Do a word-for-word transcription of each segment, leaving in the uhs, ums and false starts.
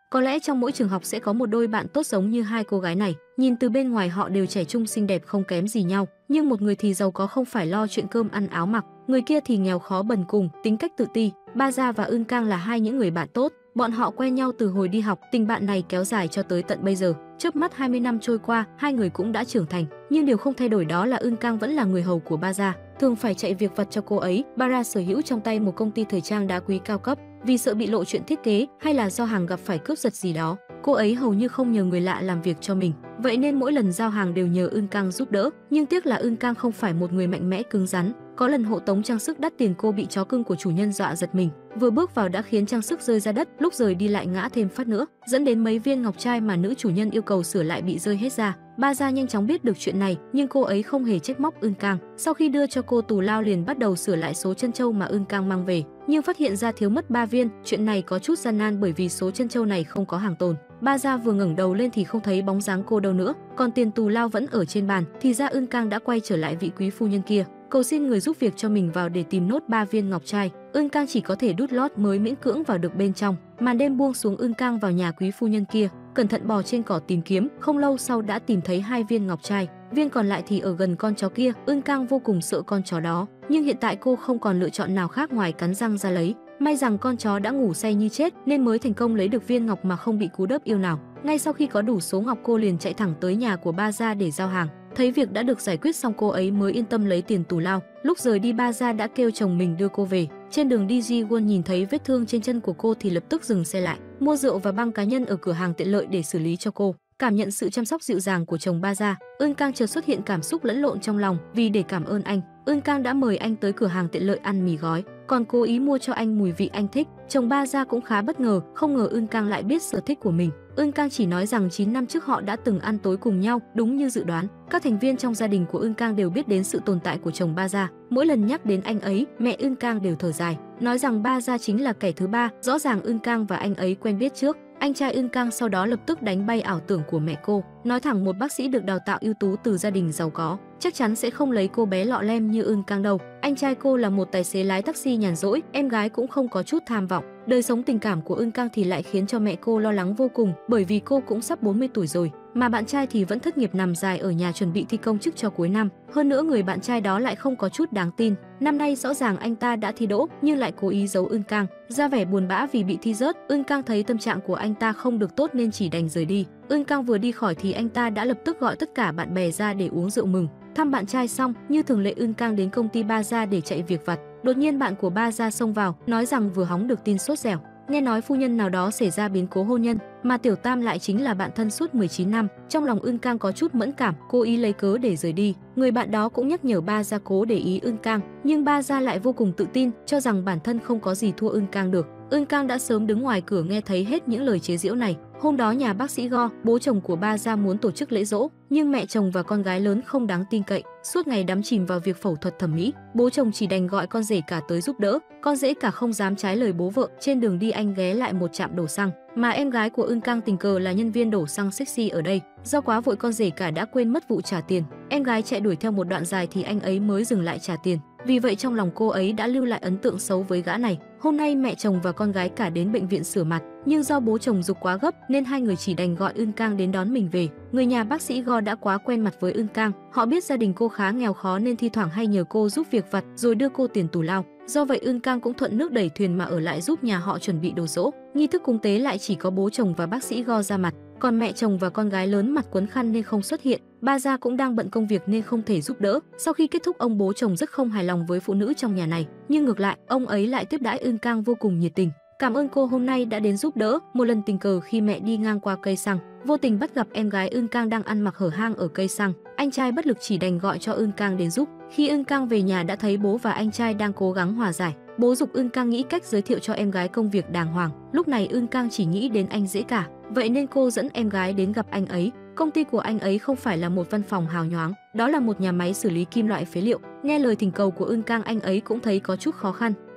Có lẽ trong mỗi trường học sẽ có một đôi bạn tốt giống như hai cô gái này. Nhìn từ bên ngoài họ đều trẻ trung xinh đẹp không kém gì nhau, nhưng một người thì giàu có không phải lo chuyện cơm ăn áo mặc, người kia thì nghèo khó bần cùng, tính cách tự ti. Baza và Eun Kang là hai những người bạn tốt, bọn họ quen nhau từ hồi đi học, tình bạn này kéo dài cho tới tận bây giờ. Chớp mắt hai mươi năm trôi qua, hai người cũng đã trưởng thành, nhưng điều không thay đổi đó là Eun Kang vẫn là người hầu của Baza, thường phải chạy việc vặt cho cô ấy. Bara sở hữu trong tay một công ty thời trang đá quý cao cấp, vì sợ bị lộ chuyện thiết kế hay là do hàng gặp phải cướp giật gì đó, cô ấy hầu như không nhờ người lạ làm việc cho mình. Vậy nên mỗi lần giao hàng đều nhờ Eun Kang giúp đỡ, nhưng tiếc là Eun Kang không phải một người mạnh mẽ cứng rắn. Có lần hộ tống trang sức đắt tiền, cô bị chó cưng của chủ nhân dọa giật mình, vừa bước vào đã khiến trang sức rơi ra đất, lúc rời đi lại ngã thêm phát nữa, dẫn đến mấy viên ngọc trai mà nữ chủ nhân yêu cầu sửa lại bị rơi hết ra. Baza nhanh chóng biết được chuyện này, nhưng cô ấy không hề trách móc Eun Kang. Sau khi đưa cho cô tù lao liền bắt đầu sửa lại số chân châu mà Eun Kang mang về, nhưng phát hiện ra thiếu mất ba viên. Chuyện này có chút gian nan bởi vì số chân châu này không có hàng tồn. Baza vừa ngẩng đầu lên thì không thấy bóng dáng cô đâu nữa, còn tiền tù lao vẫn ở trên bàn. Thì ra Eun Kang đã quay trở lại vị quý phu nhân kia, cầu xin người giúp việc cho mình vào để tìm nốt ba viên ngọc trai. Eun Kang chỉ có thể đút lót mới miễn cưỡng vào được bên trong. Màn đêm buông xuống, Eun Kang vào nhà quý phu nhân kia, cẩn thận bò trên cỏ tìm kiếm, không lâu sau đã tìm thấy hai viên ngọc trai, viên còn lại thì ở gần con chó kia. Eun Kang vô cùng sợ con chó đó, nhưng hiện tại cô không còn lựa chọn nào khác ngoài cắn răng ra lấy. May rằng con chó đã ngủ say như chết nên mới thành công lấy được viên ngọc mà không bị cú đớp yêu nào. Ngay sau khi có đủ số ngọc, cô liền chạy thẳng tới nhà của Baza để giao hàng. Thấy việc đã được giải quyết xong, cô ấy mới yên tâm lấy tiền tù lao. Lúc rời đi, Baza đã kêu chồng mình đưa cô về. Trên đường đi, Ji Won nhìn thấy vết thương trên chân của cô thì lập tức dừng xe lại, mua rượu và băng cá nhân ở cửa hàng tiện lợi để xử lý cho cô. Cảm nhận sự chăm sóc dịu dàng của chồng Baza, Eun Kang chợt xuất hiện cảm xúc lẫn lộn trong lòng. Vì để cảm ơn anh, Eun Kang đã mời anh tới cửa hàng tiện lợi ăn mì gói, còn cố ý mua cho anh mùi vị anh thích. Chồng Baza cũng khá bất ngờ, không ngờ Eun Kang lại biết sở thích của mình. Eun Kang chỉ nói rằng chín năm trước họ đã từng ăn tối cùng nhau. Đúng như dự đoán, các thành viên trong gia đình của Eun Kang đều biết đến sự tồn tại của chồng Baza. Mỗi lần nhắc đến anh ấy, mẹ Eun Kang đều thở dài, nói rằng Baza chính là kẻ thứ ba. Rõ ràng Eun Kang và anh ấy quen biết trước. Anh trai Eun Kang sau đó lập tức đánh bay ảo tưởng của mẹ cô, nói thẳng một bác sĩ được đào tạo ưu tú từ gia đình giàu có chắc chắn sẽ không lấy cô bé lọ lem như Eun Kang đâu. Anh trai cô là một tài xế lái taxi nhàn rỗi, em gái cũng không có chút tham vọng. Đời sống tình cảm của Eun Kang thì lại khiến cho mẹ cô lo lắng vô cùng, bởi vì cô cũng sắp bốn mươi tuổi rồi, mà bạn trai thì vẫn thất nghiệp nằm dài ở nhà chuẩn bị thi công chức cho cuối năm. Hơn nữa người bạn trai đó lại không có chút đáng tin. Năm nay rõ ràng anh ta đã thi đỗ nhưng lại cố ý giấu Eun Kang, ra vẻ buồn bã vì bị thi rớt. Eun Kang thấy tâm trạng của anh ta không được tốt nên chỉ đành rời đi. Eun Kang vừa đi khỏi thì anh ta đã lập tức gọi tất cả bạn bè ra để uống rượu mừng. Thăm bạn trai xong, như thường lệ Eun Kang đến công ty Baza để chạy việc vặt. Đột nhiên bạn của Baza xông vào, nói rằng vừa hóng được tin sốt dẻo, nghe nói phu nhân nào đó xảy ra biến cố hôn nhân, mà Tiểu Tam lại chính là bạn thân suốt mười chín năm. Trong lòng Eun Kang có chút mẫn cảm, cố ý lấy cớ để rời đi. Người bạn đó cũng nhắc nhở Baza cố để ý Eun Kang, nhưng Baza lại vô cùng tự tin, cho rằng bản thân không có gì thua Eun Kang được. Eun Kang đã sớm đứng ngoài cửa nghe thấy hết những lời chế giễu này. Hôm đó nhà bác sĩ Go, bố chồng của Baza muốn tổ chức lễ giỗ, nhưng mẹ chồng và con gái lớn không đáng tin cậy, suốt ngày đắm chìm vào việc phẫu thuật thẩm mỹ. Bố chồng chỉ đành gọi con rể cả tới giúp đỡ. Con rể cả không dám trái lời bố vợ. Trên đường đi anh ghé lại một trạm đổ xăng, mà em gái của Eun Kang tình cờ là nhân viên đổ xăng sexy ở đây. Do quá vội con rể cả đã quên mất vụ trả tiền. Em gái chạy đuổi theo một đoạn dài thì anh ấy mới dừng lại trả tiền. Vì vậy trong lòng cô ấy đã lưu lại ấn tượng xấu với gã này. Hôm nay mẹ chồng và con gái cả đến bệnh viện sửa mặt, nhưng do bố chồng giục quá gấp nên hai người chỉ đành gọi Eun Kang đến đón mình về. Người nhà bác sĩ Go đã quá quen mặt với Eun Kang, họ biết gia đình cô khá nghèo khó nên thi thoảng hay nhờ cô giúp việc vặt rồi đưa cô tiền tù lao. Do vậy Eun Kang cũng thuận nước đẩy thuyền mà ở lại giúp nhà họ chuẩn bị đồ giỗ. Nghi thức cúng tế lại chỉ có bố chồng và bác sĩ Go ra mặt, còn mẹ chồng và con gái lớn mặt quấn khăn nên không xuất hiện. Baza cũng đang bận công việc nên không thể giúp đỡ. Sau khi kết thúc, ông bố chồng rất không hài lòng với phụ nữ trong nhà này, nhưng ngược lại ông ấy lại tiếp đãi Eun Kang vô cùng nhiệt tình, cảm ơn cô hôm nay đã đến giúp đỡ. Một lần tình cờ khi mẹ đi ngang qua cây xăng, vô tình bắt gặp em gái Eun Kang đang ăn mặc hở hang ở cây xăng. Anh trai bất lực chỉ đành gọi cho Eun Kang đến giúp. Khi Eun Kang về nhà đã thấy bố và anh trai đang cố gắng hòa giải. Bố giục Eun Kang nghĩ cách giới thiệu cho em gái công việc đàng hoàng. Lúc này Eun Kang chỉ nghĩ đến anh dễ cả, vậy nên cô dẫn em gái đến gặp anh ấy. Công ty của anh ấy không phải là một văn phòng hào nhoáng, đó là một nhà máy xử lý kim loại phế liệu. Nghe lời thỉnh cầu của Eun Kang, anh ấy cũng thấy có chút khó khăn.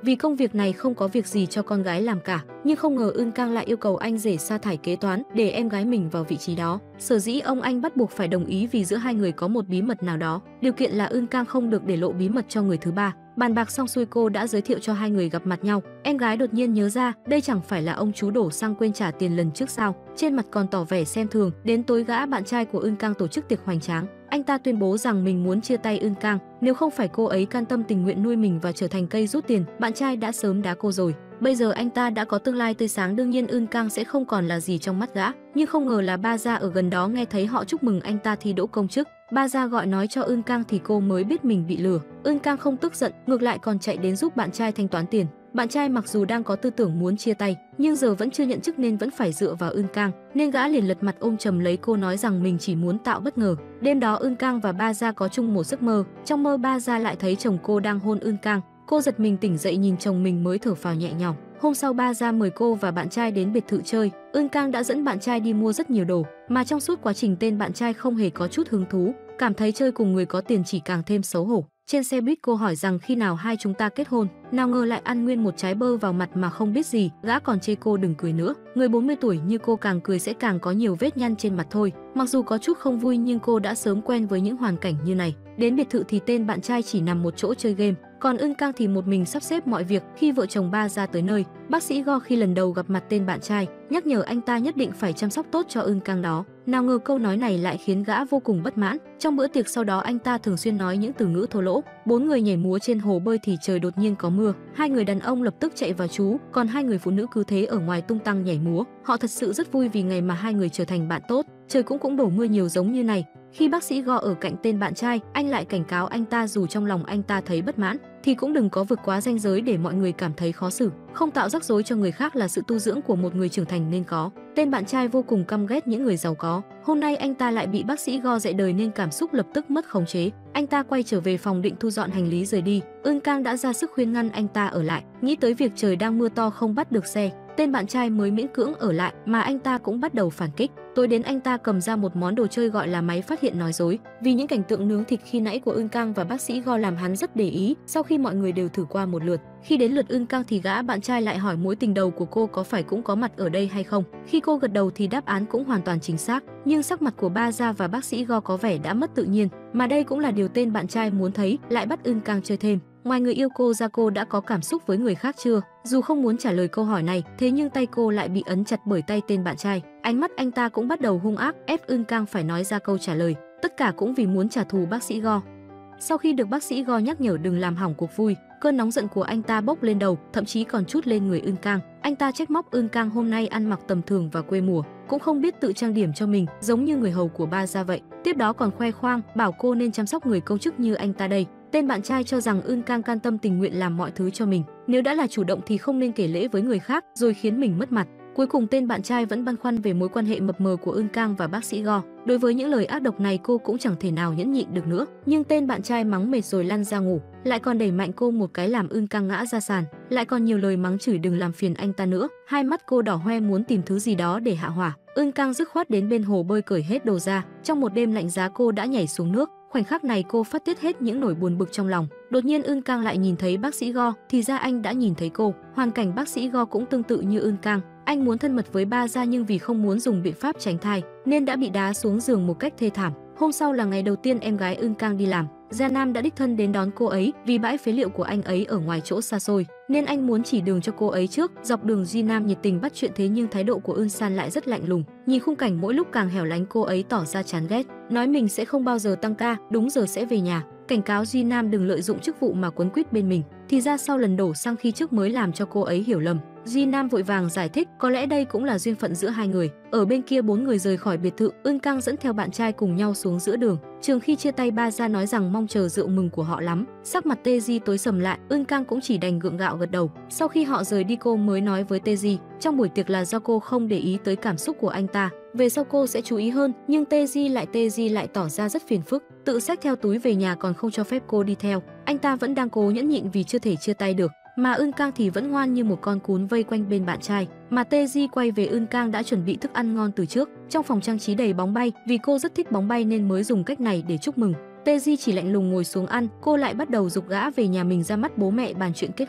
vì công việc này không có việc gì cho con gái làm cả. Nhưng không ngờ Ưn Cang lại yêu cầu anh rể sa thải kế toán để em gái mình vào vị trí đó. Sở dĩ ông anh bắt buộc phải đồng ý vì giữa hai người có một bí mật nào đó. Điều kiện là Ưn Cang không được để lộ bí mật cho người thứ ba. Bàn bạc xong xuôi cô đã giới thiệu cho hai người gặp mặt nhau. Em gái đột nhiên nhớ ra đây chẳng phải là ông chú đổ xăng quên trả tiền lần trước sao. Trên mặt còn tỏ vẻ xem thường. Đến tối gã bạn trai của Ưn Cang tổ chức tiệc hoành tráng. Anh ta tuyên bố rằng mình muốn chia tay Ưn Cang. Nếu không phải cô ấy can tâm tình nguyện nuôi mình và trở thành cây rút tiền, bạn trai đã sớm đá cô rồi. Bây giờ anh ta đã có tương lai tươi sáng, đương nhiên Ưn Cang sẽ không còn là gì trong mắt gã. Nhưng không ngờ là Ba Gia ở gần đó nghe thấy họ chúc mừng anh ta thi đỗ công chức. Ba Gia gọi nói cho Ưn Cang thì cô mới biết mình bị lừa. Ưn Cang không tức giận, ngược lại còn chạy đến giúp bạn trai thanh toán tiền. Bạn trai mặc dù đang có tư tưởng muốn chia tay, nhưng giờ vẫn chưa nhận chức nên vẫn phải dựa vào Ưn Cang, nên gã liền lật mặt ôm chầm lấy cô nói rằng mình chỉ muốn tạo bất ngờ. Đêm đó Ưn Cang và Ba Gia có chung một giấc mơ. Trong mơ Ba Gia lại thấy chồng cô đang hôn Ưn Cang. Cô giật mình tỉnh dậy nhìn chồng mình mới thở phào nhẹ nhõm. Hôm sau Ba Gia mời cô và bạn trai đến biệt thự chơi. Ưn Cang đã dẫn bạn trai đi mua rất nhiều đồ, mà trong suốt quá trình tên bạn trai không hề có chút hứng thú, cảm thấy chơi cùng người có tiền chỉ càng thêm xấu hổ. Trên xe buýt cô hỏi rằng khi nào hai chúng ta kết hôn, nào ngờ lại ăn nguyên một trái bơ vào mặt mà không biết gì. Gã còn chê cô đừng cười nữa. Người bốn mươi tuổi như cô càng cười sẽ càng có nhiều vết nhăn trên mặt thôi. Mặc dù có chút không vui nhưng cô đã sớm quen với những hoàn cảnh như này. Đến biệt thự thì tên bạn trai chỉ nằm một chỗ chơi game, còn Ưn Cang thì một mình sắp xếp mọi việc. Khi vợ chồng Ba Gia tới nơi, bác sĩ Go khi lần đầu gặp mặt tên bạn trai nhắc nhở anh ta nhất định phải chăm sóc tốt cho Ưn Cang đó. Nào ngờ câu nói này lại khiến gã vô cùng bất mãn. Trong bữa tiệc sau đó anh ta thường xuyên nói những từ ngữ thô lỗ. Bốn người nhảy múa trên hồ bơi thì trời đột nhiên có mưa. Hai người đàn ông lập tức chạy vào trú, còn hai người phụ nữ cứ thế ở ngoài tung tăng nhảy múa. Họ thật sự rất vui vì ngày mà hai người trở thành bạn tốt, trời cũng cũng đổ mưa nhiều giống như này. Khi bác sĩ Go ở cạnh tên bạn trai, anh lại cảnh cáo anh ta dù trong lòng anh ta thấy bất mãn thì cũng đừng có vượt quá ranh giới để mọi người cảm thấy khó xử. Không tạo rắc rối cho người khác là sự tu dưỡng của một người trưởng thành nên có. Tên bạn trai vô cùng căm ghét những người giàu có. Hôm nay anh ta lại bị bác sĩ Go dạy đời nên cảm xúc lập tức mất khống chế. Anh ta quay trở về phòng định thu dọn hành lý rời đi. Ưn Cang đã ra sức khuyên ngăn anh ta ở lại. Nghĩ tới việc trời đang mưa to không bắt được xe, tên bạn trai mới miễn cưỡng ở lại, mà anh ta cũng bắt đầu phản kích. Tối đến anh ta cầm ra một món đồ chơi gọi là máy phát hiện nói dối. Vì những cảnh tượng nướng thịt khi nãy của Ưn Cang và bác sĩ Go làm hắn rất để ý. Sau khi mọi người đều thử qua một lượt, khi đến lượt Ưn Cang thì gã bạn trai lại hỏi mối tình đầu của cô có phải cũng có mặt ở đây hay không. Khi cô gật đầu thì đáp án cũng hoàn toàn chính xác, nhưng sắc mặt của Ba Gia và bác sĩ Go có vẻ đã mất tự nhiên, mà đây cũng là điều tên bạn trai muốn thấy, lại bắt Ưn Cang chơi thêm. Ngoài người yêu cô ra, cô đã có cảm xúc với người khác chưa? Dù không muốn trả lời câu hỏi này, thế nhưng tay cô lại bị ấn chặt bởi tay tên bạn trai. Ánh mắt anh ta cũng bắt đầu hung ác, ép Ưn Cang phải nói ra câu trả lời. Tất cả cũng vì muốn trả thù bác sĩ Go. Sau khi được bác sĩ Go nhắc nhở đừng làm hỏng cuộc vui, cơn nóng giận của anh ta bốc lên đầu, thậm chí còn trút lên người Ưn Cang. Anh ta trách móc Ưn Cang hôm nay ăn mặc tầm thường và quê mùa, cũng không biết tự trang điểm cho mình, giống như người hầu của Ba Gia vậy. Tiếp đó còn khoe khoang, bảo cô nên chăm sóc người công chức như anh ta đây. Tên bạn trai cho rằng Ưn Cang can tâm tình nguyện làm mọi thứ cho mình, nếu đã là chủ động thì không nên kể lễ với người khác rồi khiến mình mất mặt. Cuối cùng tên bạn trai vẫn băn khoăn về mối quan hệ mập mờ của Ưn Cang và bác sĩ Go. Đối với những lời ác độc này cô cũng chẳng thể nào nhẫn nhịn được nữa. Nhưng tên bạn trai mắng mệt rồi lăn ra ngủ, lại còn đẩy mạnh cô một cái làm Ưn Cang ngã ra sàn, lại còn nhiều lời mắng chửi đừng làm phiền anh ta nữa. Hai mắt cô đỏ hoe muốn tìm thứ gì đó để hạ hỏa. Ưn Cang dứt khoát đến bên hồ bơi cởi hết đồ ra. Trong một đêm lạnh giá cô đã nhảy xuống nước. Khoảnh khắc này cô phát tiết hết những nỗi buồn bực trong lòng. Đột nhiên Ưn Cang lại nhìn thấy bác sĩ Go, thì ra anh đã nhìn thấy cô. Hoàn cảnh bác sĩ Go cũng tương tự như Ưn Cang. Anh muốn thân mật với Ba Gia nhưng vì không muốn dùng biện pháp tránh thai nên đã bị đá xuống giường một cách thê thảm. Hôm sau là ngày đầu tiên em gái Ưn Cang đi làm. Gia Nam đã đích thân đến đón cô ấy, vì bãi phế liệu của anh ấy ở ngoài chỗ xa xôi nên anh muốn chỉ đường cho cô ấy trước. Dọc đường Di Nam nhiệt tình bắt chuyện, thế nhưng thái độ của Ưn San lại rất lạnh lùng. Nhìn khung cảnh mỗi lúc càng hẻo lánh, cô ấy tỏ ra chán ghét, nói mình sẽ không bao giờ tăng ca, đúng giờ sẽ về nhà, cảnh cáo Di Nam đừng lợi dụng chức vụ mà quấn quýt bên mình. Thì ra sau lần đổ xăng khi trước mới làm cho cô ấy hiểu lầm. Di Nam vội vàng giải thích, có lẽ đây cũng là duyên phận giữa hai người. Ở bên kia bốn người rời khỏi biệt thự, Ưn Cang dẫn theo bạn trai cùng nhau xuống giữa đường. Trường khi chia tay, Ba Gia nói rằng mong chờ rượu mừng của họ lắm. Sắc mặt Tê Di tối sầm lại, Ưn Cang cũng chỉ đành gượng gạo gật đầu. Sau khi họ rời đi, cô mới nói với Tê Di, trong buổi tiệc là do cô không để ý tới cảm xúc của anh ta, về sau cô sẽ chú ý hơn. Nhưng Tê Di lại Tê Di lại tỏ ra rất phiền phức, tự xách theo túi về nhà còn không cho phép cô đi theo. Anh ta vẫn đang cố nhẫn nhịn vì chưa thể chia tay được, mà Ưn Cang thì vẫn ngoan như một con cún vây quanh bên bạn trai. Mà Tê Di quay về, Ưn Cang đã chuẩn bị thức ăn ngon từ trước. Trong phòng trang trí đầy bóng bay, vì cô rất thích bóng bay nên mới dùng cách này để chúc mừng. Tê Di chỉ lạnh lùng ngồi xuống ăn, cô lại bắt đầu giục gã về nhà mình ra mắt bố mẹ bàn chuyện kết hôn.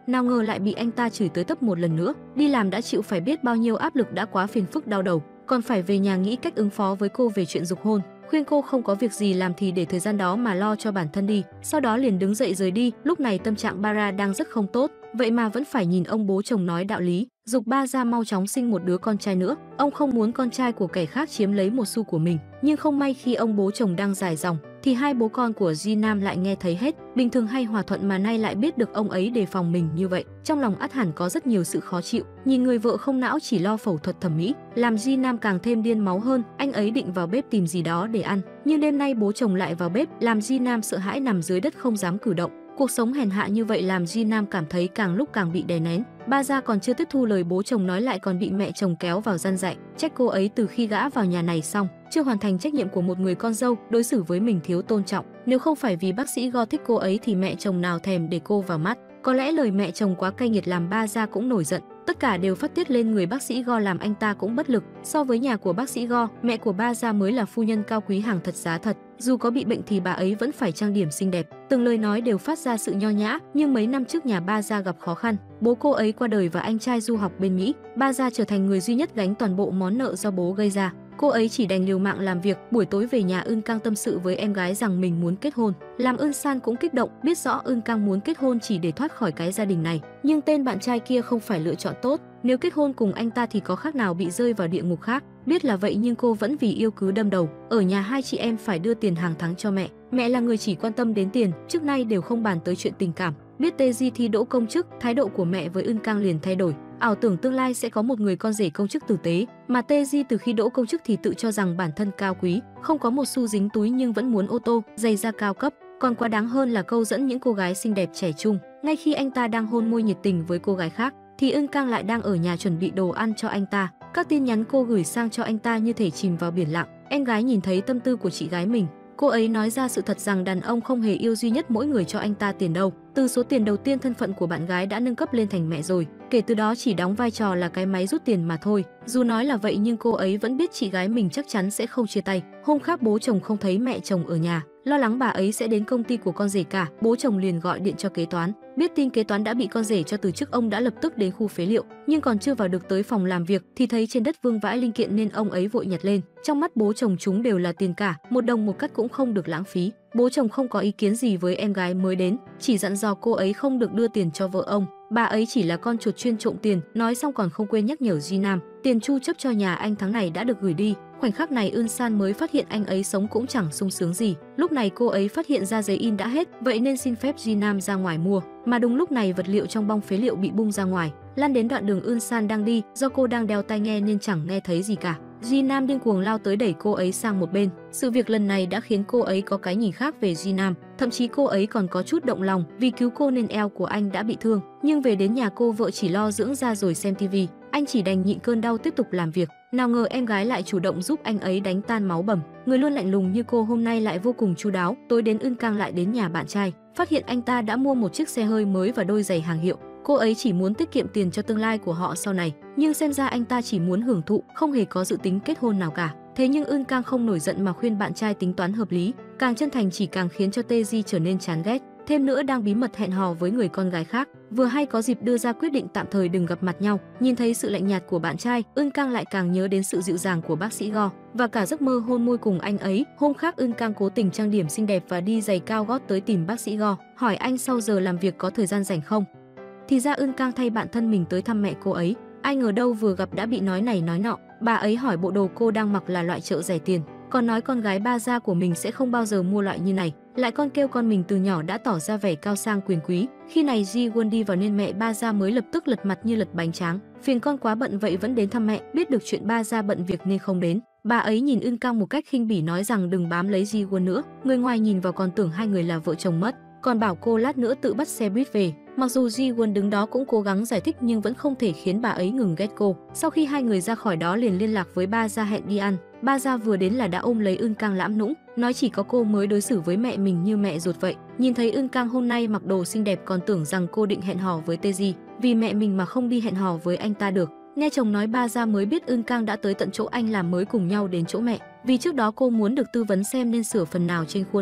nào ngờ lại bị anh ta chửi tới tấp một lần nữa. Đi làm đã chịu phải biết bao nhiêu áp lực đã quá phiền phức đau đầu, còn phải về nhà nghĩ cách ứng phó với cô về chuyện dục hôn. Khuyên cô không có việc gì làm thì để thời gian đó mà lo cho bản thân đi, sau đó liền đứng dậy rời đi. Lúc này tâm trạng Bara đang rất không tốt, vậy mà vẫn phải nhìn ông bố chồng nói đạo lý, giục ba ra mau chóng sinh một đứa con trai nữa. Ông không muốn con trai của kẻ khác chiếm lấy một xu của mình. Nhưng không may khi ông bố chồng đang dài dòng thì hai bố con của Ji Nam lại nghe thấy hết. Bình thường hay hòa thuận mà nay lại biết được ông ấy đề phòng mình như vậy, trong lòng ắt hẳn có rất nhiều sự khó chịu. Nhìn người vợ không não chỉ lo phẫu thuật thẩm mỹ, làm Ji Nam càng thêm điên máu hơn. Anh ấy định vào bếp tìm gì đó để ăn, nhưng đêm nay bố chồng lại vào bếp, làm Ji Nam sợ hãi nằm dưới đất không dám cử động. Cuộc sống hèn hạ như vậy làm Ji Nam cảm thấy càng lúc càng bị đè nén. Ba gia còn chưa tiếp thu lời bố chồng nói lại còn bị mẹ chồng kéo vào gian dạy, trách cô ấy từ khi gã vào nhà này xong chưa hoàn thành trách nhiệm của một người con dâu, đối xử với mình thiếu tôn trọng. Nếu không phải vì bác sĩ Go thích cô ấy thì mẹ chồng nào thèm để cô vào mắt. Có lẽ lời mẹ chồng quá cay nghiệt làm ba gia cũng nổi giận, tất cả đều phát tiết lên người bác sĩ Go làm anh ta cũng bất lực. So với nhà của bác sĩ Go, mẹ của ba gia mới là phu nhân cao quý hàng thật giá thật. Dù có bị bệnh thì bà ấy vẫn phải trang điểm xinh đẹp, từng lời nói đều phát ra sự nho nhã. Nhưng mấy năm trước nhà ba gia gặp khó khăn, bố cô ấy qua đời và anh trai du học bên Mỹ, ba gia trở thành người duy nhất gánh toàn bộ món nợ do bố gây ra. Cô ấy chỉ đành liều mạng làm việc. Buổi tối về nhà, Eun Kang tâm sự với em gái rằng mình muốn kết hôn, làm Eun San cũng kích động, biết rõ Eun Kang muốn kết hôn chỉ để thoát khỏi cái gia đình này. Nhưng tên bạn trai kia không phải lựa chọn tốt, nếu kết hôn cùng anh ta thì có khác nào bị rơi vào địa ngục khác. Biết là vậy nhưng cô vẫn vì yêu cứ đâm đầu. Ở nhà hai chị em phải đưa tiền hàng tháng cho mẹ. Mẹ là người chỉ quan tâm đến tiền, trước nay đều không bàn tới chuyện tình cảm. Biết Taeji thi đỗ công chức, thái độ của mẹ với Eun Kang liền thay đổi. Ảo tưởng tương lai sẽ có một người con rể công chức tử tế, mà Taeji từ khi đỗ công chức thì tự cho rằng bản thân cao quý, không có một xu dính túi nhưng vẫn muốn ô tô, giày da cao cấp. Còn quá đáng hơn là câu dẫn những cô gái xinh đẹp trẻ trung. Ngay khi anh ta đang hôn môi nhiệt tình với cô gái khác thì Eun Kang lại đang ở nhà chuẩn bị đồ ăn cho anh ta. Các tin nhắn cô gửi sang cho anh ta như thể chìm vào biển lặng. Em gái nhìn thấy tâm tư của chị gái mình, cô ấy nói ra sự thật rằng đàn ông không hề yêu duy nhất mỗi người cho anh ta tiền đâu. Từ số tiền đầu tiên, thân phận của bạn gái đã nâng cấp lên thành mẹ rồi, kể từ đó chỉ đóng vai trò là cái máy rút tiền mà thôi. Dù nói là vậy nhưng cô ấy vẫn biết chị gái mình chắc chắn sẽ không chia tay. Hôm khác bố chồng không thấy mẹ chồng ở nhà, lo lắng bà ấy sẽ đến công ty của con rể cả, bố chồng liền gọi điện cho kế toán. Biết tin kế toán đã bị con rể cho từ chức, ông đã lập tức đến khu phế liệu, nhưng còn chưa vào được tới phòng làm việc thì thấy trên đất vương vãi linh kiện nên ông ấy vội nhặt lên. Trong mắt bố chồng chúng đều là tiền cả, một đồng một cắt cũng không được lãng phí. Bố chồng không có ý kiến gì với em gái mới đến, chỉ dặn dò cô ấy không được đưa tiền cho vợ ông. Bà ấy chỉ là con chuột chuyên trộm tiền, nói xong còn không quên nhắc nhở Ji Nam, tiền chu chấp cho nhà anh tháng này đã được gửi đi. Khoảnh khắc này Eun San mới phát hiện anh ấy sống cũng chẳng sung sướng gì. Lúc này cô ấy phát hiện ra giấy in đã hết, vậy nên xin phép Ji Nam ra ngoài mua. Mà đúng lúc này vật liệu trong bong phế liệu bị bung ra ngoài, lan đến đoạn đường Eun San đang đi. Do cô đang đeo tai nghe nên chẳng nghe thấy gì cả. Ji Nam điên cuồng lao tới đẩy cô ấy sang một bên. Sự việc lần này đã khiến cô ấy có cái nhìn khác về Ji Nam, thậm chí cô ấy còn có chút động lòng, vì cứu cô nên eo của anh đã bị thương. Nhưng về đến nhà cô vợ chỉ lo dưỡng da rồi xem tivi, anh chỉ đành nhịn cơn đau tiếp tục làm việc. Nào ngờ em gái lại chủ động giúp anh ấy đánh tan máu bầm. Người luôn lạnh lùng như cô hôm nay lại vô cùng chu đáo. Tối đến Eun Kang lại đến nhà bạn trai, phát hiện anh ta đã mua một chiếc xe hơi mới và đôi giày hàng hiệu. Cô ấy chỉ muốn tiết kiệm tiền cho tương lai của họ sau này, nhưng xem ra anh ta chỉ muốn hưởng thụ, không hề có dự tính kết hôn nào cả. Thế nhưng Eun Kang không nổi giận mà khuyên bạn trai tính toán hợp lý, càng chân thành chỉ càng khiến cho Taeji trở nên chán ghét. Thêm nữa đang bí mật hẹn hò với người con gái khác, vừa hay có dịp đưa ra quyết định tạm thời đừng gặp mặt nhau. Nhìn thấy sự lạnh nhạt của bạn trai, Eun Kang lại càng nhớ đến sự dịu dàng của bác sĩ Go và cả giấc mơ hôn môi cùng anh ấy. Hôm khác Eun Kang cố tình trang điểm xinh đẹp và đi giày cao gót tới tìm bác sĩ Go, hỏi anh sau giờ làm việc có thời gian rảnh không. Thì ra Eun Kang thay bạn thân mình tới thăm mẹ cô ấy. Ai ngờ đâu vừa gặp đã bị nói này nói nọ. Bà ấy hỏi bộ đồ cô đang mặc là loại chợ rẻ tiền, còn nói con gái ba gia của mình sẽ không bao giờ mua loại như này. Lại con kêu con mình từ nhỏ đã tỏ ra vẻ cao sang quyền quý. Khi này Ji Won đi vào nên mẹ ba gia mới lập tức lật mặt như lật bánh tráng. Phiền con quá bận vậy vẫn đến thăm mẹ. Biết được chuyện ba gia bận việc nên không đến. Bà ấy nhìn Eun Kang một cách khinh bỉ nói rằng đừng bám lấy Ji Won nữa. Người ngoài nhìn vào còn tưởng hai người là vợ chồng mất, còn bảo cô lát nữa tự bắt xe buýt về. Mặc dù Ji Won đứng đó cũng cố gắng giải thích nhưng vẫn không thể khiến bà ấy ngừng ghét cô. Sau khi hai người ra khỏi đó liền liên lạc với ba gia hẹn đi ăn. Ba gia vừa đến là đã ôm lấy Eun Kang lãm nũng, nói chỉ có cô mới đối xử với mẹ mình như mẹ ruột vậy. Nhìn thấy Eun Kang hôm nay mặc đồ xinh đẹp còn tưởng rằng cô định hẹn hò với Taeji, vì mẹ mình mà không đi hẹn hò với anh ta được. Nghe chồng nói ba gia mới biết Eun Kang đã tới tận chỗ anh làm mới cùng nhau đến chỗ mẹ. Vì trước đó cô muốn được tư vấn xem nên sửa phần nào trên khuôn mặt,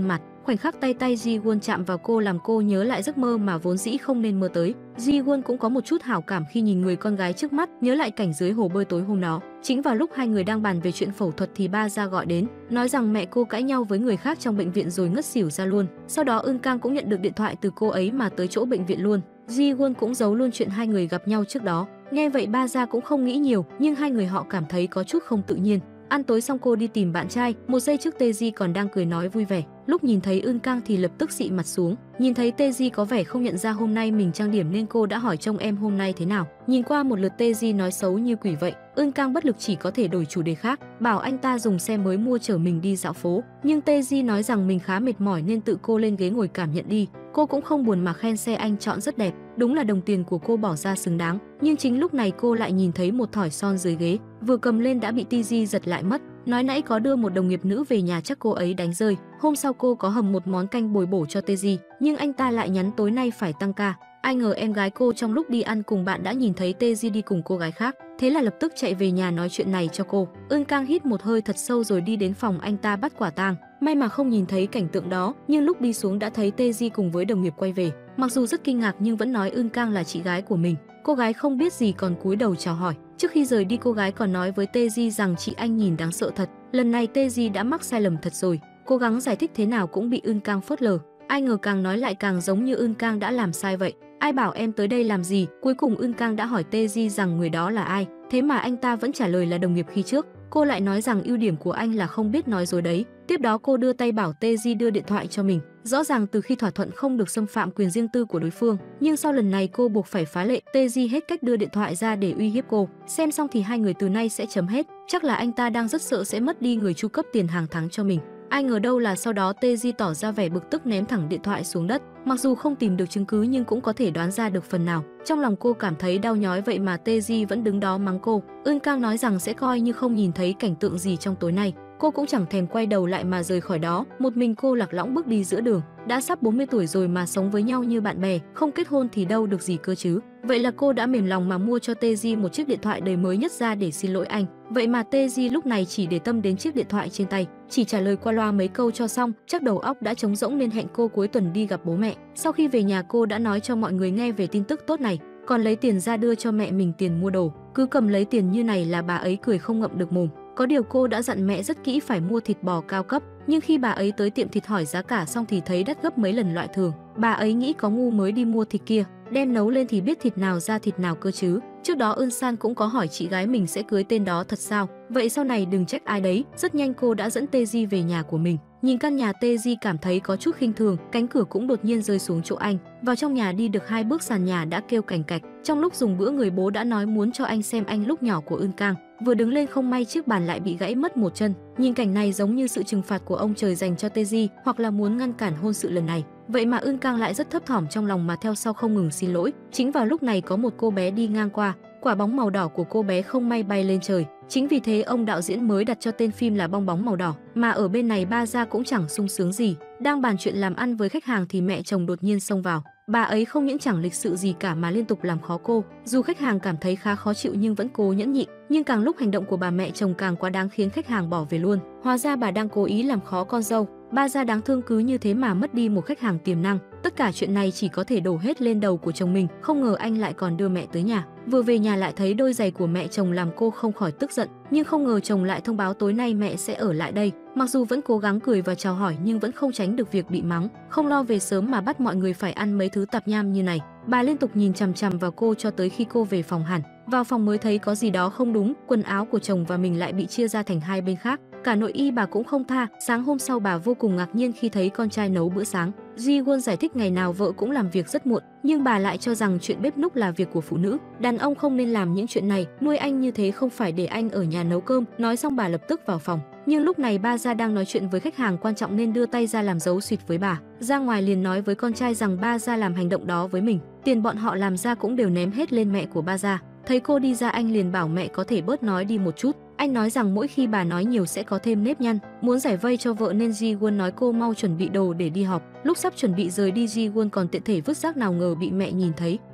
Khoảnh khắc tay tay Ji-won chạm vào cô làm cô nhớ lại giấc mơ mà vốn dĩ không nên mơ tới. Ji-won cũng có một chút hảo cảm khi nhìn người con gái trước mắt, nhớ lại cảnh dưới hồ bơi tối hôm đó. Chính vào lúc hai người đang bàn về chuyện phẫu thuật thì ba Ra gọi đến, nói rằng mẹ cô cãi nhau với người khác trong bệnh viện rồi ngất xỉu ra luôn. Sau đó Eun Kang cũng nhận được điện thoại từ cô ấy mà tới chỗ bệnh viện luôn. Ji-won cũng giấu luôn chuyện hai người gặp nhau trước đó. Nghe vậy ba Ra cũng không nghĩ nhiều, nhưng hai người họ cảm thấy có chút không tự nhiên. Ăn tối xong cô đi tìm bạn trai, một giây trước Taeji còn đang cười nói vui vẻ, lúc nhìn thấy Eun Kang thì lập tức xị mặt xuống. Nhìn thấy Taeji có vẻ không nhận ra hôm nay mình trang điểm nên cô đã hỏi trông em hôm nay thế nào. Nhìn qua một lượt Taeji nói xấu như quỷ vậy, Eun Kang bất lực chỉ có thể đổi chủ đề khác, bảo anh ta dùng xe mới mua chở mình đi dạo phố. Nhưng Taeji nói rằng mình khá mệt mỏi nên tự cô lên ghế ngồi cảm nhận đi. Cô cũng không buồn mà khen xe anh chọn rất đẹp, đúng là đồng tiền của cô bỏ ra xứng đáng. Nhưng chính lúc này cô lại nhìn thấy một thỏi son dưới ghế, vừa cầm lên đã bị Taeji giật lại mất. Nói nãy có đưa một đồng nghiệp nữ về nhà chắc cô ấy đánh rơi. Hôm sau cô có hầm một món canh bồi bổ cho Taeji, nhưng anh ta lại nhắn tối nay phải tăng ca. Ai ngờ em gái cô trong lúc đi ăn cùng bạn đã nhìn thấy Taeji đi cùng cô gái khác, thế là lập tức chạy về nhà nói chuyện này cho cô. Eun Kang hít một hơi thật sâu rồi đi đến phòng anh ta bắt quả tang. May mà không nhìn thấy cảnh tượng đó, nhưng lúc đi xuống đã thấy Taeji cùng với đồng nghiệp quay về. Mặc dù rất kinh ngạc nhưng vẫn nói Eun Kang là chị gái của mình. Cô gái không biết gì còn cúi đầu chào hỏi. Trước khi rời đi cô gái còn nói với Taeji rằng chị anh nhìn đáng sợ thật. Lần này Taeji đã mắc sai lầm thật rồi. Cố gắng giải thích thế nào cũng bị Eun Kang phớt lờ. Ai ngờ càng nói lại càng giống như Eun Kang đã làm sai vậy. Ai bảo em tới đây làm gì? Cuối cùng Eun Kang đã hỏi Taeji rằng người đó là ai. Thế mà anh ta vẫn trả lời là đồng nghiệp khi trước. Cô lại nói rằng ưu điểm của anh là không biết nói dối đấy. Tiếp đó cô đưa tay bảo Taeji đưa điện thoại cho mình. Rõ ràng từ khi thỏa thuận không được xâm phạm quyền riêng tư của đối phương, nhưng sau lần này cô buộc phải phá lệ. Taeji hết cách đưa điện thoại ra để uy hiếp cô. Xem xong thì hai người từ nay sẽ chấm hết. Chắc là anh ta đang rất sợ sẽ mất đi người chu cấp tiền hàng tháng cho mình. Ai ngờ đâu là sau đó Taeji tỏ ra vẻ bực tức ném thẳng điện thoại xuống đất. Mặc dù không tìm được chứng cứ nhưng cũng có thể đoán ra được phần nào. Trong lòng cô cảm thấy đau nhói vậy mà Taeji vẫn đứng đó mắng cô. Eun Kang nói rằng sẽ coi như không nhìn thấy cảnh tượng gì trong tối nay. Cô cũng chẳng thèm quay đầu lại mà rời khỏi đó. Một mình cô lạc lõng bước đi giữa đường. Đã sắp bốn mươi tuổi rồi mà sống với nhau như bạn bè, không kết hôn thì đâu được gì cơ chứ. Vậy là cô đã mềm lòng mà mua cho Taeji một chiếc điện thoại đời mới nhất ra để xin lỗi anh. Vậy mà Taeji lúc này chỉ để tâm đến chiếc điện thoại trên tay, chỉ trả lời qua loa mấy câu cho xong, chắc đầu óc đã trống rỗng nên hẹn cô cuối tuần đi gặp bố mẹ. Sau khi về nhà cô đã nói cho mọi người nghe về tin tức tốt này, còn lấy tiền ra đưa cho mẹ mình tiền mua đồ. Cứ cầm lấy tiền như này là bà ấy cười không ngậm được mồm. Có điều cô đã dặn mẹ rất kỹ phải mua thịt bò cao cấp, nhưng khi bà ấy tới tiệm thịt hỏi giá cả xong thì thấy đắt gấp mấy lần loại thường. Bà ấy nghĩ có ngu mới đi mua thịt kia, đem nấu lên thì biết thịt nào ra thịt nào cơ chứ. Trước đó Eun San cũng có hỏi chị gái mình sẽ cưới tên đó thật sao, vậy sau này đừng trách ai đấy. Rất nhanh cô đã dẫn Taeji về nhà của mình. Nhìn căn nhà Taeji cảm thấy có chút khinh thường, cánh cửa cũng đột nhiên rơi xuống chỗ anh. Vào trong nhà đi được hai bước sàn nhà đã kêu cành cạch. Trong lúc dùng bữa người bố đã nói muốn cho anh xem anh lúc nhỏ của Eun Kang. Vừa đứng lên không may chiếc bàn lại bị gãy mất một chân. Nhìn cảnh này giống như sự trừng phạt của ông trời dành cho Taeji, hoặc là muốn ngăn cản hôn sự lần này. Vậy mà Eun Kang lại rất thấp thỏm trong lòng mà theo sau không ngừng xin lỗi. Chính vào lúc này có một cô bé đi ngang qua, quả bóng màu đỏ của cô bé không may bay lên trời. Chính vì thế ông đạo diễn mới đặt cho tên phim là Bong bóng màu đỏ. Mà ở bên này ba Ra cũng chẳng sung sướng gì, đang bàn chuyện làm ăn với khách hàng thì mẹ chồng đột nhiên xông vào. Bà ấy không những chẳng lịch sự gì cả mà liên tục làm khó cô. Dù khách hàng cảm thấy khá khó chịu nhưng vẫn cố nhẫn nhịn. Nhưng càng lúc hành động của bà mẹ chồng càng quá đáng khiến khách hàng bỏ về luôn. Hóa ra bà đang cố ý làm khó con dâu. Ba Ra đáng thương cứ như thế mà mất đi một khách hàng tiềm năng. Tất cả chuyện này chỉ có thể đổ hết lên đầu của chồng mình. Không ngờ anh lại còn đưa mẹ tới nhà. Vừa về nhà lại thấy đôi giày của mẹ chồng làm cô không khỏi tức giận. Nhưng không ngờ chồng lại thông báo tối nay mẹ sẽ ở lại đây. Mặc dù vẫn cố gắng cười và chào hỏi nhưng vẫn không tránh được việc bị mắng. Không lo về sớm mà bắt mọi người phải ăn mấy thứ tạp nham như này. Bà liên tục nhìn chằm chằm vào cô cho tới khi cô về phòng hẳn. Vào phòng mới thấy có gì đó không đúng, quần áo của chồng và mình lại bị chia ra thành hai bên khác. Cả nội y bà cũng không tha. Sáng hôm sau bà vô cùng ngạc nhiên khi thấy con trai nấu bữa sáng. Ji-won giải thích ngày nào vợ cũng làm việc rất muộn, nhưng bà lại cho rằng chuyện bếp núc là việc của phụ nữ. Đàn ông không nên làm những chuyện này, nuôi anh như thế không phải để anh ở nhà nấu cơm. Nói xong bà lập tức vào phòng. Nhưng lúc này ba Ra đang nói chuyện với khách hàng quan trọng nên đưa tay ra làm dấu xịt với bà. Ra ngoài liền nói với con trai rằng ba Ra làm hành động đó với mình. Tiền bọn họ làm ra cũng đều ném hết lên mẹ của ba Ra. Thấy cô đi ra anh liền bảo mẹ có thể bớt nói đi một chút. Anh nói rằng mỗi khi bà nói nhiều sẽ có thêm nếp nhăn. Muốn giải vây cho vợ nên Ji-won nói cô mau chuẩn bị đồ để đi họp. Lúc sắp chuẩn bị rời đi Ji-won còn tiện thể vứt rác nào ngờ bị mẹ nhìn thấy.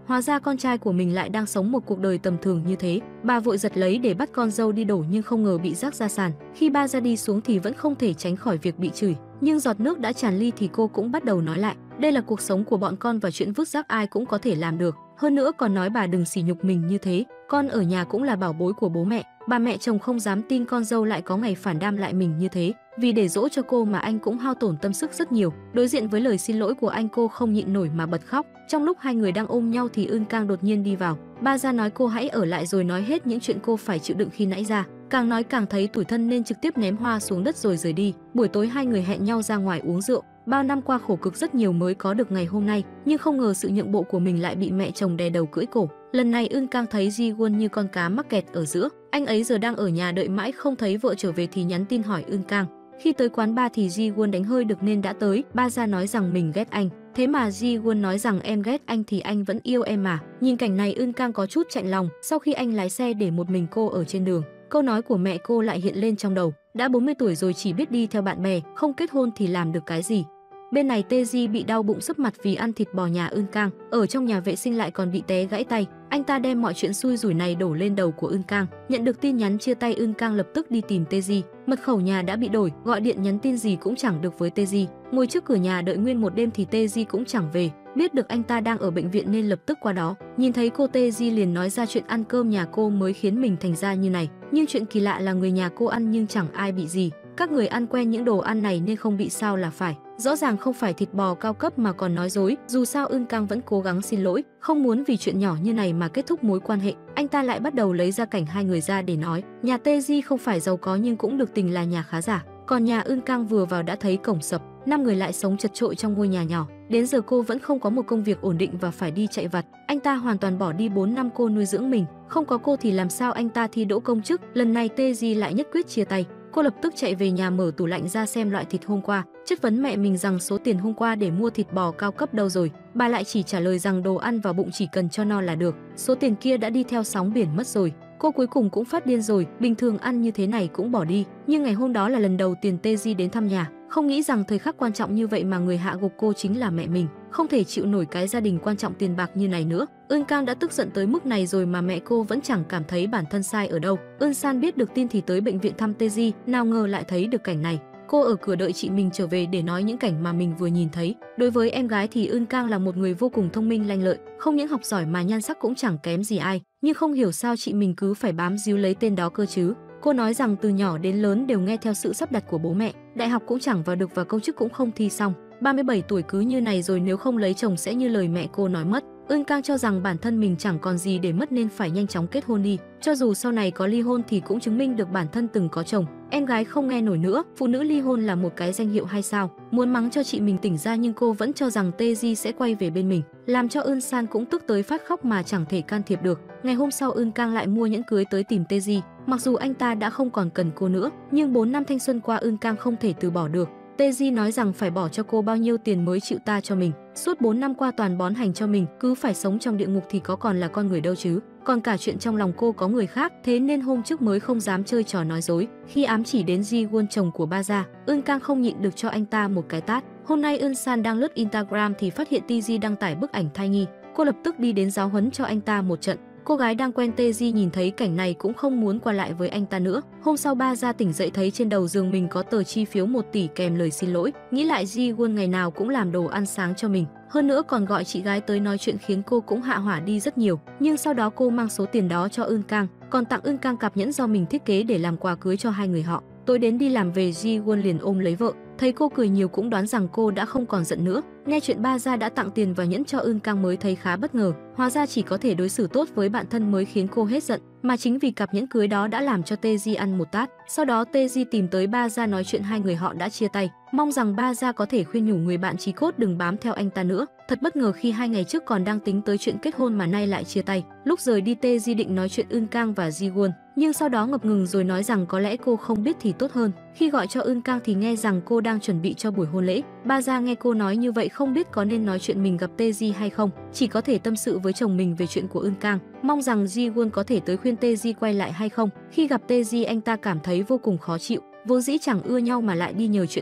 Hóa ra con trai của mình lại đang sống một cuộc đời tầm thường như thế. Bà vội giật lấy để bắt con dâu đi đổ nhưng không ngờ bị rác ra sàn. Khi ba ra đi xuống thì vẫn không thể tránh khỏi việc bị chửi. Nhưng giọt nước đã tràn ly thì cô cũng bắt đầu nói lại. Đây là cuộc sống của bọn con và chuyện vứt rác ai cũng có thể làm được. Hơn nữa còn nói bà đừng sỉ nhục mình như thế. Con ở nhà cũng là bảo bối của bố mẹ. Bà mẹ chồng không dám tin con dâu lại có ngày phản đam lại mình như thế. Vì để dỗ cho cô mà anh cũng hao tổn tâm sức rất nhiều. Đối diện với lời xin lỗi của anh, cô không nhịn nổi mà bật khóc. Trong lúc hai người đang ôm nhau thì Ưn Cang đột nhiên đi vào. Ba ra nói cô hãy ở lại rồi nói hết những chuyện cô phải chịu đựng khi nãy ra. Càng nói càng thấy tủi thân nên trực tiếp ném hoa xuống đất rồi rời đi. Buổi tối hai người hẹn nhau ra ngoài uống rượu. Bao năm qua khổ cực rất nhiều mới có được ngày hôm nay, nhưng không ngờ sự nhượng bộ của mình lại bị mẹ chồng đè đầu cưỡi cổ. Lần này Ưn Cang thấy Ji Won như con cá mắc kẹt ở giữa. Anh ấy giờ đang ở nhà đợi mãi không thấy vợ trở về thì nhắn tin hỏi Ưn Cang. Khi tới quán bar thì Ji Won đánh hơi được nên đã tới. Ba ra nói rằng mình ghét anh. Thế mà Ji Won nói rằng em ghét anh thì anh vẫn yêu em mà. Nhìn cảnh này Ưn Cang có chút chạnh lòng. Sau khi anh lái xe để một mình cô ở trên đường, câu nói của mẹ cô lại hiện lên trong đầu. Đã bốn mươi tuổi rồi chỉ biết đi theo bạn bè, không kết hôn thì làm được cái gì. Bên này Teji bị đau bụng sấp mặt vì ăn thịt bò nhà Ưn Cang, ở trong nhà vệ sinh lại còn bị té gãy tay. Anh ta đem mọi chuyện xui rủi này đổ lên đầu của Ưn Cang. Nhận được tin nhắn chia tay, Ưn Cang lập tức đi tìm Teji. Mật khẩu nhà đã bị đổi, gọi điện nhắn tin gì cũng chẳng được với Teji. Ngồi trước cửa nhà đợi nguyên một đêm thì Teji cũng chẳng về. Biết được anh ta đang ở bệnh viện nên lập tức qua đó. Nhìn thấy cô, Teji liền nói ra chuyện ăn cơm nhà cô mới khiến mình thành ra như này. Nhưng chuyện kỳ lạ là người nhà cô ăn nhưng chẳng ai bị gì. Các người ăn quen những đồ ăn này nên không bị sao là phải. Rõ ràng không phải thịt bò cao cấp mà còn nói dối. Dù sao Ưn Cang vẫn cố gắng xin lỗi, không muốn vì chuyện nhỏ như này mà kết thúc mối quan hệ. Anh ta lại bắt đầu lấy ra cảnh hai người ra để nói. Nhà Teji không phải giàu có nhưng cũng được tình là nhà khá giả. Còn nhà Ưn Cang vừa vào đã thấy cổng sập, năm người lại sống chật chội trong ngôi nhà nhỏ. Đến giờ cô vẫn không có một công việc ổn định và phải đi chạy vặt. Anh ta hoàn toàn bỏ đi bốn năm cô nuôi dưỡng mình. Không có cô thì làm sao anh ta thi đỗ công chức. Lần này Teji lại nhất quyết chia tay. Cô lập tức chạy về nhà mở tủ lạnh ra xem loại thịt hôm qua, chất vấn mẹ mình rằng số tiền hôm qua để mua thịt bò cao cấp đâu rồi. Bà lại chỉ trả lời rằng đồ ăn vào bụng chỉ cần cho no là được, số tiền kia đã đi theo sóng biển mất rồi. Cô cuối cùng cũng phát điên rồi, bình thường ăn như thế này cũng bỏ đi. Nhưng ngày hôm đó là lần đầu tiền Teji đến thăm nhà, không nghĩ rằng thời khắc quan trọng như vậy mà người hạ gục cô chính là mẹ mình. Không thể chịu nổi cái gia đình quan trọng tiền bạc như này nữa. Ưn Cang đã tức giận tới mức này rồi mà mẹ cô vẫn chẳng cảm thấy bản thân sai ở đâu. Ưn San biết được tin thì tới bệnh viện thăm Teji, nào ngờ lại thấy được cảnh này. Cô ở cửa đợi chị mình trở về để nói những cảnh mà mình vừa nhìn thấy. Đối với em gái thì Ưn Cang là một người vô cùng thông minh lanh lợi, không những học giỏi mà nhan sắc cũng chẳng kém gì ai. Nhưng không hiểu sao chị mình cứ phải bám díu lấy tên đó cơ chứ. Cô nói rằng từ nhỏ đến lớn đều nghe theo sự sắp đặt của bố mẹ, đại học cũng chẳng vào được và công chức cũng không thi xong. ba mươi bảy tuổi cứ như này rồi nếu không lấy chồng sẽ như lời mẹ cô nói mất. Ưn Cang cho rằng bản thân mình chẳng còn gì để mất nên phải nhanh chóng kết hôn đi. Cho dù sau này có ly hôn thì cũng chứng minh được bản thân từng có chồng. Em gái không nghe nổi nữa, phụ nữ ly hôn là một cái danh hiệu hay sao? Muốn mắng cho chị mình tỉnh ra nhưng cô vẫn cho rằng Teji sẽ quay về bên mình, làm cho Ưn San cũng tức tới phát khóc mà chẳng thể can thiệp được. Ngày hôm sau Ưn Cang lại mua nhẫn cưới tới tìm Teji. Mặc dù anh ta đã không còn cần cô nữa, nhưng bốn năm thanh xuân qua Ưn Cang không thể từ bỏ được. Teji nói rằng phải bỏ cho cô bao nhiêu tiền mới chịu ta cho mình. Suốt bốn năm qua toàn bón hành cho mình, cứ phải sống trong địa ngục thì có còn là con người đâu chứ. Còn cả chuyện trong lòng cô có người khác, thế nên hôm trước mới không dám chơi trò nói dối. Khi ám chỉ đến Ji Won chồng của ba gia, Ưn Cang không nhịn được cho anh ta một cái tát. Hôm nay Ưn San đang lướt Instagram thì phát hiện Teji đăng tải bức ảnh thai nhi. Cô lập tức đi đến giáo huấn cho anh ta một trận. Cô gái đang quen Teji nhìn thấy cảnh này cũng không muốn qua lại với anh ta nữa. Hôm sau ba gia tỉnh dậy thấy trên đầu giường mình có tờ chi phiếu một tỷ kèm lời xin lỗi. Nghĩ lại Ji Won ngày nào cũng làm đồ ăn sáng cho mình, hơn nữa còn gọi chị gái tới nói chuyện khiến cô cũng hạ hỏa đi rất nhiều. Nhưng sau đó cô mang số tiền đó cho Ưn Cang, còn tặng Ưn Cang cặp nhẫn do mình thiết kế để làm quà cưới cho hai người họ. Tối đến đi làm về Ji Won liền ôm lấy vợ, thấy cô cười nhiều cũng đoán rằng cô đã không còn giận nữa. Nghe chuyện ba gia đã tặng tiền và nhẫn cho Ưn Cang mới thấy khá bất ngờ, hóa ra chỉ có thể đối xử tốt với bạn thân mới khiến cô hết giận, mà chính vì cặp nhẫn cưới đó đã làm cho Teji ăn một tát. Sau đó Teji tìm tới ba gia nói chuyện hai người họ đã chia tay, mong rằng ba gia có thể khuyên nhủ người bạn chí cốt đừng bám theo anh ta nữa. Thật bất ngờ khi hai ngày trước còn đang tính tới chuyện kết hôn mà nay lại chia tay. Lúc rời đi Teji định nói chuyện Ưn Cang và Ji Won, nhưng sau đó ngập ngừng rồi nói rằng có lẽ cô không biết thì tốt hơn. Khi gọi cho Ưn Cang thì nghe rằng cô đang chuẩn bị cho buổi hôn lễ. Ba gia nghe cô nói như vậy không biết có nên nói chuyện mình gặp Teji hay không, chỉ có thể tâm sự với chồng mình về chuyện của Ưn Cang, mong rằng Ji Won có thể tới khuyên Teji quay lại hay không. Khi gặp Teji anh ta cảm thấy vô cùng khó chịu, vốn dĩ chẳng ưa nhau mà lại đi nhờ chuyện này.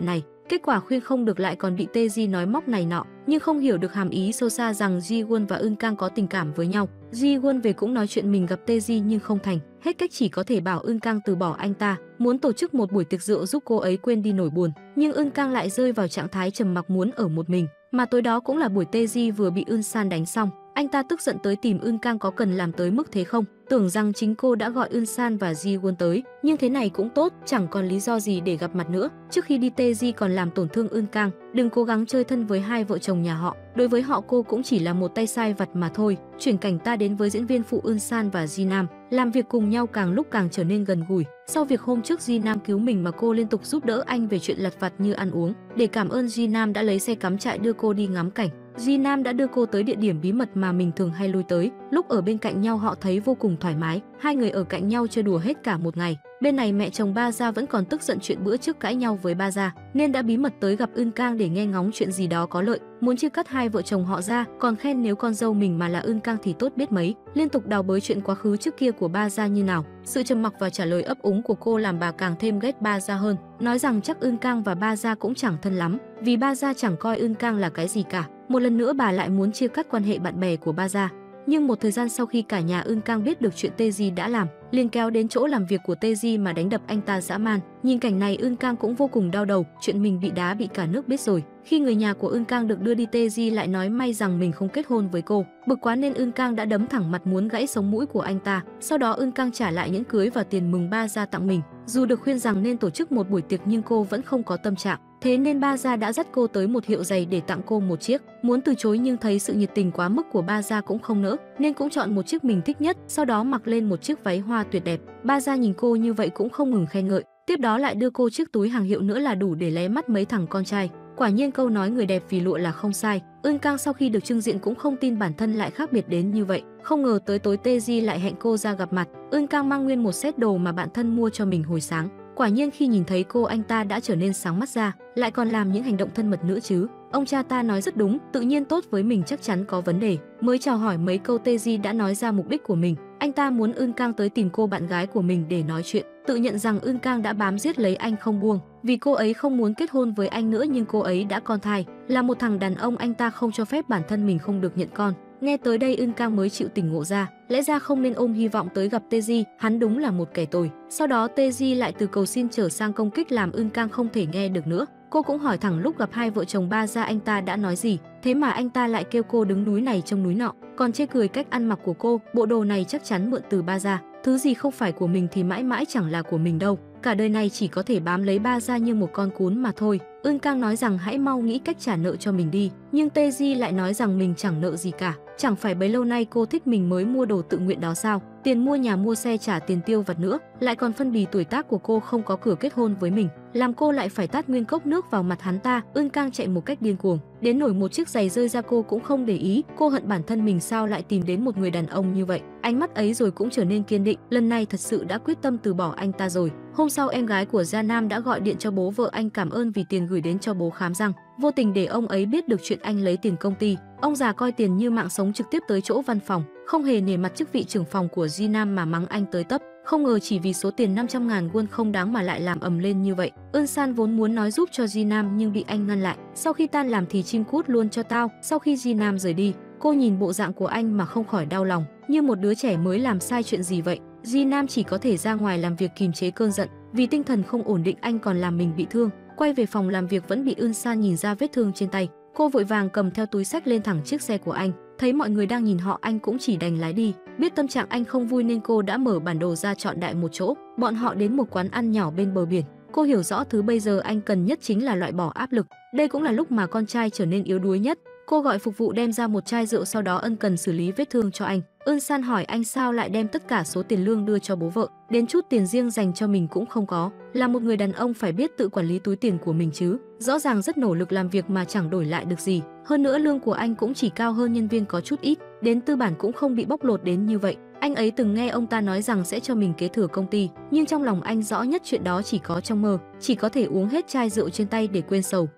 Kết quả khuyên không được lại còn bị Taeji nói móc này nọ, nhưng không hiểu được hàm ý sâu xa rằng Ji-won và Eun Kang có tình cảm với nhau. Ji-won về cũng nói chuyện mình gặp Taeji nhưng không thành, hết cách chỉ có thể bảo Eun Kang từ bỏ anh ta, muốn tổ chức một buổi tiệc rượu giúp cô ấy quên đi nỗi buồn, nhưng Eun Kang lại rơi vào trạng thái trầm mặc muốn ở một mình. Mà tối đó cũng là buổi Taeji vừa bị Eun San đánh xong, anh ta tức giận tới tìm Eun Kang có cần làm tới mức thế không? Tưởng rằng chính cô đã gọi Eun San và Ji-won tới, nhưng thế này cũng tốt, chẳng còn lý do gì để gặp mặt nữa. Trước khi đi Taeji còn làm tổn thương Eun Kang, đừng cố gắng chơi thân với hai vợ chồng nhà họ. Đối với họ cô cũng chỉ là một tay sai vặt mà thôi. Chuyển cảnh ta đến với diễn viên phụ Eun San và Ji Nam, làm việc cùng nhau càng lúc càng trở nên gần gũi. Sau việc hôm trước Ji Nam cứu mình mà cô liên tục giúp đỡ anh về chuyện lặt vặt như ăn uống, để cảm ơn Ji Nam đã lấy xe cắm trại đưa cô đi ngắm cảnh. Ji Nam đã đưa cô tới địa điểm bí mật mà mình thường hay lui tới. Lúc ở bên cạnh nhau họ thấy vô cùng thoải mái, hai người ở cạnh nhau chơi đùa hết cả một ngày. Bên này mẹ chồng Ba Gia vẫn còn tức giận chuyện bữa trước cãi nhau với Ba Gia, nên đã bí mật tới gặp Eun Kang để nghe ngóng chuyện gì đó có lợi, muốn chia cắt hai vợ chồng họ ra, còn khen nếu con dâu mình mà là Eun Kang thì tốt biết mấy, liên tục đào bới chuyện quá khứ trước kia của Ba Gia như nào. Sự trầm mặc và trả lời ấp úng của cô làm bà càng thêm ghét Ba Gia hơn, nói rằng chắc Eun Kang và Ba Gia cũng chẳng thân lắm, vì Ba Gia chẳng coi Eun Kang là cái gì cả. Một lần nữa bà lại muốn chia cắt quan hệ bạn bè của Ba Gia. Nhưng một thời gian sau khi cả nhà Eun Kang biết được chuyện Taeji đã làm, liền kéo đến chỗ làm việc của Taeji mà đánh đập anh ta dã man. Nhìn cảnh này Eun Kang cũng vô cùng đau đầu, chuyện mình bị đá bị cả nước biết rồi. Khi người nhà của Eun Kang được đưa đi, Taeji lại nói may rằng mình không kết hôn với cô. Bực quá nên Eun Kang đã đấm thẳng mặt muốn gãy sống mũi của anh ta. Sau đó Eun Kang trả lại nhẫn cưới và tiền mừng Ba Gia tặng mình. Dù được khuyên rằng nên tổ chức một buổi tiệc nhưng cô vẫn không có tâm trạng. Thế nên Ba Gia đã dắt cô tới một hiệu giày để tặng cô một chiếc. Muốn từ chối nhưng thấy sự nhiệt tình quá mức của Ba Gia cũng không nỡ, nên cũng chọn một chiếc mình thích nhất, sau đó mặc lên một chiếc váy hoa tuyệt đẹp. Ba Gia nhìn cô như vậy cũng không ngừng khen ngợi, tiếp đó lại đưa cô chiếc túi hàng hiệu nữa là đủ để lé mắt mấy thằng con trai. Quả nhiên câu nói người đẹp vì lụa là không sai. Eun Kang sau khi được trưng diện cũng không tin bản thân lại khác biệt đến như vậy. Không ngờ tới tối Taeji lại hẹn cô ra gặp mặt. Eun Kang mang nguyên một set đồ mà bạn thân mua cho mình hồi sáng. Quả nhiên khi nhìn thấy cô anh ta đã trở nên sáng mắt ra, lại còn làm những hành động thân mật nữa chứ. Ông cha ta nói rất đúng, tự nhiên tốt với mình chắc chắn có vấn đề. Mới chào hỏi mấy câu Taeji đã nói ra mục đích của mình. Anh ta muốn Eun Kang tới tìm cô bạn gái của mình để nói chuyện. Tự nhận rằng Eun Kang đã bám giết lấy anh không buông, vì cô ấy không muốn kết hôn với anh nữa nhưng cô ấy đã con thai. Là một thằng đàn ông anh ta không cho phép bản thân mình không được nhận con. Nghe tới đây Eun Kang mới chịu tỉnh ngộ ra, lẽ ra không nên ôm hy vọng tới gặp Taeji, hắn đúng là một kẻ tồi. Sau đó Taeji lại từ cầu xin trở sang công kích làm Eun Kang không thể nghe được nữa. Cô cũng hỏi thẳng lúc gặp hai vợ chồng Ba Gia anh ta đã nói gì, thế mà anh ta lại kêu cô đứng núi này trông núi nọ, còn chê cười cách ăn mặc của cô, bộ đồ này chắc chắn mượn từ Ba Gia, thứ gì không phải của mình thì mãi mãi chẳng là của mình đâu, cả đời này chỉ có thể bám lấy Ba Gia như một con cún mà thôi. Eun Kang nói rằng hãy mau nghĩ cách trả nợ cho mình đi, nhưng Taeji lại nói rằng mình chẳng nợ gì cả, chẳng phải bấy lâu nay cô thích mình mới mua đồ tự nguyện đó sao, tiền mua nhà mua xe trả tiền tiêu vặt nữa, lại còn phân bì tuổi tác của cô không có cửa kết hôn với mình, làm cô lại phải tát nguyên cốc nước vào mặt hắn ta. Eun Kang chạy một cách điên cuồng, đến nổi một chiếc giày rơi ra cô cũng không để ý. Cô hận bản thân mình sao lại tìm đến một người đàn ông như vậy. Ánh mắt ấy rồi cũng trở nên kiên định, lần này thật sự đã quyết tâm từ bỏ anh ta rồi. Hôm sau em gái của Gia Nam đã gọi điện cho bố vợ anh cảm ơn vì tiền gửi đến cho bố khám răng, vô tình để ông ấy biết được chuyện anh lấy tiền công ty. Ông già coi tiền như mạng sống trực tiếp tới chỗ văn phòng, không hề nể mặt chức vị trưởng phòng của Ji Nam mà mắng anh tới tấp. Không ngờ chỉ vì số tiền năm trăm ngàn won không đáng mà lại làm ầm lên như vậy. Eun San vốn muốn nói giúp cho Ji Nam nhưng bị anh ngăn lại. Sau khi tan làm thì chim cút luôn cho tao. Sau khi Ji Nam rời đi, cô nhìn bộ dạng của anh mà không khỏi đau lòng, như một đứa trẻ mới làm sai chuyện gì vậy. Ji Nam chỉ có thể ra ngoài làm việc kìm chế cơn giận, vì tinh thần không ổn định anh còn làm mình bị thương. Quay về phòng làm việc vẫn bị Eun San nhìn ra vết thương trên tay. Cô vội vàng cầm theo túi xách lên thẳng chiếc xe của anh. Thấy mọi người đang nhìn họ anh cũng chỉ đành lái đi. Biết tâm trạng anh không vui nên cô đã mở bản đồ ra chọn đại một chỗ. Bọn họ đến một quán ăn nhỏ bên bờ biển. Cô hiểu rõ thứ bây giờ anh cần nhất chính là loại bỏ áp lực. Đây cũng là lúc mà con trai trở nên yếu đuối nhất. Cô gọi phục vụ đem ra một chai rượu, sau đó ân cần xử lý vết thương cho anh. Eun San hỏi anh sao lại đem tất cả số tiền lương đưa cho bố vợ, đến chút tiền riêng dành cho mình cũng không có. Là một người đàn ông phải biết tự quản lý túi tiền của mình chứ. Rõ ràng rất nỗ lực làm việc mà chẳng đổi lại được gì. Hơn nữa lương của anh cũng chỉ cao hơn nhân viên có chút ít, đến tư bản cũng không bị bóc lột đến như vậy. Anh ấy từng nghe ông ta nói rằng sẽ cho mình kế thừa công ty, nhưng trong lòng anh rõ nhất chuyện đó chỉ có trong mơ, chỉ có thể uống hết chai rượu trên tay để quên sầu.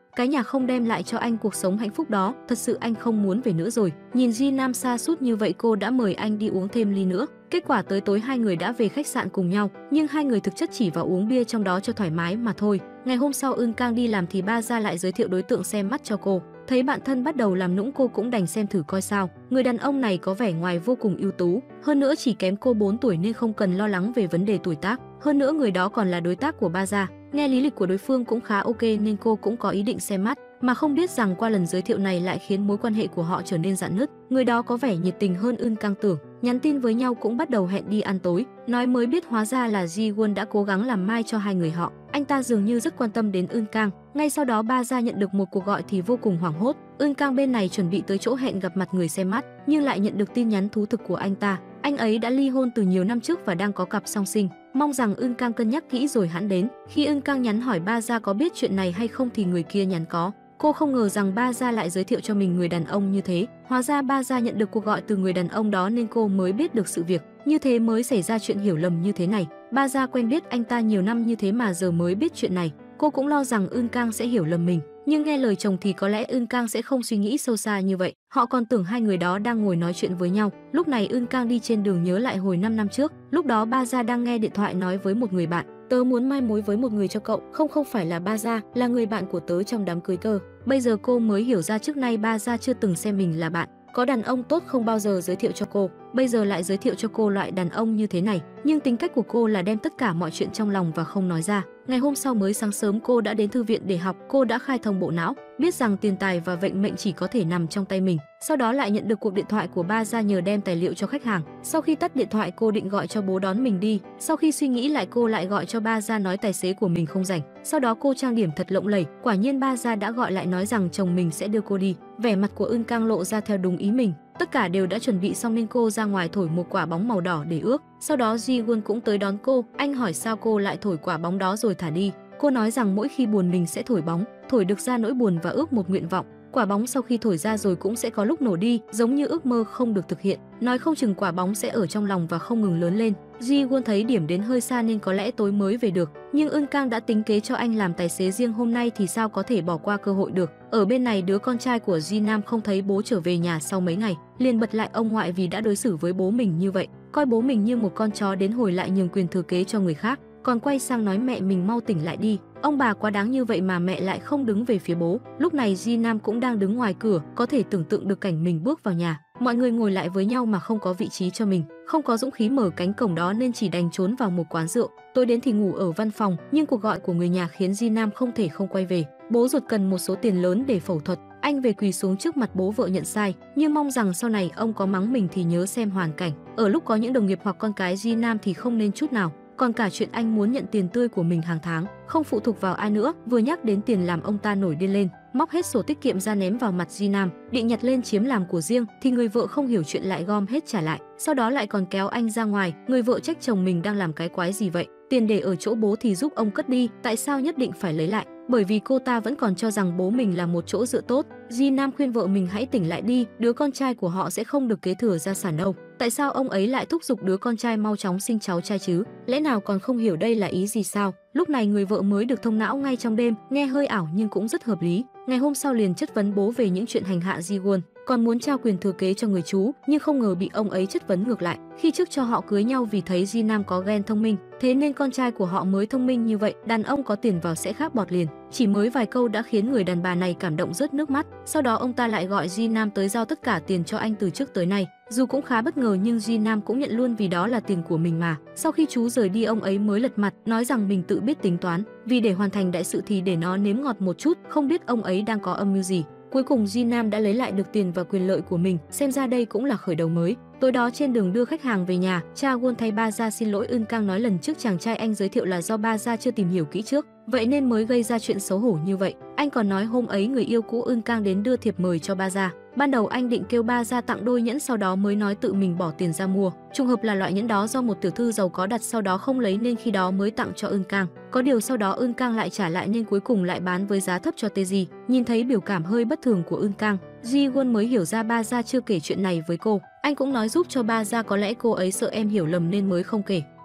cái nhà không đem lại cho anh cuộc sống hạnh phúc đó, thật sự anh không muốn về nữa rồi. Nhìn Ji Nam sa sút như vậy, cô đã mời anh đi uống thêm ly nữa. Kết quả tới tối hai người đã về khách sạn cùng nhau, nhưng hai người thực chất chỉ vào uống bia trong đó cho thoải mái mà thôi. Ngày hôm sau Eun Kang đi làm thì ba gia lại giới thiệu đối tượng xem mắt cho cô. Thấy bạn thân bắt đầu làm nũng, cô cũng đành xem thử coi sao. Người đàn ông này có vẻ ngoài vô cùng ưu tú, hơn nữa chỉ kém cô bốn tuổi nên không cần lo lắng về vấn đề tuổi tác. Hơn nữa người đó còn là đối tác của ba gia. Nghe lý lịch của đối phương cũng khá ok nên cô cũng có ý định xem mắt, mà không biết rằng qua lần giới thiệu này lại khiến mối quan hệ của họ trở nên rạn nứt. Người đó có vẻ nhiệt tình hơn Eun Kang tưởng, nhắn tin với nhau cũng bắt đầu hẹn đi ăn tối. Nói mới biết hóa ra là Ji Won đã cố gắng làm mai cho hai người họ. Anh ta dường như rất quan tâm đến Eun Kang. Ngay sau đó ba gia nhận được một cuộc gọi thì vô cùng hoảng hốt. Eun Kang bên này chuẩn bị tới chỗ hẹn gặp mặt người xem mắt, nhưng lại nhận được tin nhắn thú thực của anh ta. Anh ấy đã ly hôn từ nhiều năm trước và đang có cặp song sinh, mong rằng Eun Kang cân nhắc kỹ rồi hẵng đến. Khi Eun Kang nhắn hỏi ba gia có biết chuyện này hay không thì người kia nhắn có. Cô không ngờ rằng ba gia lại giới thiệu cho mình người đàn ông như thế. Hóa ra ba gia nhận được cuộc gọi từ người đàn ông đó nên cô mới biết được sự việc. Như thế mới xảy ra chuyện hiểu lầm như thế này. Ba gia quen biết anh ta nhiều năm như thế mà giờ mới biết chuyện này. Cô cũng lo rằng Eun Kang sẽ hiểu lầm mình, nhưng nghe lời chồng thì có lẽ Eun Kang sẽ không suy nghĩ sâu xa như vậy. Họ còn tưởng hai người đó đang ngồi nói chuyện với nhau. Lúc này Eun Kang đi trên đường nhớ lại hồi năm năm trước, lúc đó ba gia đang nghe điện thoại nói với một người bạn: "Tớ muốn mai mối với một người cho cậu." Không, không phải là ba gia, là người bạn của tớ trong đám cưới cơ. Bây giờ cô mới hiểu ra trước nay ba gia chưa từng xem mình là bạn. Có đàn ông tốt không bao giờ giới thiệu cho cô, bây giờ lại giới thiệu cho cô loại đàn ông như thế này. Nhưng tính cách của cô là đem tất cả mọi chuyện trong lòng và không nói ra. Ngày hôm sau mới sáng sớm cô đã đến thư viện để học. Cô đã khai thông bộ não, biết rằng tiền tài và vận mệnh chỉ có thể nằm trong tay mình. Sau đó lại nhận được cuộc điện thoại của ba gia nhờ đem tài liệu cho khách hàng. Sau khi tắt điện thoại cô định gọi cho bố đón mình đi. Sau khi suy nghĩ lại cô lại gọi cho ba gia nói tài xế của mình không rảnh. Sau đó cô trang điểm thật lộng lẫy. Quả nhiên ba gia đã gọi lại nói rằng chồng mình sẽ đưa cô đi. Vẻ mặt của Eun Kang lộ ra theo đúng ý mình. Tất cả đều đã chuẩn bị xong nên cô ra ngoài thổi một quả bóng màu đỏ để ước. Sau đó Ji Won cũng tới đón cô. Anh hỏi sao cô lại thổi quả bóng đó rồi thả đi. Cô nói rằng mỗi khi buồn mình sẽ thổi bóng, thổi được ra nỗi buồn và ước một nguyện vọng. Quả bóng sau khi thổi ra rồi cũng sẽ có lúc nổ đi, giống như ước mơ không được thực hiện. Nói không chừng quả bóng sẽ ở trong lòng và không ngừng lớn lên. Ji Won thấy điểm đến hơi xa nên có lẽ tối mới về được. Nhưng Eun Kang đã tính kế cho anh làm tài xế riêng hôm nay thì sao có thể bỏ qua cơ hội được. Ở bên này đứa con trai của Ji Nam không thấy bố trở về nhà sau mấy ngày, liền bật lại ông ngoại vì đã đối xử với bố mình như vậy, coi bố mình như một con chó đến hồi lại nhường quyền thừa kế cho người khác. Còn quay sang nói mẹ mình mau tỉnh lại đi, ông bà quá đáng như vậy mà mẹ lại không đứng về phía bố. Lúc này Ji Nam cũng đang đứng ngoài cửa, có thể tưởng tượng được cảnh mình bước vào nhà, mọi người ngồi lại với nhau mà không có vị trí cho mình, không có dũng khí mở cánh cổng đó nên chỉ đành trốn vào một quán rượu. Tối đến thì ngủ ở văn phòng, nhưng cuộc gọi của người nhà khiến Ji Nam không thể không quay về. Bố ruột cần một số tiền lớn để phẫu thuật, anh về quỳ xuống trước mặt bố vợ nhận sai, nhưng mong rằng sau này ông có mắng mình thì nhớ xem hoàn cảnh. Ở lúc có những đồng nghiệp hoặc con cái Ji Nam thì không nên chút nào. Còn cả chuyện anh muốn nhận tiền tươi của mình hàng tháng, không phụ thuộc vào ai nữa. Vừa nhắc đến tiền làm ông ta nổi điên lên, móc hết sổ tiết kiệm ra ném vào mặt Ji Nam, định nhặt lên chiếm làm của riêng thì người vợ không hiểu chuyện lại gom hết trả lại. Sau đó lại còn kéo anh ra ngoài. Người vợ trách chồng mình đang làm cái quái gì vậy, tiền để ở chỗ bố thì giúp ông cất đi, tại sao nhất định phải lấy lại? Bởi vì cô ta vẫn còn cho rằng bố mình là một chỗ dựa tốt. Ji Nam khuyên vợ mình hãy tỉnh lại đi, đứa con trai của họ sẽ không được kế thừa gia sản đâu. Tại sao ông ấy lại thúc giục đứa con trai mau chóng sinh cháu trai chứ? Lẽ nào còn không hiểu đây là ý gì sao? Lúc này người vợ mới được thông não ngay trong đêm, nghe hơi ảo nhưng cũng rất hợp lý. Ngày hôm sau liền chất vấn bố về những chuyện hành hạ Ji Won, còn muốn trao quyền thừa kế cho người chú, nhưng không ngờ bị ông ấy chất vấn ngược lại. Khi trước cho họ cưới nhau vì thấy Ji Nam có ghen thông minh, thế nên con trai của họ mới thông minh như vậy. Đàn ông có tiền vào sẽ khác bọt liền. Chỉ mới vài câu đã khiến người đàn bà này cảm động rớt nước mắt. Sau đó ông ta lại gọi Ji Nam tới giao tất cả tiền cho anh từ trước tới nay. Dù cũng khá bất ngờ nhưng Ji Nam cũng nhận luôn vì đó là tiền của mình mà. Sau khi chú rời đi ông ấy mới lật mặt, nói rằng mình tự biết tính toán, vì để hoàn thành đại sự thì để nó nếm ngọt một chút, không biết ông ấy đang có âm mưu gì. Cuối cùng Ji Nam đã lấy lại được tiền và quyền lợi của mình, xem ra đây cũng là khởi đầu mới. Tối đó trên đường đưa khách hàng về nhà, cha Won thay ba gia xin lỗi Eun Kang, nói lần trước chàng trai anh giới thiệu là do ba gia chưa tìm hiểu kỹ trước, vậy nên mới gây ra chuyện xấu hổ như vậy. Anh còn nói hôm ấy người yêu cũ Eun Kang đến đưa thiệp mời cho ba gia. Ban đầu anh định kêu ba gia tặng đôi nhẫn, sau đó mới nói tự mình bỏ tiền ra mua. Trùng hợp là loại nhẫn đó do một tiểu thư giàu có đặt, sau đó không lấy nên khi đó mới tặng cho Eun Kang. Có điều sau đó Eun Kang lại trả lại nên cuối cùng lại bán với giá thấp cho Taeji. Nhìn thấy biểu cảm hơi bất thường của Eun Kang, Ji Won mới hiểu ra ba gia chưa kể chuyện này với cô. Anh cũng nói giúp cho ba gia, có lẽ cô ấy sợ em hiểu lầm nên mới không kể.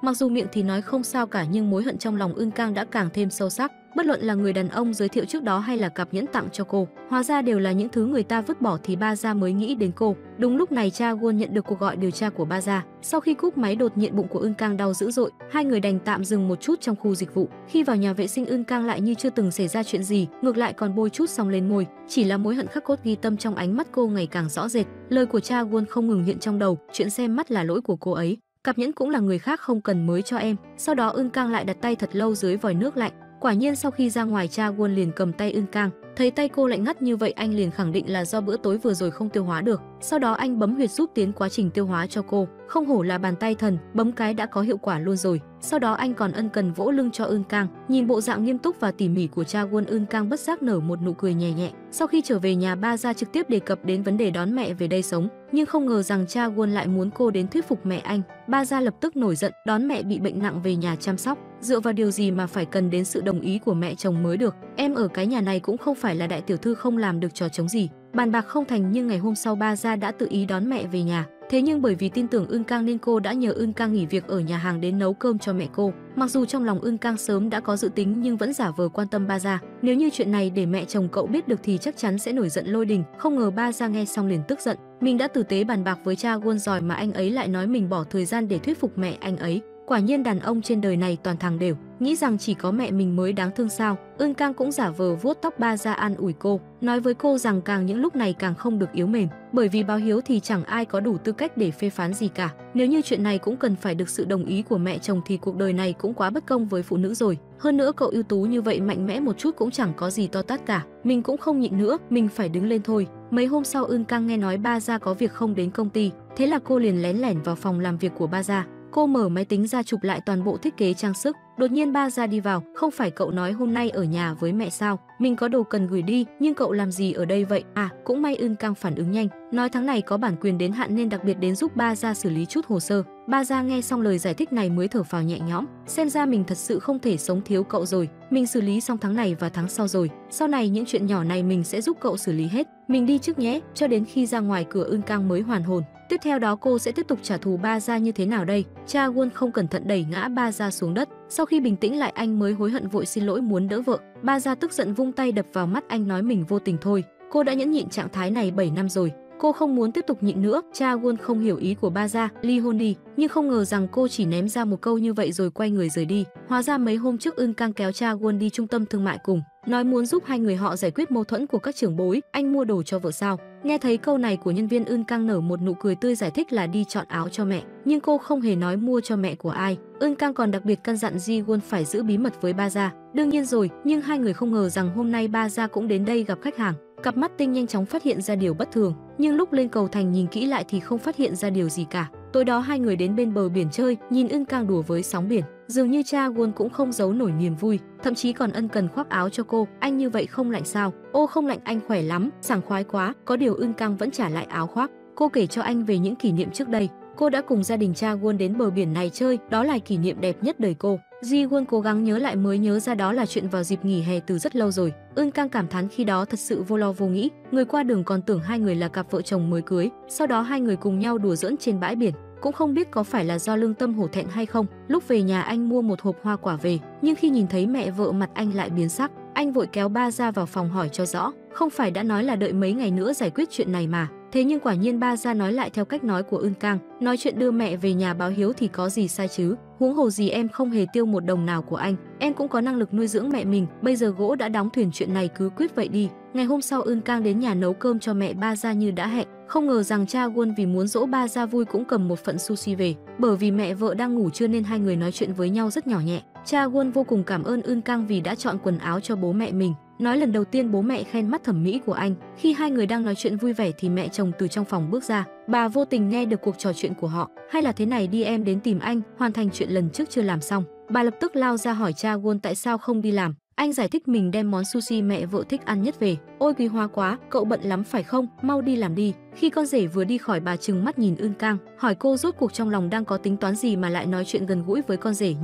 Mặc dù miệng thì nói không sao cả nhưng mối hận trong lòng Ưn Cang đã càng thêm sâu sắc. Bất luận là người đàn ông giới thiệu trước đó hay là cặp nhẫn tặng cho cô, hóa ra đều là những thứ người ta vứt bỏ thì Ba Gia mới nghĩ đến cô. Đúng lúc này Cha Won nhận được cuộc gọi điều tra của Ba Gia. Sau khi cúp máy đột nhiên bụng của Ưn Cang đau dữ dội, hai người đành tạm dừng một chút trong khu dịch vụ. Khi vào nhà vệ sinh Ưn Cang lại như chưa từng xảy ra chuyện gì, ngược lại còn bôi chút xong lên môi. Chỉ là mối hận khắc cốt ghi tâm trong ánh mắt cô ngày càng rõ rệt. Lời của Cha Won không ngừng hiện trong đầu, chuyện xem mắt là lỗi của cô ấy. Cặp nhẫn cũng là người khác không cần mới cho em. Sau đó Ưn Cang lại đặt tay thật lâu dưới vòi nước lạnh. Quả nhiên sau khi ra ngoài Cha Won liền cầm tay Ưn Cang, thấy tay cô lạnh ngắt như vậy anh liền khẳng định là do bữa tối vừa rồi không tiêu hóa được. Sau đó anh bấm huyệt giúp tiến quá trình tiêu hóa cho cô. Không hổ là bàn tay thần, bấm cái đã có hiệu quả luôn rồi. Sau đó anh còn ân cần vỗ lưng cho Ưn Cang. Nhìn bộ dạng nghiêm túc và tỉ mỉ của Cha Won, Ưn Cang bất giác nở một nụ cười nhẹ nhẹ. Sau khi trở về nhà, Ba Gia trực tiếp đề cập đến vấn đề đón mẹ về đây sống, nhưng không ngờ rằng Cha Won lại muốn cô đến thuyết phục mẹ anh. Ba Gia lập tức nổi giận, đón mẹ bị bệnh nặng về nhà chăm sóc, dựa vào điều gì mà phải cần đến sự đồng ý của mẹ chồng mới được? Em ở cái nhà này cũng không phải là đại tiểu thư không làm được trò chống gì. Bàn bạc không thành nhưng ngày hôm sau Ba Gia đã tự ý đón mẹ về nhà. Thế nhưng bởi vì tin tưởng Ưn Cang nên cô đã nhờ Ưn Cang nghỉ việc ở nhà hàng đến nấu cơm cho mẹ cô. Mặc dù trong lòng Ưn Cang sớm đã có dự tính nhưng vẫn giả vờ quan tâm Ba Gia. Nếu như chuyện này để mẹ chồng cậu biết được thì chắc chắn sẽ nổi giận lôi đình. Không ngờ Ba Gia nghe xong liền tức giận. Mình đã tử tế bàn bạc với Cha Won rồi mà anh ấy lại nói mình bỏ thời gian để thuyết phục mẹ anh ấy. Quả nhiên đàn ông trên đời này toàn thằng đều, nghĩ rằng chỉ có mẹ mình mới đáng thương sao? Ưn Cang cũng giả vờ vuốt tóc Ba Gia an ủi cô, nói với cô rằng càng những lúc này càng không được yếu mềm, bởi vì báo hiếu thì chẳng ai có đủ tư cách để phê phán gì cả. Nếu như chuyện này cũng cần phải được sự đồng ý của mẹ chồng thì cuộc đời này cũng quá bất công với phụ nữ rồi. Hơn nữa cậu ưu tú như vậy, mạnh mẽ một chút cũng chẳng có gì to tát cả. Mình cũng không nhịn nữa, mình phải đứng lên thôi. Mấy hôm sau Ưn Cang nghe nói Ba Gia có việc không đến công ty, thế là cô liền lén lẻn vào phòng làm việc của Ba Gia. Cô mở máy tính ra chụp lại toàn bộ thiết kế trang sức. Đột nhiên Ba Gia đi vào, không phải cậu nói hôm nay ở nhà với mẹ sao? Mình có đồ cần gửi đi, nhưng cậu làm gì ở đây vậy? À, cũng may Ưn Cang phản ứng nhanh, nói tháng này có bản quyền đến hạn nên đặc biệt đến giúp Ba Gia xử lý chút hồ sơ. Ba Gia nghe xong lời giải thích này mới thở phào nhẹ nhõm, xem ra mình thật sự không thể sống thiếu cậu rồi. Mình xử lý xong tháng này và tháng sau rồi, sau này những chuyện nhỏ này mình sẽ giúp cậu xử lý hết. Mình đi trước nhé. Cho đến khi ra ngoài cửa Ưn Cang mới hoàn hồn. Tiếp theo đó cô sẽ tiếp tục trả thù Ba Gia như thế nào đây? Cha Won không cẩn thận đẩy ngã Ba Gia xuống đất. Sau khi bình tĩnh lại anh mới hối hận vội xin lỗi muốn đỡ vợ. Ba Gia tức giận vung tay đập vào mắt anh nói mình vô tình thôi. Cô đã nhẫn nhịn trạng thái này bảy năm rồi. Cô không muốn tiếp tục nhịn nữa. Cha Won không hiểu ý của Ba Gia, ly hôn đi. Nhưng không ngờ rằng cô chỉ ném ra một câu như vậy rồi quay người rời đi. Hóa ra mấy hôm trước Ưn Cang kéo Cha Won đi trung tâm thương mại cùng, nói muốn giúp hai người họ giải quyết mâu thuẫn của các trưởng bối. Anh mua đồ cho vợ sao? Nghe thấy câu này của nhân viên, Ưn Cang nở một nụ cười tươi giải thích là đi chọn áo cho mẹ, nhưng cô không hề nói mua cho mẹ của ai. Ưn Cang còn đặc biệt căn dặn Ji Won phải giữ bí mật với Ba Gia. Đương nhiên rồi, nhưng hai người không ngờ rằng hôm nay Ba Gia cũng đến đây gặp khách hàng. Cặp mắt tinh nhanh chóng phát hiện ra điều bất thường, nhưng lúc lên cầu thành nhìn kỹ lại thì không phát hiện ra điều gì cả. Tối đó hai người đến bên bờ biển chơi, nhìn Ưn Cang đùa với sóng biển, dường như Cha Won cũng không giấu nổi niềm vui, thậm chí còn ân cần khoác áo cho cô. Anh như vậy không lạnh sao? Ô không lạnh, anh khỏe lắm, sảng khoái quá. Có điều Ưn Cang vẫn trả lại áo khoác. Cô kể cho anh về những kỷ niệm trước đây. Cô đã cùng gia đình Cha Won đến bờ biển này chơi, đó là kỷ niệm đẹp nhất đời cô. Ji Won cố gắng nhớ lại mới nhớ ra đó là chuyện vào dịp nghỉ hè từ rất lâu rồi. Ưn Cang cảm thán khi đó thật sự vô lo vô nghĩ, người qua đường còn tưởng hai người là cặp vợ chồng mới cưới. Sau đó hai người cùng nhau đùa giỡn trên bãi biển, cũng không biết có phải là do lương tâm hổ thẹn hay không. Lúc về nhà anh mua một hộp hoa quả về, nhưng khi nhìn thấy mẹ vợ mặt anh lại biến sắc. Anh vội kéo Ba Gia vào phòng hỏi cho rõ, không phải đã nói là đợi mấy ngày nữa giải quyết chuyện này mà. Thế nhưng quả nhiên Ba Gia nói lại theo cách nói của Ưn Cang, nói chuyện đưa mẹ về nhà báo hiếu thì có gì sai chứ? Huống hồ gì em không hề tiêu một đồng nào của anh, em cũng có năng lực nuôi dưỡng mẹ mình, bây giờ gỗ đã đóng thuyền, chuyện này cứ quyết vậy đi. Ngày hôm sau Ưn Cang đến nhà nấu cơm cho mẹ Ba Gia như đã hẹn, không ngờ rằng Cha Won vì muốn dỗ Ba Gia vui cũng cầm một phần sushi về. Bởi vì mẹ vợ đang ngủ trưa nên hai người nói chuyện với nhau rất nhỏ nhẹ. Cha Won vô cùng cảm ơn Ưn Cang vì đã chọn quần áo cho bố mẹ mình, nói lần đầu tiên bố mẹ khen mắt thẩm mỹ của anh. Khi hai người đang nói chuyện vui vẻ thì mẹ chồng từ trong phòng bước ra. Bà vô tình nghe được cuộc trò chuyện của họ. Hay là thế này đi, em đến tìm anh, hoàn thành chuyện lần trước chưa làm xong. Bà lập tức lao ra hỏi Cha Won tại sao không đi làm. Anh giải thích mình đem món sushi mẹ vợ thích ăn nhất về. Ôi quý hóa quá, cậu bận lắm phải không, mau đi làm đi. Khi con rể vừa đi khỏi, bà trừng mắt nhìn Ưn Cang, hỏi cô rốt cuộc trong lòng đang có tính toán gì mà lại nói chuyện gần gũi với con rể như vậy.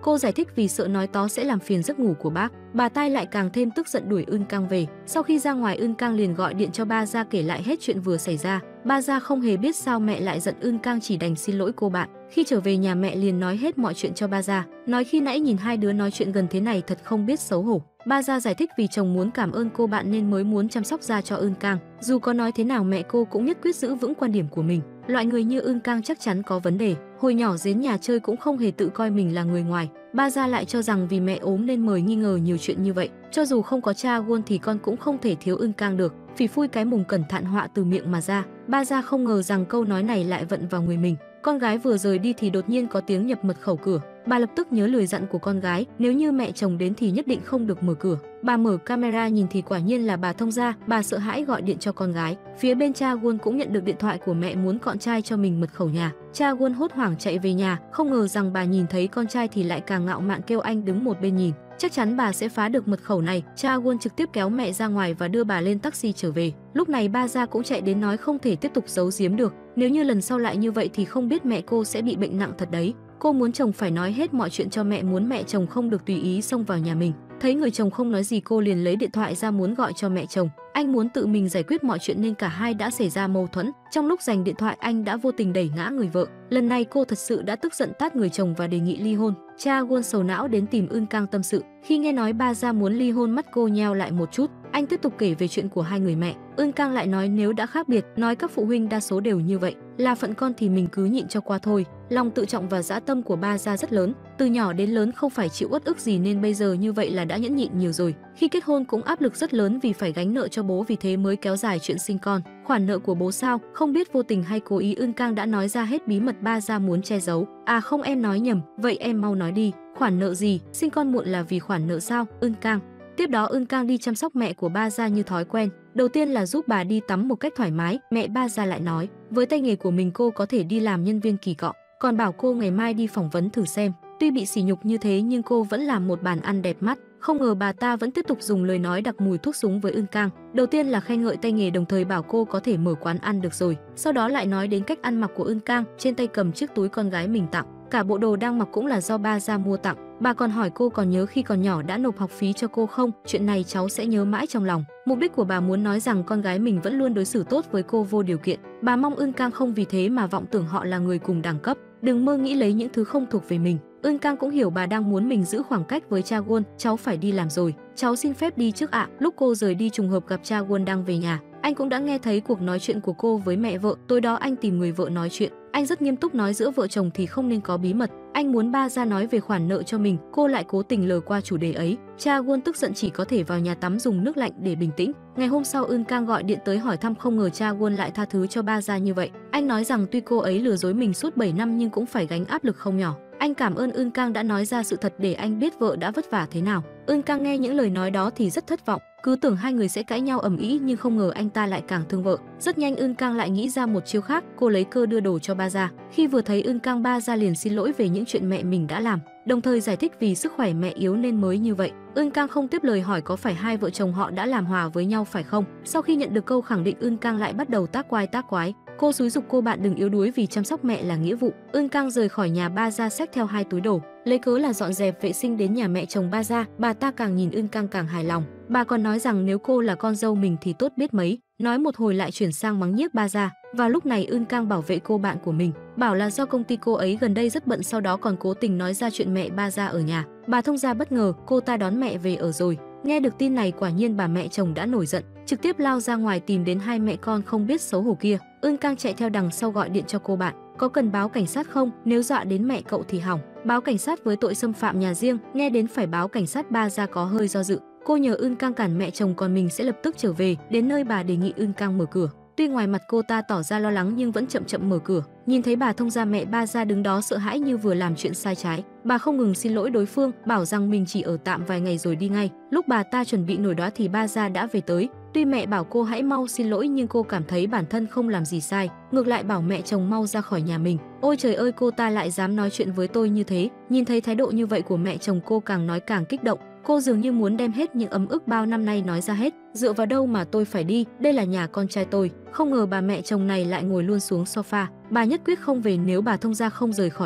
Cô giải thích vì sợ nói to sẽ làm phiền giấc ngủ của bác. Bà Tai lại càng thêm tức giận đuổi Ưn Cang về. Sau khi ra ngoài, Ưn Cang liền gọi điện cho ba Gia kể lại hết chuyện vừa xảy ra. Ba Gia không hề biết sao mẹ lại giận Ưn Cang, chỉ đành xin lỗi cô bạn. Khi trở về nhà, mẹ liền nói hết mọi chuyện cho ba Gia, nói khi nãy nhìn hai đứa nói chuyện gần thế này thật không biết xấu hổ. Ba Gia giải thích vì chồng muốn cảm ơn cô bạn nên mới muốn chăm sóc Gia cho Ưn Cang. Dù có nói thế nào mẹ cô cũng nhất quyết giữ vững quan điểm của mình. Loại người như Ưn Cang chắc chắn có vấn đề. Hồi nhỏ đến nhà chơi cũng không hề tự coi mình là người ngoài. Ba Gia lại cho rằng vì mẹ ốm nên mời nghi ngờ nhiều chuyện như vậy. Cho dù không có cha Won thì con cũng không thể thiếu Ưn Cang được. Phỉ phui cái mùng cẩn thận họa từ miệng mà ra. Ba Gia không ngờ rằng câu nói này lại vận vào người mình. Con gái vừa rời đi thì đột nhiên có tiếng nhập mật khẩu cửa. Bà lập tức nhớ lời dặn của con gái, nếu như mẹ chồng đến thì nhất định không được mở cửa. Bà mở camera nhìn thì quả nhiên là bà Thông Gia. Bà sợ hãi gọi điện cho con gái. Phía bên cha Won cũng nhận được điện thoại của mẹ muốn con trai cho mình mật khẩu nhà. Cha Won hốt hoảng chạy về nhà, không ngờ rằng bà nhìn thấy con trai thì lại càng ngạo mạn kêu anh đứng một bên nhìn. Chắc chắn bà sẽ phá được mật khẩu này. Cha Won trực tiếp kéo mẹ ra ngoài và đưa bà lên taxi trở về. Lúc này ba Gia cũng chạy đến nói không thể tiếp tục giấu giếm được. Nếu như lần sau lại như vậy thì không biết mẹ cô sẽ bị bệnh nặng thật đấy. Cô muốn chồng phải nói hết mọi chuyện cho mẹ, muốn mẹ chồng không được tùy ý xông vào nhà mình. Thấy người chồng không nói gì, cô liền lấy điện thoại ra muốn gọi cho mẹ chồng. Anh muốn tự mình giải quyết mọi chuyện nên cả hai đã xảy ra mâu thuẫn. Trong lúc giành điện thoại, anh đã vô tình đẩy ngã người vợ. Lần này cô thật sự đã tức giận tát người chồng và đề nghị ly hôn. Cha Won sầu não đến tìm Ưn Cang tâm sự. Khi nghe nói ba Gia muốn ly hôn, mắt cô nheo lại một chút. Anh tiếp tục kể về chuyện của hai người mẹ. Ưn Cang lại nói nếu đã khác biệt, nói các phụ huynh đa số đều như vậy, là phận con thì mình cứ nhịn cho qua thôi. Lòng tự trọng và dã tâm của ba Gia rất lớn, từ nhỏ đến lớn không phải chịu uất ức gì nên bây giờ như vậy là đã nhẫn nhịn nhiều rồi. Khi kết hôn cũng áp lực rất lớn vì phải gánh nợ cho bố, vì thế mới kéo dài chuyện sinh con. Khoản nợ của bố sao? Không biết vô tình hay cố ý, Ưn Cang đã nói ra hết bí mật ba Gia muốn che giấu. À không, em nói nhầm, vậy em mau nói đi. Khoản nợ gì? Sinh con muộn là vì khoản nợ sao? Ưn Cang. Tiếp đó Ưn Cang đi chăm sóc mẹ của ba Gia như thói quen. Đầu tiên là giúp bà đi tắm một cách thoải mái. Mẹ ba Gia lại nói với tay nghề của mình cô có thể đi làm nhân viên kỳ cọ, còn bảo cô ngày mai đi phỏng vấn thử xem. Tuy bị sỉ nhục như thế nhưng cô vẫn làm một bàn ăn đẹp mắt. Không ngờ bà ta vẫn tiếp tục dùng lời nói đặc mùi thuốc súng với Ưn Cang. Đầu tiên là khen ngợi tay nghề, đồng thời bảo cô có thể mở quán ăn được rồi. Sau đó lại nói đến cách ăn mặc của Ưn Cang, trên tay cầm chiếc túi con gái mình tặng. Cả bộ đồ đang mặc cũng là do ba Gia mua tặng. Bà còn hỏi cô còn nhớ khi còn nhỏ đã nộp học phí cho cô không? Chuyện này cháu sẽ nhớ mãi trong lòng. Mục đích của bà muốn nói rằng con gái mình vẫn luôn đối xử tốt với cô vô điều kiện. Bà mong Ưn Cang không vì thế mà vọng tưởng họ là người cùng đẳng cấp, đừng mơ nghĩ lấy những thứ không thuộc về mình. Ưn Cang cũng hiểu bà đang muốn mình giữ khoảng cách với cha Won. Cháu phải đi làm rồi, cháu xin phép đi trước ạ. Lúc cô rời đi trùng hợp gặp cha Won đang về nhà. Anh cũng đã nghe thấy cuộc nói chuyện của cô với mẹ vợ. Tối đó anh tìm người vợ nói chuyện. Anh rất nghiêm túc nói giữa vợ chồng thì không nên có bí mật. Anh muốn ba Gia nói về khoản nợ cho mình, cô lại cố tình lờ qua chủ đề ấy. Cha Won tức giận chỉ có thể vào nhà tắm dùng nước lạnh để bình tĩnh. Ngày hôm sau Ưn Cang gọi điện tới hỏi thăm, không ngờ cha Won lại tha thứ cho ba Gia như vậy. Anh nói rằng tuy cô ấy lừa dối mình suốt bảy năm nhưng cũng phải gánh áp lực không nhỏ. Anh cảm ơn Ưn Cang đã nói ra sự thật để anh biết vợ đã vất vả thế nào. Ưn Cang nghe những lời nói đó thì rất thất vọng, cứ tưởng hai người sẽ cãi nhau ầm ĩ nhưng không ngờ anh ta lại càng thương vợ. Rất nhanh Ưn Cang lại nghĩ ra một chiêu khác, cô lấy cơ đưa đồ cho ba Gia. Khi vừa thấy Ưn Cang, ba Gia liền xin lỗi về những chuyện mẹ mình đã làm, đồng thời giải thích vì sức khỏe mẹ yếu nên mới như vậy. Ưn Cang không tiếp lời hỏi có phải hai vợ chồng họ đã làm hòa với nhau phải không. Sau khi nhận được câu khẳng định, Ưn Cang lại bắt đầu tác quái tác quái. Cô xúi giục cô bạn đừng yếu đuối vì chăm sóc mẹ là nghĩa vụ. Ưn Cang rời khỏi nhà ba Gia xách theo hai túi đồ, lấy cớ là dọn dẹp vệ sinh đến nhà mẹ chồng ba Gia. Bà ta càng nhìn Ưn Cang càng hài lòng. Bà còn nói rằng nếu cô là con dâu mình thì tốt biết mấy. Nói một hồi lại chuyển sang mắng nhiếc ba Gia. Vào lúc này Ưn Cang bảo vệ cô bạn của mình, bảo là do công ty cô ấy gần đây rất bận, sau đó còn cố tình nói ra chuyện mẹ ba Gia ở nhà. Bà Thông Gia bất ngờ, cô ta đón mẹ về ở rồi. Nghe được tin này quả nhiên bà mẹ chồng đã nổi giận, trực tiếp lao ra ngoài tìm đến hai mẹ con không biết xấu hổ kia. Ưn Cang chạy theo đằng sau gọi điện cho cô bạn, có cần báo cảnh sát không? Nếu dọa đến mẹ cậu thì hỏng. Báo cảnh sát với tội xâm phạm nhà riêng. Nghe đến phải báo cảnh sát, ba Gia có hơi do dự. Cô nhờ Ưn Cang cản mẹ chồng, còn mình sẽ lập tức trở về. Đến nơi bà đề nghị Ưn Cang mở cửa. Tuy ngoài mặt cô ta tỏ ra lo lắng nhưng vẫn chậm chậm mở cửa. Nhìn thấy bà Thông Gia, mẹ ba Gia đứng đó sợ hãi như vừa làm chuyện sai trái. Bà không ngừng xin lỗi đối phương, bảo rằng mình chỉ ở tạm vài ngày rồi đi ngay. Lúc bà ta chuẩn bị nổi đoá thì ba Gia đã về tới. Tuy mẹ bảo cô hãy mau xin lỗi nhưng cô cảm thấy bản thân không làm gì sai, ngược lại bảo mẹ chồng mau ra khỏi nhà mình. Ôi trời ơi, cô ta lại dám nói chuyện với tôi như thế. Nhìn thấy thái độ như vậy của mẹ chồng, cô càng nói càng kích động. Cô dường như muốn đem hết những ấm ức bao năm nay nói ra hết. Dựa vào đâu mà tôi phải đi, đây là nhà con trai tôi. Không ngờ bà mẹ chồng này lại ngồi luôn xuống sofa. Bà nhất quyết không về nếu bà Thông Gia không rời khỏi đây.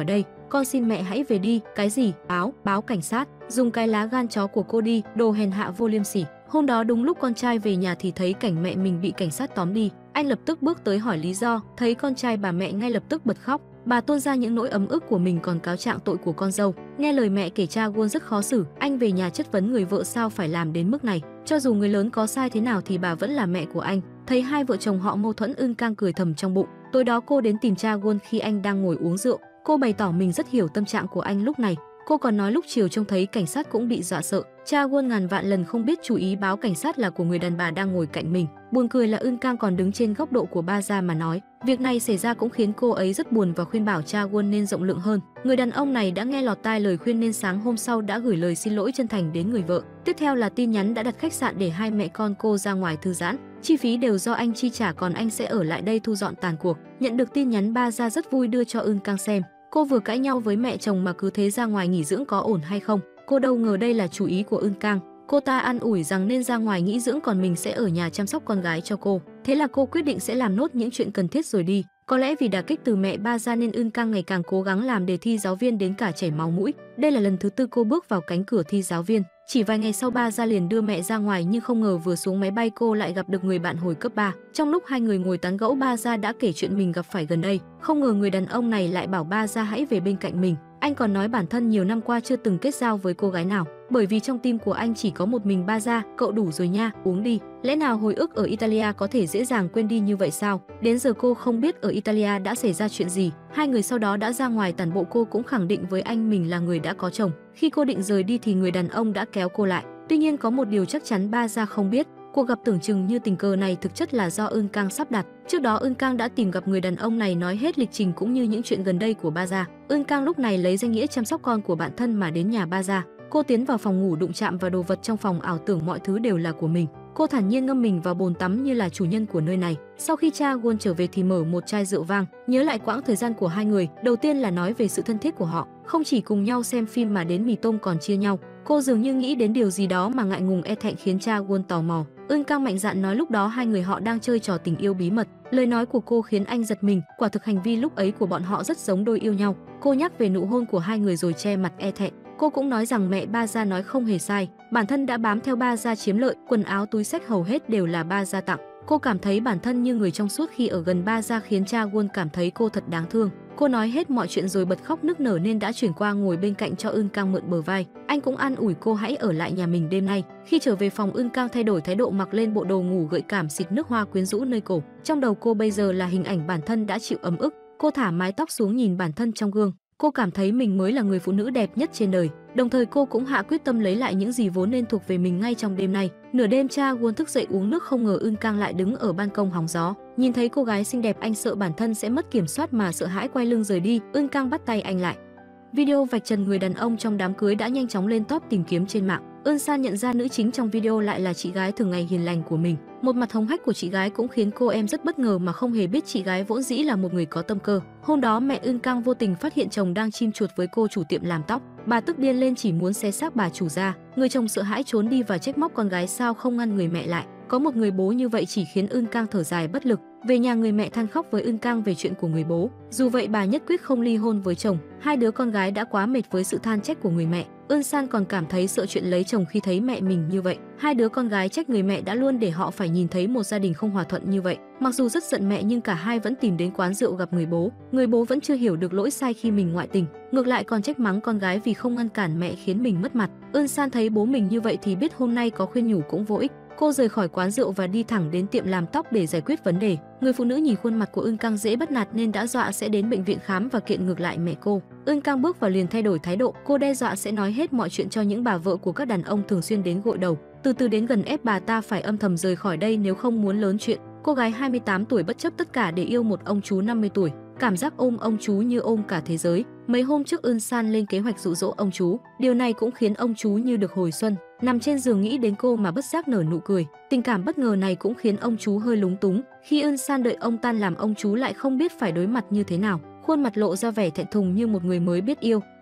con xin mẹ hãy về đi. Cái gì? Báo, báo cảnh sát, dùng cái lá gan chó của cô đi, đồ hèn hạ vô liêm sỉ. Hôm đó đúng lúc con trai về nhà thì thấy cảnh mẹ mình bị cảnh sát tóm đi. Anh lập tức bước tới hỏi lý do, thấy con trai bà mẹ ngay lập tức bật khóc. Bà tuôn ra những nỗi ấm ức của mình còn cáo trạng tội của con dâu. Nghe lời mẹ kể cha Won rất khó xử, anh về nhà chất vấn người vợ sao phải làm đến mức này. Cho dù người lớn có sai thế nào thì bà vẫn là mẹ của anh. Thấy hai vợ chồng họ mâu thuẫn, Eun Kang cười thầm trong bụng. Tối đó cô đến tìm cha Won khi anh đang ngồi uống rượu. Cô bày tỏ mình rất hiểu tâm trạng của anh lúc này. Cô còn nói lúc chiều trông thấy cảnh sát cũng bị dọa sợ. Cha Won ngàn vạn lần không biết chú ý báo cảnh sát là của người đàn bà đang ngồi cạnh mình. Buồn cười là Eun Kang còn đứng trên góc độ của ba gia mà nói. Việc này xảy ra cũng khiến cô ấy rất buồn và khuyên bảo cha Won nên rộng lượng hơn. Người đàn ông này đã nghe lọt tai lời khuyên nên sáng hôm sau đã gửi lời xin lỗi chân thành đến người vợ. Tiếp theo là tin nhắn đã đặt khách sạn để hai mẹ con cô ra ngoài thư giãn. Chi phí đều do anh chi trả, còn anh sẽ ở lại đây thu dọn tàn cuộc. Nhận được tin nhắn, ba gia rất vui đưa cho Eun Kang xem. Cô vừa cãi nhau với mẹ chồng mà cứ thế ra ngoài nghỉ dưỡng có ổn hay không? Cô đâu ngờ đây là chủ ý của Eun Kang. Cô ta an ủi rằng nên ra ngoài nghỉ dưỡng còn mình sẽ ở nhà chăm sóc con gái cho cô. Thế là cô quyết định sẽ làm nốt những chuyện cần thiết rồi đi. Có lẽ vì đả kích từ mẹ ba gia nên Eun Kang ngày càng cố gắng làm đề thi giáo viên đến cả chảy máu mũi. Đây là lần thứ tư cô bước vào cánh cửa thi giáo viên. Chỉ vài ngày sau ba gia liền đưa mẹ ra ngoài, nhưng không ngờ vừa xuống máy bay cô lại gặp được người bạn hồi cấp ba. Trong lúc hai người ngồi tán gẫu, ba gia đã kể chuyện mình gặp phải gần đây. Không ngờ người đàn ông này lại bảo ba gia hãy về bên cạnh mình. Anh còn nói bản thân nhiều năm qua chưa từng kết giao với cô gái nào, bởi vì trong tim của anh chỉ có một mình ba gia. Cậu đủ rồi nha, uống đi. Lẽ nào hồi ức ở Italia có thể dễ dàng quên đi như vậy sao? Đến giờ cô không biết ở Italia đã xảy ra chuyện gì. Hai người sau đó đã ra ngoài tản bộ, cô cũng khẳng định với anh mình là người đã có chồng. Khi cô định rời đi thì người đàn ông đã kéo cô lại. Tuy nhiên có một điều chắc chắn ba gia không biết, cuộc gặp tưởng chừng như tình cờ này thực chất là do Eun Kang sắp đặt. Trước đó Eun Kang đã tìm gặp người đàn ông này, nói hết lịch trình cũng như những chuyện gần đây của ba gia. Eun Kang lúc này lấy danh nghĩa chăm sóc con của bạn thân mà đến nhà ba gia. Cô tiến vào phòng ngủ, đụng chạm vào đồ vật trong phòng, ảo tưởng mọi thứ đều là của mình. Cô thản nhiên ngâm mình vào bồn tắm như là chủ nhân của nơi này. Sau khi cha Won trở về thì mở một chai rượu vang, nhớ lại quãng thời gian của hai người. Đầu tiên là nói về sự thân thiết của họ, không chỉ cùng nhau xem phim mà đến mì tôm còn chia nhau. Cô dường như nghĩ đến điều gì đó mà ngại ngùng e thẹn khiến cha Won tò mò. Eun Kang mạnh dạn nói lúc đó hai người họ đang chơi trò tình yêu bí mật. Lời nói của cô khiến anh giật mình, quả thực hành vi lúc ấy của bọn họ rất giống đôi yêu nhau. Cô nhắc về nụ hôn của hai người rồi che mặt e thẹn. Cô cũng nói rằng mẹ ba gia nói không hề sai, bản thân đã bám theo ba gia chiếm lợi, quần áo túi xách hầu hết đều là ba gia tặng. Cô cảm thấy bản thân như người trong suốt khi ở gần ba gia, khiến cha Won cảm thấy cô thật đáng thương. Cô nói hết mọi chuyện rồi bật khóc nức nở nên đã chuyển qua ngồi bên cạnh cho Eun Kang mượn bờ vai. Anh cũng an ủi cô hãy ở lại nhà mình đêm nay. Khi trở về phòng, Eun Kang thay đổi thái độ, mặc lên bộ đồ ngủ gợi cảm, xịt nước hoa quyến rũ nơi cổ. Trong đầu cô bây giờ là hình ảnh bản thân đã chịu ấm ức. Cô thả mái tóc xuống nhìn bản thân trong gương. Cô cảm thấy mình mới là người phụ nữ đẹp nhất trên đời. Đồng thời cô cũng hạ quyết tâm lấy lại những gì vốn nên thuộc về mình ngay trong đêm nay. Nửa đêm cha Won thức dậy uống nước, không ngờ Eun Kang lại đứng ở ban công hóng gió. Nhìn thấy cô gái xinh đẹp, anh sợ bản thân sẽ mất kiểm soát mà sợ hãi quay lưng rời đi. Eun Kang bắt tay anh lại. Video vạch trần người đàn ông trong đám cưới đã nhanh chóng lên top tìm kiếm trên mạng. Eun San nhận ra nữ chính trong video lại là chị gái thường ngày hiền lành của mình. Một mặt hống hách của chị gái cũng khiến cô em rất bất ngờ mà không hề biết chị gái vốn dĩ là một người có tâm cơ. Hôm đó mẹ Eun Kang vô tình phát hiện chồng đang chim chuột với cô chủ tiệm làm tóc. Bà tức điên lên chỉ muốn xé xác bà chủ ra. Người chồng sợ hãi trốn đi và trách móc con gái sao không ngăn người mẹ lại. Có một người bố như vậy chỉ khiến Eun Kang thở dài bất lực. Về nhà người mẹ than khóc với Eun Kang về chuyện của người bố. Dù vậy bà nhất quyết không ly hôn với chồng. Hai đứa con gái đã quá mệt với sự than trách của người mẹ. Eun San còn cảm thấy sợ chuyện lấy chồng khi thấy mẹ mình như vậy. Hai đứa con gái trách người mẹ đã luôn để họ phải nhìn thấy một gia đình không hòa thuận như vậy. Mặc dù rất giận mẹ nhưng cả hai vẫn tìm đến quán rượu gặp người bố. Người bố vẫn chưa hiểu được lỗi sai khi mình ngoại tình, ngược lại còn trách mắng con gái vì không ngăn cản mẹ khiến mình mất mặt. Eun San thấy bố mình như vậy thì biết hôm nay có khuyên nhủ cũng vô ích. Cô rời khỏi quán rượu và đi thẳng đến tiệm làm tóc để giải quyết vấn đề. Người phụ nữ nhìn khuôn mặt của Eun Kang dễ bắt nạt nên đã dọa sẽ đến bệnh viện khám và kiện ngược lại mẹ cô. Eun Kang bước vào liền thay đổi thái độ, cô đe dọa sẽ nói hết mọi chuyện cho những bà vợ của các đàn ông thường xuyên đến gội đầu, từ từ đến gần ép bà ta phải âm thầm rời khỏi đây nếu không muốn lớn chuyện. Cô gái hai mươi tám tuổi bất chấp tất cả để yêu một ông chú năm mươi tuổi, cảm giác ôm ông chú như ôm cả thế giới. Mấy hôm trước Eun San lên kế hoạch dụ dỗ ông chú, điều này cũng khiến ông chú như được hồi xuân, nằm trên giường nghĩ đến cô mà bất giác nở nụ cười. Tình cảm bất ngờ này cũng khiến ông chú hơi lúng túng. Khi Eun San đợi ông tan làm, ông chú lại không biết phải đối mặt như thế nào, khuôn mặt lộ ra vẻ thẹn thùng như một người mới biết yêu.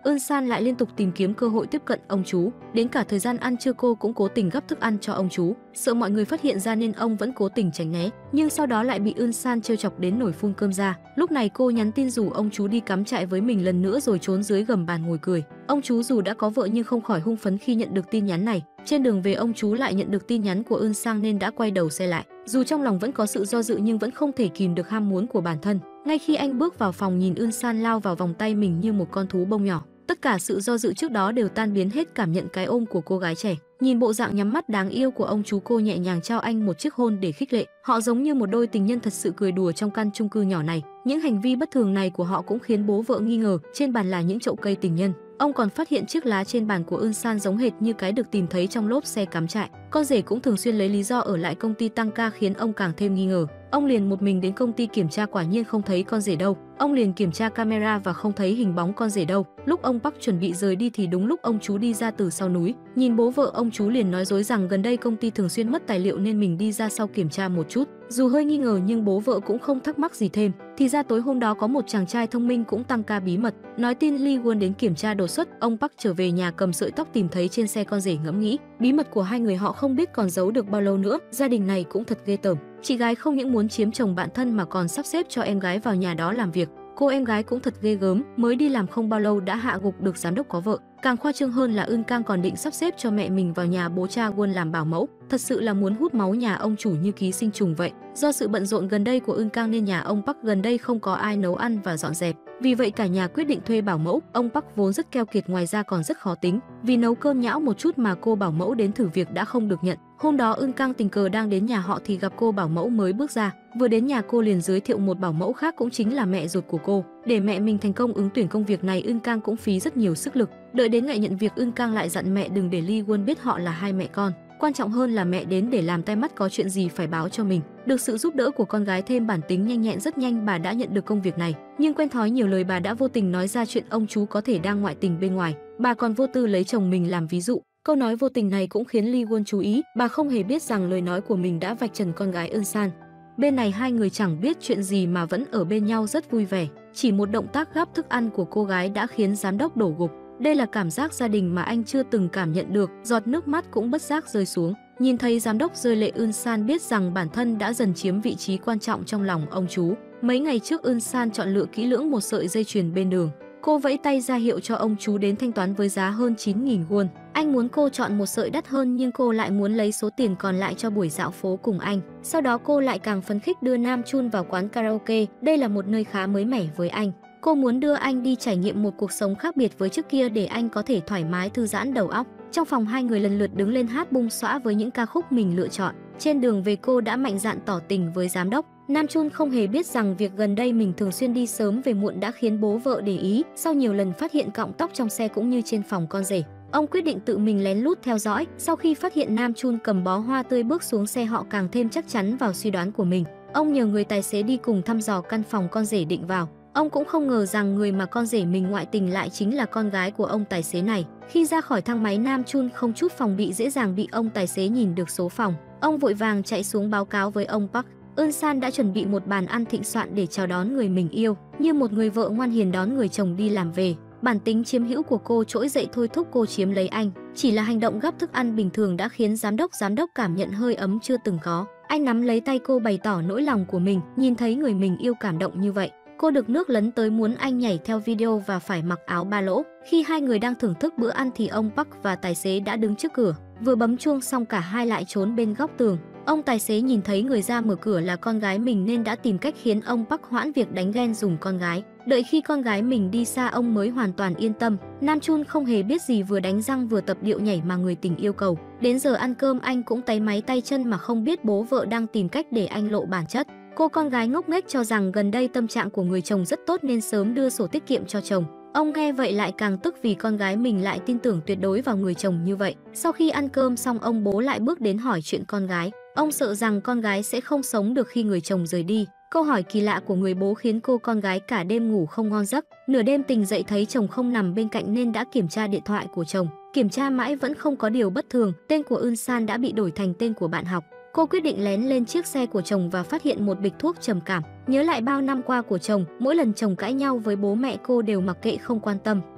Eun San lại liên tục tìm kiếm cơ hội tiếp cận ông chú, đến cả thời gian ăn trưa cô cũng cố tình gắp thức ăn cho ông chú, sợ mọi người phát hiện ra nên ông vẫn cố tình tránh né, nhưng sau đó lại bị Eun San trêu chọc đến nổi phun cơm ra. Lúc này cô nhắn tin rủ ông chú đi cắm trại với mình lần nữa rồi trốn dưới gầm bàn ngồi cười. Ông chú dù đã có vợ nhưng không khỏi hưng phấn khi nhận được tin nhắn này. Trên đường về ông chú lại nhận được tin nhắn của Eun Sang nên đã quay đầu xe lại. Dù trong lòng vẫn có sự do dự nhưng vẫn không thể kìm được ham muốn của bản thân. Ngay khi anh bước vào phòng nhìn Eun San lao vào vòng tay mình như một con thú bông nhỏ, tất cả sự do dự trước đó đều tan biến hết cảm nhận cái ôm của cô gái trẻ. Nhìn bộ dạng nhắm mắt đáng yêu của ông chú, cô nhẹ nhàng trao anh một chiếc hôn để khích lệ. Họ giống như một đôi tình nhân thật sự cười đùa trong căn chung cư nhỏ này. Những hành vi bất thường này của họ cũng khiến bố vợ nghi ngờ. Trên bàn là những chậu cây tình nhân. Ông còn phát hiện chiếc lá trên bàn của Eun San giống hệt như cái được tìm thấy trong lốp xe cắm trại. Con rể cũng thường xuyên lấy lý do ở lại công ty tăng ca khiến ông càng thêm nghi ngờ. Ông liền một mình đến công ty kiểm tra, quả nhiên không thấy con rể đâu. Ông liền kiểm tra camera và không thấy hình bóng con rể đâu. Lúc ông Park chuẩn bị rời đi thì đúng lúc ông chú đi ra từ sau núi. Nhìn bố vợ, ông chú liền nói dối rằng gần đây công ty thường xuyên mất tài liệu nên mình đi ra sau kiểm tra một chút. Dù hơi nghi ngờ nhưng bố vợ cũng không thắc mắc gì thêm. Thì ra tối hôm đó có một chàng trai thông minh cũng tăng ca bí mật nói tin Lee Won đến kiểm tra đột xuất. Ông Park trở về nhà cầm sợi tóc tìm thấy trên xe con rể, ngẫm nghĩ bí mật của hai người họ không biết còn giấu được bao lâu nữa. Gia đình này cũng thật ghê tởm. Chị gái không những muốn chiếm chồng bạn thân mà còn sắp xếp cho em gái vào nhà đó làm việc. Cô em gái cũng thật ghê gớm, mới đi làm không bao lâu đã hạ gục được giám đốc có vợ. Càng khoa trương hơn là Eun Kang còn định sắp xếp cho mẹ mình vào nhà bố cha Won làm bảo mẫu. Thật sự là muốn hút máu nhà ông chủ như ký sinh trùng vậy. Do sự bận rộn gần đây của Eun Kang nên nhà ông Park gần đây không có ai nấu ăn và dọn dẹp. Vì vậy cả nhà quyết định thuê bảo mẫu. Ông Park vốn rất keo kiệt, ngoài ra còn rất khó tính. Vì nấu cơm nhão một chút mà cô bảo mẫu đến thử việc đã không được nhận. Hôm đó Eun Kang tình cờ đang đến nhà họ thì gặp cô bảo mẫu mới bước ra. Vừa đến nhà cô liền giới thiệu một bảo mẫu khác cũng chính là mẹ ruột của cô. Để mẹ mình thành công ứng tuyển công việc này, Eun Kang cũng phí rất nhiều sức lực. Đợi đến ngày nhận việc, Eun Kang lại dặn mẹ đừng để Lee Won biết họ là hai mẹ con. Quan trọng hơn là mẹ đến để làm tai mắt, có chuyện gì phải báo cho mình. Được sự giúp đỡ của con gái thêm bản tính nhanh nhẹn, rất nhanh bà đã nhận được công việc này. Nhưng quen thói nhiều lời, bà đã vô tình nói ra chuyện ông chú có thể đang ngoại tình bên ngoài. Bà còn vô tư lấy chồng mình làm ví dụ. Câu nói vô tình này cũng khiến Lee Won chú ý. Bà không hề biết rằng lời nói của mình đã vạch trần con gái Eun San. Bên này hai người chẳng biết chuyện gì mà vẫn ở bên nhau rất vui vẻ. Chỉ một động tác gắp thức ăn của cô gái đã khiến giám đốc đổ gục. Đây là cảm giác gia đình mà anh chưa từng cảm nhận được. Giọt nước mắt cũng bất giác rơi xuống. Nhìn thấy giám đốc rơi lệ, Eun San biết rằng bản thân đã dần chiếm vị trí quan trọng trong lòng ông chú. Mấy ngày trước Eun San chọn lựa kỹ lưỡng một sợi dây chuyền bên đường. Cô vẫy tay ra hiệu cho ông chú đến thanh toán với giá hơn chín nghìn won. Anh muốn cô chọn một sợi đắt hơn nhưng cô lại muốn lấy số tiền còn lại cho buổi dạo phố cùng anh. Sau đó cô lại càng phấn khích đưa Nam Chun vào quán karaoke. Đây là một nơi khá mới mẻ với anh. Cô muốn đưa anh đi trải nghiệm một cuộc sống khác biệt với trước kia để anh có thể thoải mái thư giãn đầu óc. Trong phòng hai người lần lượt đứng lên hát bung xõa với những ca khúc mình lựa chọn. Trên đường về cô đã mạnh dạn tỏ tình với giám đốc. Nam Chun không hề biết rằng việc gần đây mình thường xuyên đi sớm về muộn đã khiến bố vợ để ý. Sau nhiều lần phát hiện cọng tóc trong xe cũng như trên phòng con rể, ông quyết định tự mình lén lút theo dõi. Sau khi phát hiện Nam Chun cầm bó hoa tươi bước xuống xe, họ càng thêm chắc chắn vào suy đoán của mình. Ông nhờ người tài xế đi cùng thăm dò căn phòng con rể định vào. Ông cũng không ngờ rằng người mà con rể mình ngoại tình lại chính là con gái của ông tài xế này. Khi ra khỏi thang máy, Nam Chun không chút phòng bị dễ dàng bị ông tài xế nhìn được số phòng. Ông vội vàng chạy xuống báo cáo với ông Park. Eun San đã chuẩn bị một bàn ăn thịnh soạn để chào đón người mình yêu, như một người vợ ngoan hiền đón người chồng đi làm về. Bản tính chiếm hữu của cô trỗi dậy thôi thúc cô chiếm lấy anh. Chỉ là hành động gắp thức ăn bình thường đã khiến giám đốc giám đốc cảm nhận hơi ấm chưa từng có. Anh nắm lấy tay cô bày tỏ nỗi lòng của mình. Nhìn thấy người mình yêu cảm động như vậy, cô được nước lấn tới muốn anh nhảy theo video và phải mặc áo ba lỗ. Khi hai người đang thưởng thức bữa ăn thì ông Park và tài xế đã đứng trước cửa. Vừa bấm chuông xong cả hai lại trốn bên góc tường. Ông tài xế nhìn thấy người ra mở cửa là con gái mình nên đã tìm cách khiến ông Park hoãn việc đánh ghen dùng con gái. Đợi khi con gái mình đi xa ông mới hoàn toàn yên tâm. Nam Chun không hề biết gì, vừa đánh răng vừa tập điệu nhảy mà người tình yêu cầu. Đến giờ ăn cơm anh cũng táy máy tay chân mà không biết bố vợ đang tìm cách để anh lộ bản chất. Cô con gái ngốc nghếch cho rằng gần đây tâm trạng của người chồng rất tốt nên sớm đưa sổ tiết kiệm cho chồng. Ông nghe vậy lại càng tức vì con gái mình lại tin tưởng tuyệt đối vào người chồng như vậy. Sau khi ăn cơm xong, ông bố lại bước đến hỏi chuyện con gái. Ông sợ rằng con gái sẽ không sống được khi người chồng rời đi. Câu hỏi kỳ lạ của người bố khiến cô con gái cả đêm ngủ không ngon giấc. Nửa đêm tỉnh dậy thấy chồng không nằm bên cạnh nên đã kiểm tra điện thoại của chồng. Kiểm tra mãi vẫn không có điều bất thường. Tên của Eun San đã bị đổi thành tên của bạn học. Cô quyết định lén lên chiếc xe của chồng và phát hiện một bịch thuốc trầm cảm. Nhớ lại bao năm qua của chồng, mỗi lần chồng cãi nhau với bố mẹ cô đều mặc kệ không quan tâm.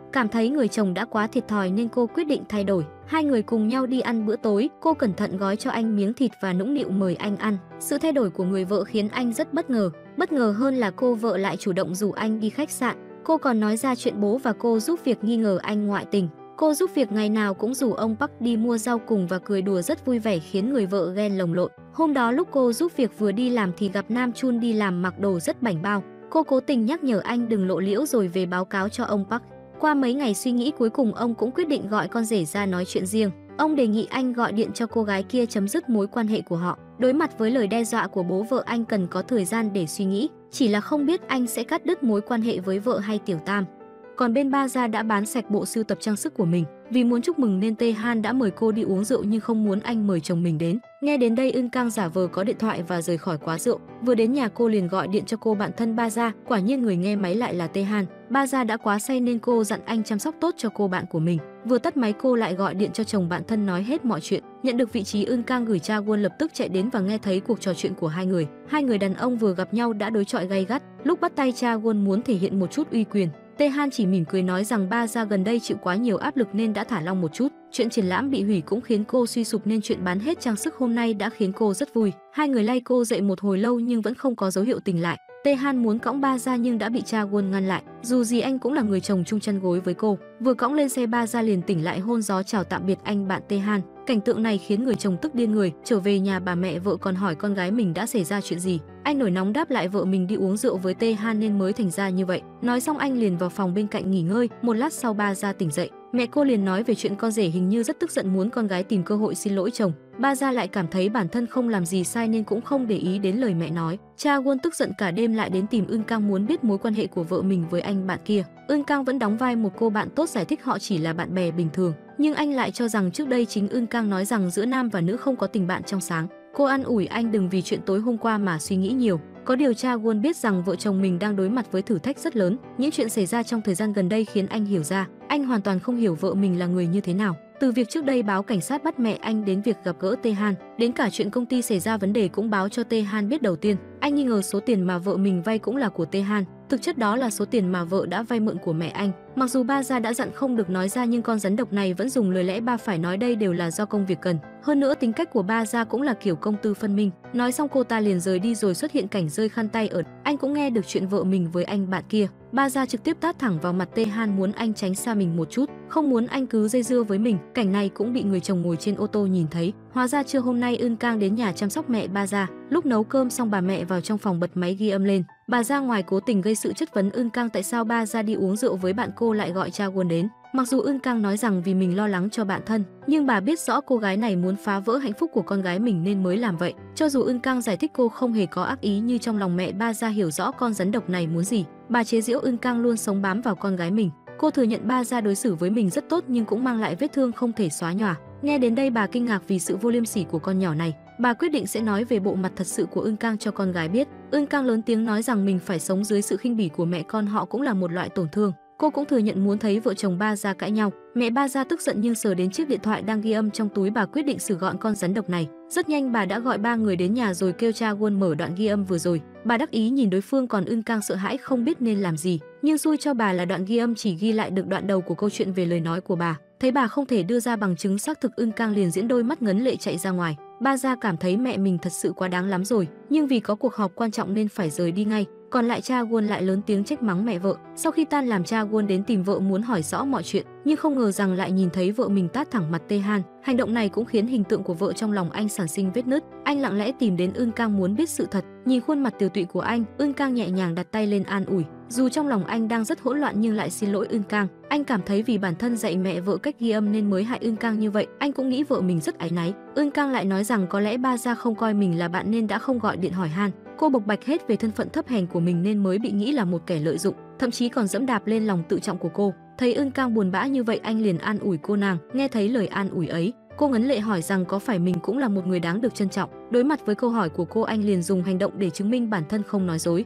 Cảm thấy người chồng đã quá thiệt thòi nên cô quyết định thay đổi. Hai người cùng nhau đi ăn bữa tối, cô cẩn thận gói cho anh miếng thịt và nũng nịu mời anh ăn. Sự thay đổi của người vợ khiến anh rất bất ngờ. Bất ngờ hơn là cô vợ lại chủ động rủ anh đi khách sạn. Cô còn nói ra chuyện bố và cô giúp việc nghi ngờ anh ngoại tình. Cô giúp việc ngày nào cũng rủ ông Park đi mua rau cùng và cười đùa rất vui vẻ khiến người vợ ghen lồng lộn. Hôm đó lúc cô giúp việc vừa đi làm thì gặp Nam Chun đi làm mặc đồ rất bảnh bao. Cô cố tình nhắc nhở anh đừng lộ liễu rồi về báo cáo cho ông Park. Qua mấy ngày suy nghĩ cuối cùng ông cũng quyết định gọi con rể ra nói chuyện riêng. Ông đề nghị anh gọi điện cho cô gái kia chấm dứt mối quan hệ của họ. Đối mặt với lời đe dọa của bố vợ anh cần có thời gian để suy nghĩ. Chỉ là không biết anh sẽ cắt đứt mối quan hệ với vợ hay Tiểu Tam. Còn bên Ba Gia đã bán sạch bộ sưu tập trang sức của mình. Vì muốn chúc mừng nên Tae-han đã mời cô đi uống rượu nhưng không muốn anh mời chồng mình đến. Nghe đến đây Eun Kang giả vờ có điện thoại và rời khỏi quán rượu. Vừa đến nhà cô liền gọi điện cho cô bạn thân Ba Gia. Quả nhiên người nghe máy lại là Tae-han. Ba Gia đã quá say nên cô dặn anh chăm sóc tốt cho cô bạn của mình. Vừa tắt máy cô lại gọi điện cho chồng bạn thân nói hết mọi chuyện. Nhận được vị trí Eun Kang gửi Cha Won lập tức chạy đến và nghe thấy cuộc trò chuyện của hai người. Hai người đàn ông vừa gặp nhau đã đối chọi gay gắt. Lúc bắt tay Cha Won muốn thể hiện một chút uy quyền. Tae-han chỉ mỉm cười nói rằng Ba Gia gần đây chịu quá nhiều áp lực nên đã thả lỏng một chút. Chuyện triển lãm bị hủy cũng khiến cô suy sụp nên chuyện bán hết trang sức hôm nay đã khiến cô rất vui. Hai người lay cô dậy một hồi lâu nhưng vẫn không có dấu hiệu tỉnh lại. Tae-han muốn cõng Ba Gia nhưng đã bị Cha Won ngăn lại. Dù gì anh cũng là người chồng chung chăn gối với cô. Vừa cõng lên xe Ba Gia liền tỉnh lại hôn gió chào tạm biệt anh bạn Tae-han. Cảnh tượng này khiến người chồng tức điên người. Trở về nhà bà mẹ vợ còn hỏi con gái mình đã xảy ra chuyện gì. Anh nổi nóng đáp lại vợ mình đi uống rượu với Tae-han nên mới thành ra như vậy. Nói xong anh liền vào phòng bên cạnh nghỉ ngơi. Một lát sau Ba Gia tỉnh dậy. Mẹ cô liền nói về chuyện con rể hình như rất tức giận muốn con gái tìm cơ hội xin lỗi chồng. Ba Gia lại cảm thấy bản thân không làm gì sai nên cũng không để ý đến lời mẹ nói. Cha Won tức giận cả đêm lại đến tìm Eun Kang muốn biết mối quan hệ của vợ mình với anh bạn kia. Eun Kang vẫn đóng vai một cô bạn tốt giải thích họ chỉ là bạn bè bình thường, nhưng anh lại cho rằng trước đây chính Eun Kang nói rằng giữa nam và nữ không có tình bạn trong sáng. Cô an ủi anh đừng vì chuyện tối hôm qua mà suy nghĩ nhiều. Có điều Cha Won biết rằng vợ chồng mình đang đối mặt với thử thách rất lớn. Những chuyện xảy ra trong thời gian gần đây khiến anh hiểu ra, anh hoàn toàn không hiểu vợ mình là người như thế nào. Từ việc trước đây báo cảnh sát bắt mẹ anh đến việc gặp gỡ Tae-han, đến cả chuyện công ty xảy ra vấn đề cũng báo cho Tae-han biết đầu tiên. Anh nghi ngờ số tiền mà vợ mình vay cũng là của Tae-han. Thực chất đó là số tiền mà vợ đã vay mượn của mẹ anh. Mặc dù Ba Gia đã dặn không được nói ra nhưng con rắn độc này vẫn dùng lời lẽ ba phải nói đây đều là do công việc cần. Hơn nữa tính cách của Ba Gia cũng là kiểu công tư phân minh. Nói xong cô ta liền rời đi rồi xuất hiện cảnh rơi khăn tay ở. Anh cũng nghe được chuyện vợ mình với anh bạn kia. Ba Gia trực tiếp tát thẳng vào mặt Tae-han muốn anh tránh xa mình một chút, không muốn anh cứ dây dưa với mình. Cảnh này cũng bị người chồng ngồi trên ô tô nhìn thấy. Hóa ra trưa hôm nay Eun Kang đến nhà chăm sóc mẹ Ba Gia. Lúc nấu cơm xong bà mẹ vào trong phòng bật máy ghi âm lên. Bà ra ngoài cố tình gây sự chất vấn Eun Kang tại sao Ba Gia đi uống rượu với bạn cô lại gọi Cha Won đến. Mặc dù Eun Kang nói rằng vì mình lo lắng cho bạn thân, nhưng bà biết rõ cô gái này muốn phá vỡ hạnh phúc của con gái mình nên mới làm vậy. Cho dù Eun Kang giải thích cô không hề có ác ý nhưng trong lòng mẹ Ba Gia hiểu rõ con rắn độc này muốn gì. Bà chế giễu Eun Kang luôn sống bám vào con gái mình. Cô thừa nhận Ba Gia đối xử với mình rất tốt nhưng cũng mang lại vết thương không thể xóa nhòa. Nghe đến đây bà kinh ngạc vì sự vô liêm sỉ của con nhỏ này. Bà quyết định sẽ nói về bộ mặt thật sự của Eun Kang cho con gái biết. Eun Kang lớn tiếng nói rằng mình phải sống dưới sự khinh bỉ của mẹ con họ cũng là một loại tổn thương. Cô cũng thừa nhận muốn thấy vợ chồng Ba Gia cãi nhau. Mẹ Ba Gia tức giận nhưng sờ đến chiếc điện thoại đang ghi âm trong túi bà quyết định xử gọn con rắn độc này. Rất nhanh bà đã gọi ba người đến nhà rồi kêu Cha Won mở đoạn ghi âm vừa rồi. Bà đắc ý nhìn đối phương còn Eun Kang sợ hãi không biết nên làm gì. Nhưng xui cho bà là đoạn ghi âm chỉ ghi lại được đoạn đầu của câu chuyện về lời nói của bà. Thấy bà không thể đưa ra bằng chứng xác thực Eun Kang liền diễn đôi mắt ngấn lệ chạy ra ngoài. Ba Gia cảm thấy mẹ mình thật sự quá đáng lắm rồi, nhưng vì có cuộc họp quan trọng nên phải rời đi ngay. Còn lại Cha Won lại lớn tiếng trách mắng mẹ vợ. Sau khi tan làm Cha Won đến tìm vợ muốn hỏi rõ mọi chuyện, nhưng không ngờ rằng lại nhìn thấy vợ mình tát thẳng mặt Tae-han. Hành động này cũng khiến hình tượng của vợ trong lòng anh sản sinh vết nứt. Anh lặng lẽ tìm đến Eun Kang muốn biết sự thật. Nhìn khuôn mặt tiều tụy của anh, Eun Kang nhẹ nhàng đặt tay lên an ủi. Dù trong lòng anh đang rất hỗn loạn nhưng lại xin lỗi Eun Kang. Anh cảm thấy vì bản thân dạy mẹ vợ cách ghi âm nên mới hại Eun Kang như vậy. Anh cũng nghĩ vợ mình rất áy náy. Eun Kang lại nói rằng có lẽ Ba Gia không coi mình là bạn nên đã không gọi điện hỏi han. Cô bộc bạch hết về thân phận thấp hèn của mình nên mới bị nghĩ là một kẻ lợi dụng, thậm chí còn dẫm đạp lên lòng tự trọng của cô. Thấy Eun Kang buồn bã như vậy anh liền an ủi cô nàng. Nghe thấy lời an ủi ấy, cô ngấn lệ hỏi rằng có phải mình cũng là một người đáng được trân trọng. Đối mặt với câu hỏi của cô anh liền dùng hành động để chứng minh bản thân không nói dối.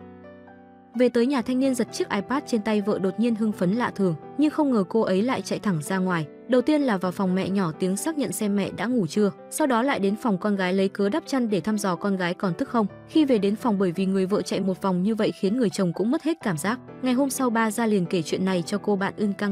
Về tới nhà thanh niên giật chiếc iPad trên tay vợ đột nhiên hưng phấn lạ thường, nhưng không ngờ cô ấy lại chạy thẳng ra ngoài. Đầu tiên là vào phòng mẹ nhỏ tiếng xác nhận xem mẹ đã ngủ chưa, sau đó lại đến phòng con gái lấy cớ đắp chăn để thăm dò con gái còn thức không. Khi về đến phòng bởi vì người vợ chạy một vòng như vậy khiến người chồng cũng mất hết cảm giác. Ngày hôm sau Ba Gia liền kể chuyện này cho cô bạn Eun Kang nghe,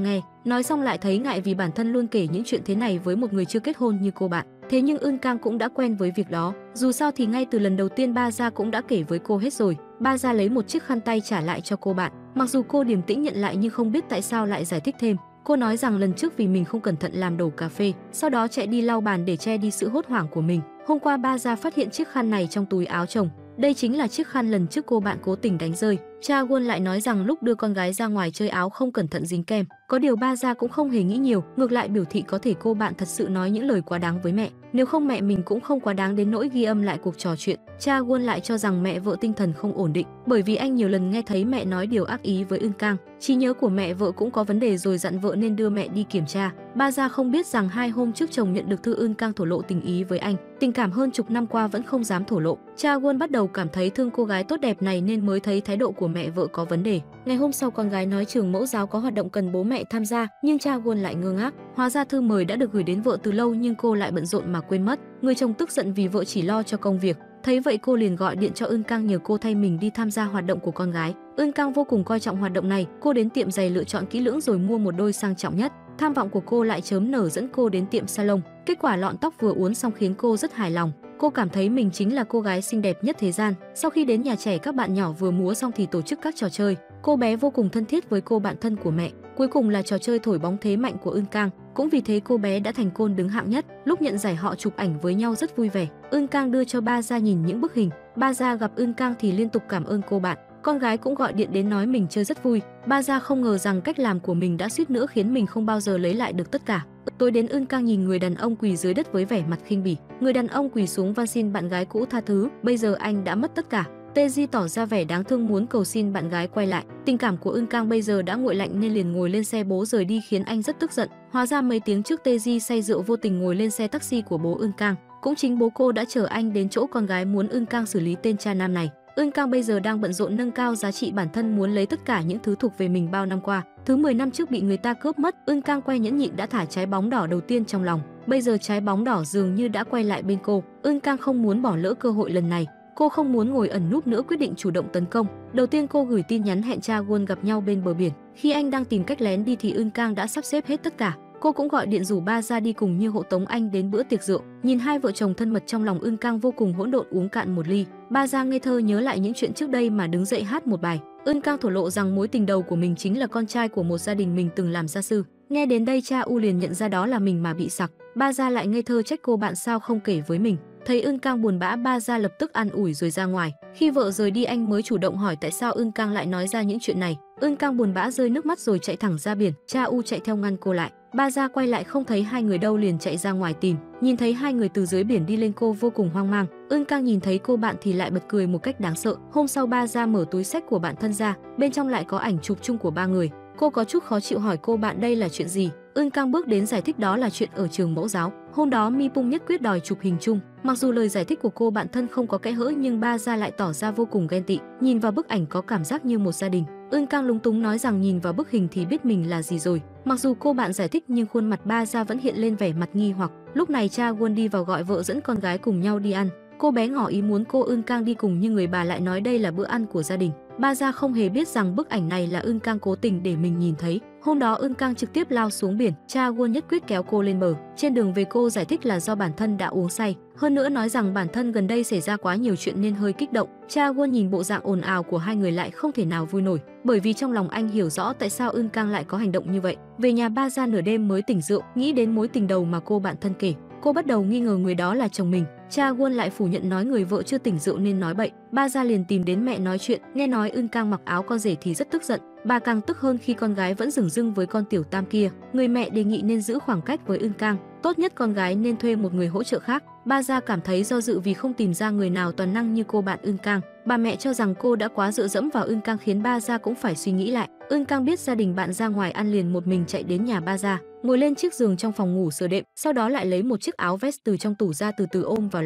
Nói xong lại thấy ngại vì bản thân luôn kể những chuyện thế này với một người chưa kết hôn như cô bạn. Thế nhưng Ưn Cang cũng đã quen với việc đó. Dù sao thì ngay từ lần đầu tiên Ba Gia cũng đã kể với cô hết rồi. Ba Gia lấy một chiếc khăn tay trả lại cho cô bạn. Mặc dù cô điềm tĩnh nhận lại nhưng không biết tại sao lại giải thích thêm. Cô nói rằng lần trước vì mình không cẩn thận làm đổ cà phê, sau đó chạy đi lau bàn để che đi sự hốt hoảng của mình. Hôm qua Ba Gia phát hiện chiếc khăn này trong túi áo chồng. Đây chính là chiếc khăn lần trước cô bạn cố tình đánh rơi. Cha Won lại nói rằng lúc đưa con gái ra ngoài chơi áo không cẩn thận dính kem. Có điều Ba Gia cũng không hề nghĩ nhiều, ngược lại biểu thị có thể cô bạn thật sự nói những lời quá đáng với mẹ. Nếu không mẹ mình cũng không quá đáng đến nỗi ghi âm lại cuộc trò chuyện. Cha Won lại cho rằng mẹ vợ tinh thần không ổn định, bởi vì anh nhiều lần nghe thấy mẹ nói điều ác ý với Ưn Cang. Trí nhớ của mẹ vợ cũng có vấn đề rồi dặn vợ nên đưa mẹ đi kiểm tra. Ba Gia không biết rằng hai hôm trước chồng nhận được thư Ưn Cang thổ lộ tình ý với anh, tình cảm hơn chục năm qua vẫn không dám thổ lộ. Cha Won bắt đầu cảm thấy thương cô gái tốt đẹp này nên mới thấy thái độ của mẹ vợ có vấn đề. Ngày hôm sau con gái nói trường mẫu giáo có hoạt động cần bố mẹ tham gia, nhưng cha Won lại ngơ ngác. Hóa ra thư mời đã được gửi đến vợ từ lâu nhưng cô lại bận rộn mà quên mất. Người chồng tức giận vì vợ chỉ lo cho công việc. Thấy vậy cô liền gọi điện cho Ưn Cang nhờ cô thay mình đi tham gia hoạt động của con gái. Ưn Cang vô cùng coi trọng hoạt động này, cô đến tiệm giày lựa chọn kỹ lưỡng rồi mua một đôi sang trọng nhất. Tham vọng của cô lại chớm nở dẫn cô đến tiệm salon. Kết quả lọn tóc vừa uốn xong khiến cô rất hài lòng. Cô cảm thấy mình chính là cô gái xinh đẹp nhất thế gian. Sau khi đến nhà trẻ các bạn nhỏ vừa múa xong thì tổ chức các trò chơi. Cô bé vô cùng thân thiết với cô bạn thân của mẹ. Cuối cùng là trò chơi thổi bóng thế mạnh của Ưn Cang. Cũng vì thế cô bé đã thành côn đứng hạng nhất. Lúc nhận giải họ chụp ảnh với nhau rất vui vẻ. Ưn Cang đưa cho Ba Gia nhìn những bức hình. Ba Gia gặp Ưn Cang thì liên tục cảm ơn cô bạn. Con gái cũng gọi điện đến nói mình chơi rất vui. Ba Gia không ngờ rằng cách làm của mình đã suýt nữa khiến mình không bao giờ lấy lại được tất cả. Tối đến Ưn Cang nhìn người đàn ông quỳ dưới đất với vẻ mặt khinh bỉ. Người đàn ông quỳ xuống van xin bạn gái cũ tha thứ, bây giờ anh đã mất tất cả. Taeji tỏ ra vẻ đáng thương muốn cầu xin bạn gái quay lại. Tình cảm của Ưn Cang bây giờ đã nguội lạnh nên liền ngồi lên xe bố rời đi khiến anh rất tức giận. Hóa ra mấy tiếng trước Taeji say rượu vô tình ngồi lên xe taxi của bố Ưn Cang. Cũng chính bố cô đã chở anh đến chỗ con gái muốn Ưn Cang xử lý tên cha nam này. Ưn Cang bây giờ đang bận rộn nâng cao giá trị bản thân, muốn lấy tất cả những thứ thuộc về mình bao năm qua. Thứ mười năm trước bị người ta cướp mất, Ưn Cang quay nhẫn nhịn đã thả trái bóng đỏ đầu tiên trong lòng. Bây giờ trái bóng đỏ dường như đã quay lại bên cô. Ưn Cang không muốn bỏ lỡ cơ hội lần này. Cô không muốn ngồi ẩn núp nữa, quyết định chủ động tấn công. Đầu tiên cô gửi tin nhắn hẹn cha Won gặp nhau bên bờ biển. Khi anh đang tìm cách lén đi thì Ưn Cang đã sắp xếp hết tất cả. Cô cũng gọi điện rủ Ba Gia đi cùng như hộ tống anh đến bữa tiệc rượu. Nhìn hai vợ chồng thân mật trong lòng Ưn Cang vô cùng hỗn độn uống cạn một ly. Ba Gia ngây thơ nhớ lại những chuyện trước đây mà đứng dậy hát một bài. Ưn Cang thổ lộ rằng mối tình đầu của mình chính là con trai của một gia đình mình từng làm gia sư. Nghe đến đây cha U liền nhận ra đó là mình mà bị sặc. Ba Gia lại ngây thơ trách cô bạn sao không kể với mình. Thấy Ưn Cang buồn bã, Ba Gia lập tức an ủi rồi ra ngoài. Khi vợ rời đi anh mới chủ động hỏi tại sao Ưn Cang lại nói ra những chuyện này. Ưn Cang buồn bã rơi nước mắt rồi chạy thẳng ra biển. Cha U chạy theo ngăn cô lại. Ba Gia quay lại không thấy hai người đâu liền chạy ra ngoài tìm. Nhìn thấy hai người từ dưới biển đi lên cô vô cùng hoang mang. Ưn Cang nhìn thấy cô bạn thì lại bật cười một cách đáng sợ. Hôm sau Ba Gia mở túi xách của bạn thân ra, bên trong lại có ảnh chụp chung của ba người. Cô có chút khó chịu hỏi cô bạn đây là chuyện gì. Ưn Cang bước đến giải thích đó là chuyện ở trường mẫu giáo. Hôm đó Mi Pung nhất quyết đòi chụp hình chung. Mặc dù lời giải thích của cô bạn thân không có kẽ hở nhưng Ba Gia lại tỏ ra vô cùng ghen tị. Nhìn vào bức ảnh có cảm giác như một gia đình. Ưn Cang lúng túng nói rằng nhìn vào bức hình thì biết mình là gì rồi. Mặc dù cô bạn giải thích nhưng khuôn mặt Ba Gia vẫn hiện lên vẻ mặt nghi hoặc. Lúc này cha Won đi vào gọi vợ dẫn con gái cùng nhau đi ăn. Cô bé ngỏ ý muốn cô Ưn Cang đi cùng nhưng người bà lại nói đây là bữa ăn của gia đình. Ba Gia không hề biết rằng bức ảnh này là Ưn Cang cố tình để mình nhìn thấy. Hôm đó Ưn Cang trực tiếp lao xuống biển, cha Won nhất quyết kéo cô lên bờ. Trên đường về cô giải thích là do bản thân đã uống say, hơn nữa nói rằng bản thân gần đây xảy ra quá nhiều chuyện nên hơi kích động. Cha Won nhìn bộ dạng ồn ào của hai người lại không thể nào vui nổi, bởi vì trong lòng anh hiểu rõ tại sao Ưn Cang lại có hành động như vậy. Về nhà Ba Gia nửa đêm mới tỉnh rượu, nghĩ đến mối tình đầu mà cô bạn thân kể. Cô bắt đầu nghi ngờ người đó là chồng mình. Cha Won lại phủ nhận nói người vợ chưa tỉnh rượu nên nói bậy. Ba Gia liền tìm đến mẹ nói chuyện, nghe nói Ưn Cang mặc áo con rể thì rất tức giận. Bà càng tức hơn khi con gái vẫn dửng dưng với con tiểu tam kia. Người mẹ đề nghị nên giữ khoảng cách với Ưn Cang, tốt nhất con gái nên thuê một người hỗ trợ khác. Ba Gia cảm thấy do dự vì không tìm ra người nào toàn năng như cô bạn Ưn Cang. Bà mẹ cho rằng cô đã quá dựa dẫm vào Ưn Cang khiến Ba Gia cũng phải suy nghĩ lại. Ưn Cang biết gia đình bạn ra ngoài ăn liền một mình chạy đến nhà Ba Gia, ngồi lên chiếc giường trong phòng ngủ sửa đệm, sau đó lại lấy một chiếc áo vest từ trong tủ ra từ từ ôm vào lòng.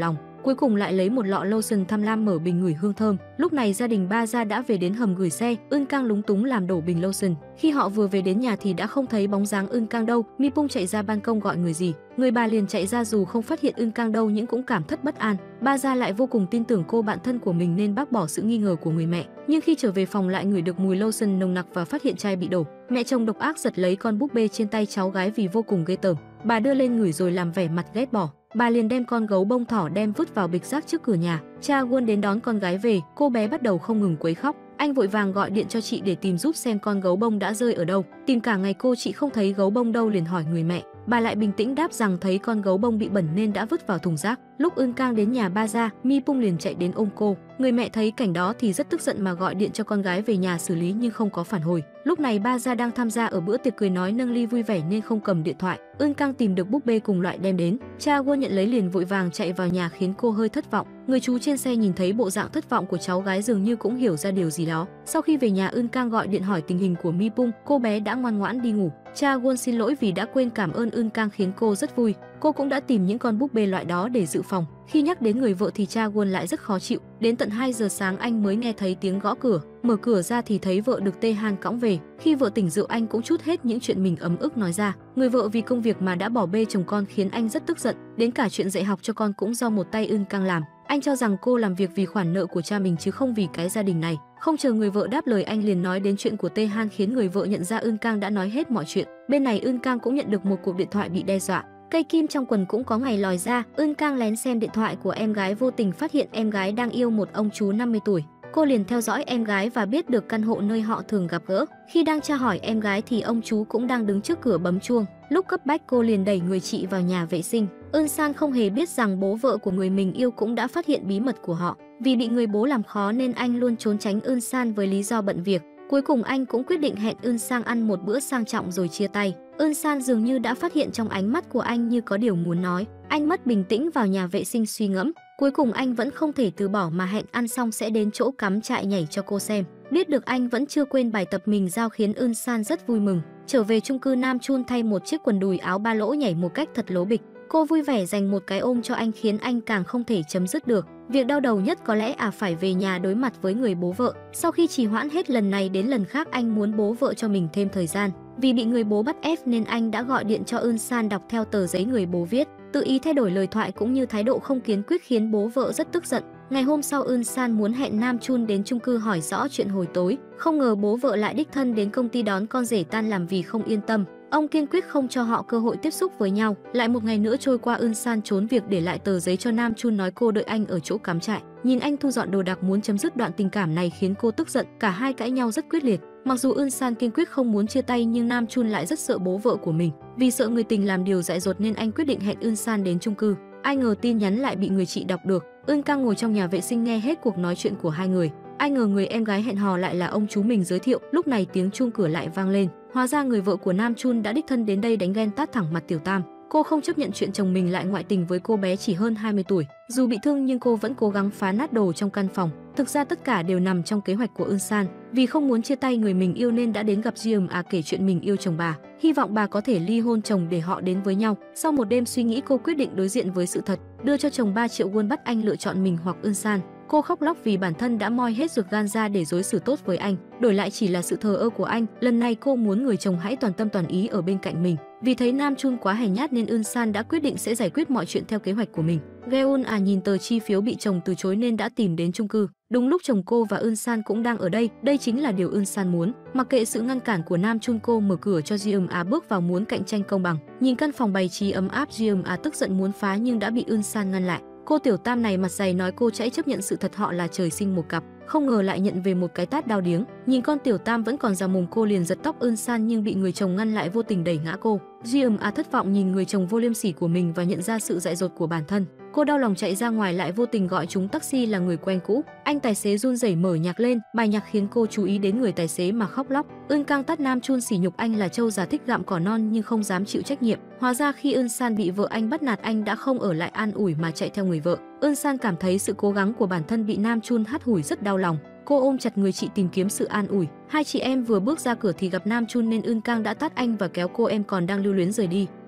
cuối cùng lại lấy một lọ lotion tham lam mở bình ngửi hương thơm. Lúc này gia đình Ba Gia đã về đến hầm gửi xe, Eun Kang lúng túng làm đổ bình lotion. Khi họ vừa về đến nhà thì đã không thấy bóng dáng Eun Kang đâu. Mi Pung chạy ra ban công gọi người gì, người bà liền chạy ra, dù không phát hiện Eun Kang đâu nhưng cũng cảm thất bất an. Ba Gia lại vô cùng tin tưởng cô bạn thân của mình nên bác bỏ sự nghi ngờ của người mẹ. Nhưng khi trở về phòng lại ngửi được mùi lotion nồng nặc và phát hiện chai bị đổ. Mẹ chồng độc ác giật lấy con búp bê trên tay cháu gái vì vô cùng ghê tởm. Bà đưa lên ngửi rồi làm vẻ mặt ghét bỏ. Bà liền đem con gấu bông thỏ đem vứt vào bịch rác trước cửa nhà. Cha Won đến đón con gái về, cô bé bắt đầu không ngừng quấy khóc. Anh vội vàng gọi điện cho chị để tìm giúp xem con gấu bông đã rơi ở đâu. Tìm cả ngày cô chị không thấy gấu bông đâu, liền hỏi người mẹ. Bà lại bình tĩnh đáp rằng thấy con gấu bông bị bẩn nên đã vứt vào thùng rác. Lúc Eun Kang đến nhà Ba Gia, Mi Pung liền chạy đến ôm cô. Người mẹ thấy cảnh đó thì rất tức giận mà gọi điện cho con gái về nhà xử lý nhưng không có phản hồi. Lúc này Ba Gia đang tham gia ở bữa tiệc cười nói nâng ly vui vẻ nên không cầm điện thoại. Eun Kang tìm được búp bê cùng loại đem đến. Cha Won nhận lấy liền vội vàng chạy vào nhà khiến cô hơi thất vọng. Người chú trên xe nhìn thấy bộ dạng thất vọng của cháu gái dường như cũng hiểu ra điều gì đó. Sau khi về nhà, Eun Kang gọi điện hỏi tình hình của Mi Pung, cô bé đã ngoan ngoãn đi ngủ. Cha Won xin lỗi vì đã quên cảm ơn Eun Kang khiến cô rất vui. Cô cũng đã tìm những con búp bê loại đó để dự phòng. Khi nhắc đến người vợ thì cha Won lại rất khó chịu. Đến tận hai giờ sáng anh mới nghe thấy tiếng gõ cửa. Mở cửa ra thì thấy vợ được Tae Han cõng về. Khi vợ tỉnh rượu anh cũng trút hết những chuyện mình ấm ức nói ra. Người vợ vì công việc mà đã bỏ bê chồng con khiến anh rất tức giận. Đến cả chuyện dạy học cho con cũng do một tay Eun Kang làm. Anh cho rằng cô làm việc vì khoản nợ của cha mình chứ không vì cái gia đình này. Không chờ người vợ đáp lời, anh liền nói đến chuyện của Tae Han khiến người vợ nhận ra Eun Kang đã nói hết mọi chuyện. Bên này Eun Kang cũng nhận được một cuộc điện thoại bị đe dọa. Cây kim trong quần cũng có ngày lòi ra. Eun Kang lén xem điện thoại của em gái, vô tình phát hiện em gái đang yêu một ông chú năm mươi tuổi. Cô liền theo dõi em gái và biết được căn hộ nơi họ thường gặp gỡ. Khi đang tra hỏi em gái thì ông chú cũng đang đứng trước cửa bấm chuông. Lúc cấp bách cô liền đẩy người chị vào nhà vệ sinh. Eun San không hề biết rằng bố vợ của người mình yêu cũng đã phát hiện bí mật của họ. Vì bị người bố làm khó nên anh luôn trốn tránh Eun San với lý do bận việc. Cuối cùng anh cũng quyết định hẹn Eun Sang ăn một bữa sang trọng rồi chia tay. Eun San dường như đã phát hiện trong ánh mắt của anh như có điều muốn nói. Anh mất bình tĩnh vào nhà vệ sinh suy ngẫm. Cuối cùng anh vẫn không thể từ bỏ mà hẹn ăn xong sẽ đến chỗ cắm trại nhảy cho cô xem. Biết được anh vẫn chưa quên bài tập mình giao khiến Eun San rất vui mừng. Trở về chung cư, Nam Chun thay một chiếc quần đùi áo ba lỗ nhảy một cách thật lố bịch. Cô vui vẻ dành một cái ôm cho anh khiến anh càng không thể chấm dứt được. Việc đau đầu nhất có lẽ à phải về nhà đối mặt với người bố vợ. Sau khi trì hoãn hết lần này đến lần khác, anh muốn bố vợ cho mình thêm thời gian. Vì bị người bố bắt ép nên anh đã gọi điện cho Eun San đọc theo tờ giấy người bố viết. Tự ý thay đổi lời thoại cũng như thái độ không kiên quyết khiến bố vợ rất tức giận. Ngày hôm sau, Eun San muốn hẹn Nam Chun đến chung cư hỏi rõ chuyện hồi tối. Không ngờ bố vợ lại đích thân đến công ty đón con rể tan làm vì không yên tâm. Ông kiên quyết không cho họ cơ hội tiếp xúc với nhau. Lại một ngày nữa trôi qua, Eun San trốn việc để lại tờ giấy cho Nam Chun nói cô đợi anh ở chỗ cắm trại. Nhìn anh thu dọn đồ đạc muốn chấm dứt đoạn tình cảm này khiến cô tức giận, cả hai cãi nhau rất quyết liệt. Mặc dù Eun San kiên quyết không muốn chia tay nhưng Nam Chun lại rất sợ bố vợ của mình. Vì sợ người tình làm điều dại dột nên anh quyết định hẹn Eun San đến chung cư. Ai ngờ tin nhắn lại bị người chị đọc được. Eun Kang ngồi trong nhà vệ sinh nghe hết cuộc nói chuyện của hai người. Ai ngờ người em gái hẹn hò lại là ông chú mình giới thiệu. Lúc này tiếng chuông cửa lại vang lên. Hóa ra người vợ của Nam Chun đã đích thân đến đây đánh ghen tát thẳng mặt Tiểu Tam. Cô không chấp nhận chuyện chồng mình lại ngoại tình với cô bé chỉ hơn hai mươi tuổi. Dù bị thương nhưng cô vẫn cố gắng phá nát đồ trong căn phòng. Thực ra tất cả đều nằm trong kế hoạch của Eun San. Vì không muốn chia tay người mình yêu nên đã đến gặp Jeom A kể chuyện mình yêu chồng bà. Hy vọng bà có thể ly hôn chồng để họ đến với nhau. Sau một đêm suy nghĩ, cô quyết định đối diện với sự thật, đưa cho chồng ba triệu won bắt anh lựa chọn mình hoặc Eun San. Cô khóc lóc vì bản thân đã moi hết ruột gan ra để đối xử tốt với anh, đổi lại chỉ là sự thờ ơ của anh. Lần này cô muốn người chồng hãy toàn tâm toàn ý ở bên cạnh mình. Vì thấy Nam Chun quá hèn nhát nên Eun San đã quyết định sẽ giải quyết mọi chuyện theo kế hoạch của mình. Geun à nhìn tờ chi phiếu bị chồng từ chối nên đã tìm đến chung cư. Đúng lúc chồng cô và Eun San cũng đang ở đây, đây chính là điều Eun San muốn. Mặc kệ sự ngăn cản của Nam Chun, cô mở cửa cho Jeom A bước vào muốn cạnh tranh công bằng. Nhìn căn phòng bày trí ấm áp, Jeom A tức giận muốn phá nhưng đã bị Eun San ngăn lại. Cô Tiểu Tam này mặt dày nói cô hãy chấp nhận sự thật họ là trời sinh một cặp, không ngờ lại nhận về một cái tát đau điếng. Nhìn con Tiểu Tam vẫn còn già mồm, cô liền giật tóc Eun San nhưng bị người chồng ngăn lại, vô tình đẩy ngã cô. Jeom A thất vọng nhìn người chồng vô liêm sỉ của mình và nhận ra sự dại dột của bản thân. Cô đau lòng chạy ra ngoài, lại vô tình gọi chúng taxi là người quen cũ. Anh tài xế run rẩy mở nhạc lên, bài nhạc khiến cô chú ý đến người tài xế mà khóc lóc. Eun Kang tát Nam Chun sỉ nhục anh là trâu già thích gặm cỏ non nhưng không dám chịu trách nhiệm. Hóa ra khi Eun San bị vợ anh bắt nạt, anh đã không ở lại an ủi mà chạy theo người vợ. Eun San cảm thấy sự cố gắng của bản thân bị Nam Chun hắt hủi rất đau lòng. Cô ôm chặt người chị tìm kiếm sự an ủi. Hai chị em vừa bước ra cửa thì gặp Nam Chun nên Eun Kang đã tát anh và kéo cô em còn đang lưu luyến rời đi.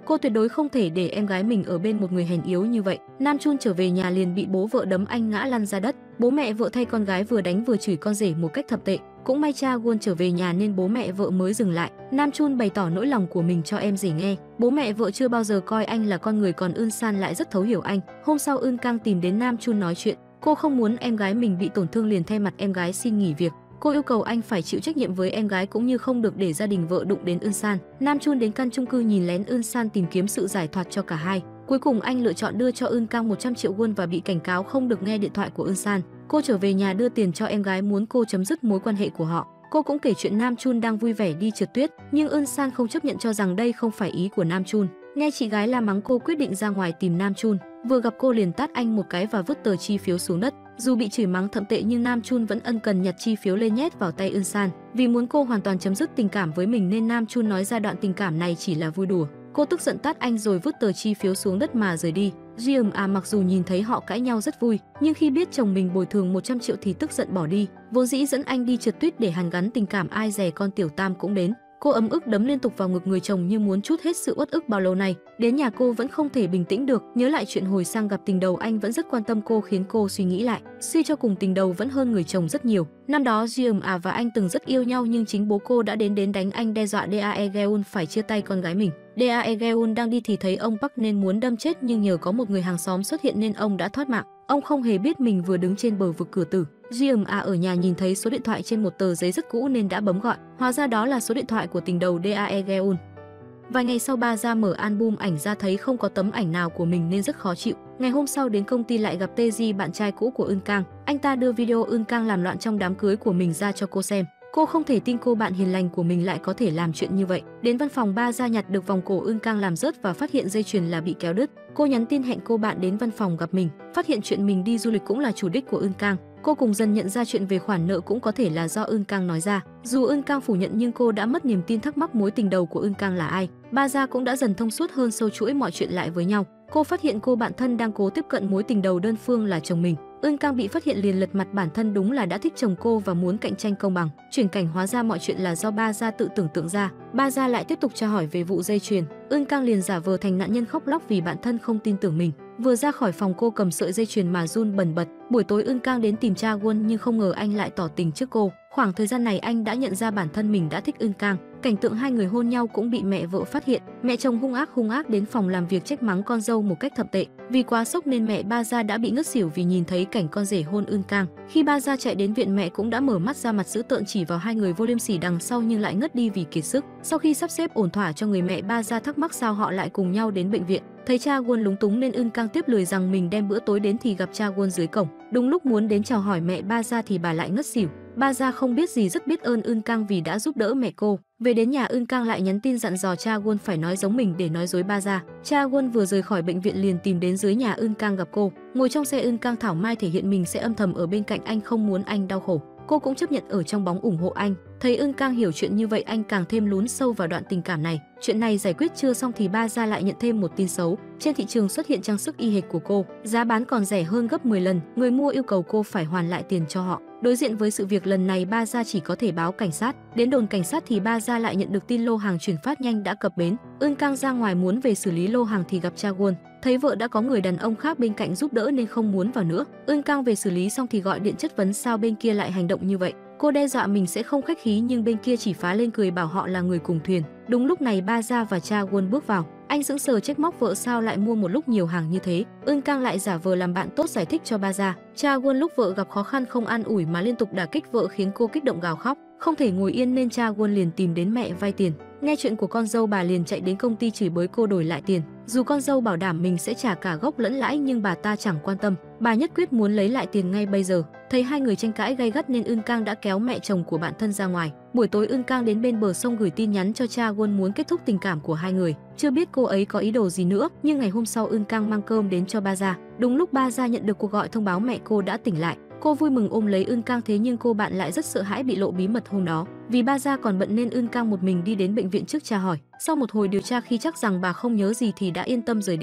Cô tuyệt đối không thể để em gái mình ở bên một người hèn yếu như vậy. Nam Chun trở về nhà liền bị bố vợ đấm anh ngã lăn ra đất. Bố mẹ vợ thay con gái vừa đánh vừa chửi con rể một cách thậm tệ. Cũng may cha Won trở về nhà nên bố mẹ vợ mới dừng lại. Nam Chun bày tỏ nỗi lòng của mình cho em rể nghe. Bố mẹ vợ chưa bao giờ coi anh là con người, còn Eun San lại rất thấu hiểu anh. Hôm sau Eun Kang tìm đến Nam Chun nói chuyện. Cô không muốn em gái mình bị tổn thương liền thay mặt em gái xin nghỉ việc. Cô yêu cầu anh phải chịu trách nhiệm với em gái cũng như không được để gia đình vợ đụng đến Eun San. Nam Chun đến căn chung cư nhìn lén Eun San tìm kiếm sự giải thoát cho cả hai. Cuối cùng anh lựa chọn đưa cho Eun Kang một trăm triệu won và bị cảnh cáo không được nghe điện thoại của Eun San. Cô trở về nhà đưa tiền cho em gái muốn cô chấm dứt mối quan hệ của họ. Cô cũng kể chuyện Nam Chun đang vui vẻ đi trượt tuyết, nhưng Eun San không chấp nhận cho rằng đây không phải ý của Nam Chun. Nghe chị gái la mắng cô quyết định ra ngoài tìm Nam Chun. Vừa gặp cô liền tát anh một cái và vứt tờ chi phiếu xuống đất. Dù bị chửi mắng thậm tệ nhưng Nam Chun vẫn ân cần nhặt chi phiếu lên nhét vào tay Eun San. Vì muốn cô hoàn toàn chấm dứt tình cảm với mình nên Nam Chun nói ra đoạn tình cảm này chỉ là vui đùa. Cô tức giận tát anh rồi vứt tờ chi phiếu xuống đất mà rời đi. Jium A mặc dù nhìn thấy họ cãi nhau rất vui, nhưng khi biết chồng mình bồi thường một trăm triệu thì tức giận bỏ đi. Vốn dĩ dẫn anh đi trượt tuyết để hàn gắn tình cảm, ai dè con tiểu tam cũng đến. Cô ấm ức đấm liên tục vào ngực người chồng như muốn trút hết sự uất ức bao lâu nay. Đến nhà cô vẫn không thể bình tĩnh được, nhớ lại chuyện hồi sang gặp tình đầu anh vẫn rất quan tâm cô khiến cô suy nghĩ lại. Suy cho cùng tình đầu vẫn hơn người chồng rất nhiều. Năm đó Jium A và anh từng rất yêu nhau nhưng chính bố cô đã đến đến đánh anh, đe dọa Dae Geun phải chia tay con gái mình. Dae Geun đang đi thì thấy ông Park nên muốn đâm chết nhưng nhờ có một người hàng xóm xuất hiện nên ông đã thoát mạng. Ông không hề biết mình vừa đứng trên bờ vực cửa tử. Jium A ở nhà nhìn thấy số điện thoại trên một tờ giấy rất cũ nên đã bấm gọi. Hóa ra đó là số điện thoại của tình đầu Dae Geun. Vài ngày sau ba ra mở album ảnh ra thấy không có tấm ảnh nào của mình nên rất khó chịu. Ngày hôm sau đến công ty lại gặp Taeji, bạn trai cũ của Eun Kang. Anh ta đưa video Eun Kang làm loạn trong đám cưới của mình ra cho cô xem. Cô không thể tin cô bạn hiền lành của mình lại có thể làm chuyện như vậy. Đến văn phòng ba ra nhặt được vòng cổ Eun Kang làm rớt và phát hiện dây chuyền là bị kéo đứt. Cô nhắn tin hẹn cô bạn đến văn phòng gặp mình. Phát hiện chuyện mình đi du lịch cũng là chủ đích của Eun Kang. Cô cùng dần nhận ra chuyện về khoản nợ cũng có thể là do Eun Kang nói ra. Dù Eun Kang phủ nhận nhưng cô đã mất niềm tin, thắc mắc mối tình đầu của Eun Kang là ai. Ba gia cũng đã dần thông suốt hơn, sâu chuỗi mọi chuyện lại với nhau. Cô phát hiện cô bạn thân đang cố tiếp cận mối tình đầu đơn phương là chồng mình. Eun Kang bị phát hiện liền lật mặt, bản thân đúng là đã thích chồng cô và muốn cạnh tranh công bằng. Chuyển cảnh hóa ra mọi chuyện là do ba gia tự tưởng tượng ra. Ba gia lại tiếp tục tra hỏi về vụ dây chuyền. Eun Kang liền giả vờ thành nạn nhân khóc lóc vì bản thân không tin tưởng mình. Vừa ra khỏi phòng cô cầm sợi dây chuyền mà run bần bật. Buổi tối Eun Kang đến tìm cha Won nhưng không ngờ anh lại tỏ tình trước cô. Khoảng thời gian này anh đã nhận ra bản thân mình đã thích Eun Kang. Cảnh tượng hai người hôn nhau cũng bị mẹ vợ phát hiện. Mẹ chồng hung ác hung ác đến phòng làm việc trách mắng con dâu một cách thậm tệ. Vì quá sốc nên mẹ ba gia đã bị ngất xỉu vì nhìn thấy cảnh con rể hôn Eun Kang. Khi ba gia chạy đến viện mẹ cũng đã mở mắt ra, mặt dữ tợn chỉ vào hai người vô liêm sỉ đằng sau nhưng lại ngất đi vì kiệt sức. Sau khi sắp xếp ổn thỏa cho người mẹ, ba gia thắc mắc sao họ lại cùng nhau đến bệnh viện. Thấy cha Won lúng túng nên Eun Kang tiếp lời rằng mình đem bữa tối đến thì gặp cha Won dưới cổng. Đúng lúc muốn đến chào hỏi mẹ ba gia thì bà lại ngất xỉu. Ba gia không biết gì, rất biết ơn Eun Kang vì đã giúp đỡ mẹ cô. Về đến nhà Eun Kang lại nhắn tin dặn dò cha Won phải nói giống mình để nói dối ba gia. Cha Won vừa rời khỏi bệnh viện liền tìm đến dưới nhà Eun Kang gặp cô. Ngồi trong xe Eun Kang thảo mai thể hiện mình sẽ âm thầm ở bên cạnh anh, không muốn anh đau khổ. Cô cũng chấp nhận ở trong bóng ủng hộ anh. Thấy Eun Kang hiểu chuyện như vậy anh càng thêm lún sâu vào đoạn tình cảm này. Chuyện này giải quyết chưa xong thì ba gia lại nhận thêm một tin xấu. Trên thị trường xuất hiện trang sức y hệt của cô, giá bán còn rẻ hơn gấp mười lần. Người mua yêu cầu cô phải hoàn lại tiền cho họ. Đối diện với sự việc lần này, ba gia chỉ có thể báo cảnh sát. Đến đồn cảnh sát thì ba gia lại nhận được tin lô hàng chuyển phát nhanh đã cập bến. Eun Kang ra ngoài muốn về xử lý lô hàng thì gặp cha Won. Thấy vợ đã có người đàn ông khác bên cạnh giúp đỡ nên không muốn vào nữa. Eun Kang về xử lý xong thì gọi điện chất vấn sao bên kia lại hành động như vậy. Cô đe dọa mình sẽ không khách khí nhưng bên kia chỉ phá lên cười bảo họ là người cùng thuyền. Đúng lúc này ba gia và cha Won bước vào. Anh sững sờ trách móc vợ sao lại mua một lúc nhiều hàng như thế. Eun Kang lại giả vờ làm bạn tốt giải thích cho ba gia. Cha Won lúc vợ gặp khó khăn không an ủi mà liên tục đả kích vợ khiến cô kích động gào khóc. Không thể ngồi yên nên cha Won liền tìm đến mẹ vay tiền. Nghe chuyện của con dâu bà liền chạy đến công ty chửi bới cô đổi lại tiền. Dù con dâu bảo đảm mình sẽ trả cả gốc lẫn lãi nhưng bà ta chẳng quan tâm. Bà nhất quyết muốn lấy lại tiền ngay bây giờ. Thấy hai người tranh cãi gay gắt nên Eun Kang đã kéo mẹ chồng của bạn thân ra ngoài. Buổi tối Eun Kang đến bên bờ sông gửi tin nhắn cho cha Won muốn kết thúc tình cảm của hai người. Chưa biết cô ấy có ý đồ gì nữa, nhưng ngày hôm sau Eun Kang mang cơm đến cho ba gia. Đúng lúc ba gia nhận được cuộc gọi thông báo mẹ cô đã tỉnh lại. Cô vui mừng ôm lấy Eun Kang, thế nhưng cô bạn lại rất sợ hãi bị lộ bí mật hôm đó. Vì ba gia còn bận nên Eun Kang một mình đi đến bệnh viện trước tra hỏi. Sau một hồi điều tra khi chắc rằng bà không nhớ gì thì đã yên tâm rời đi.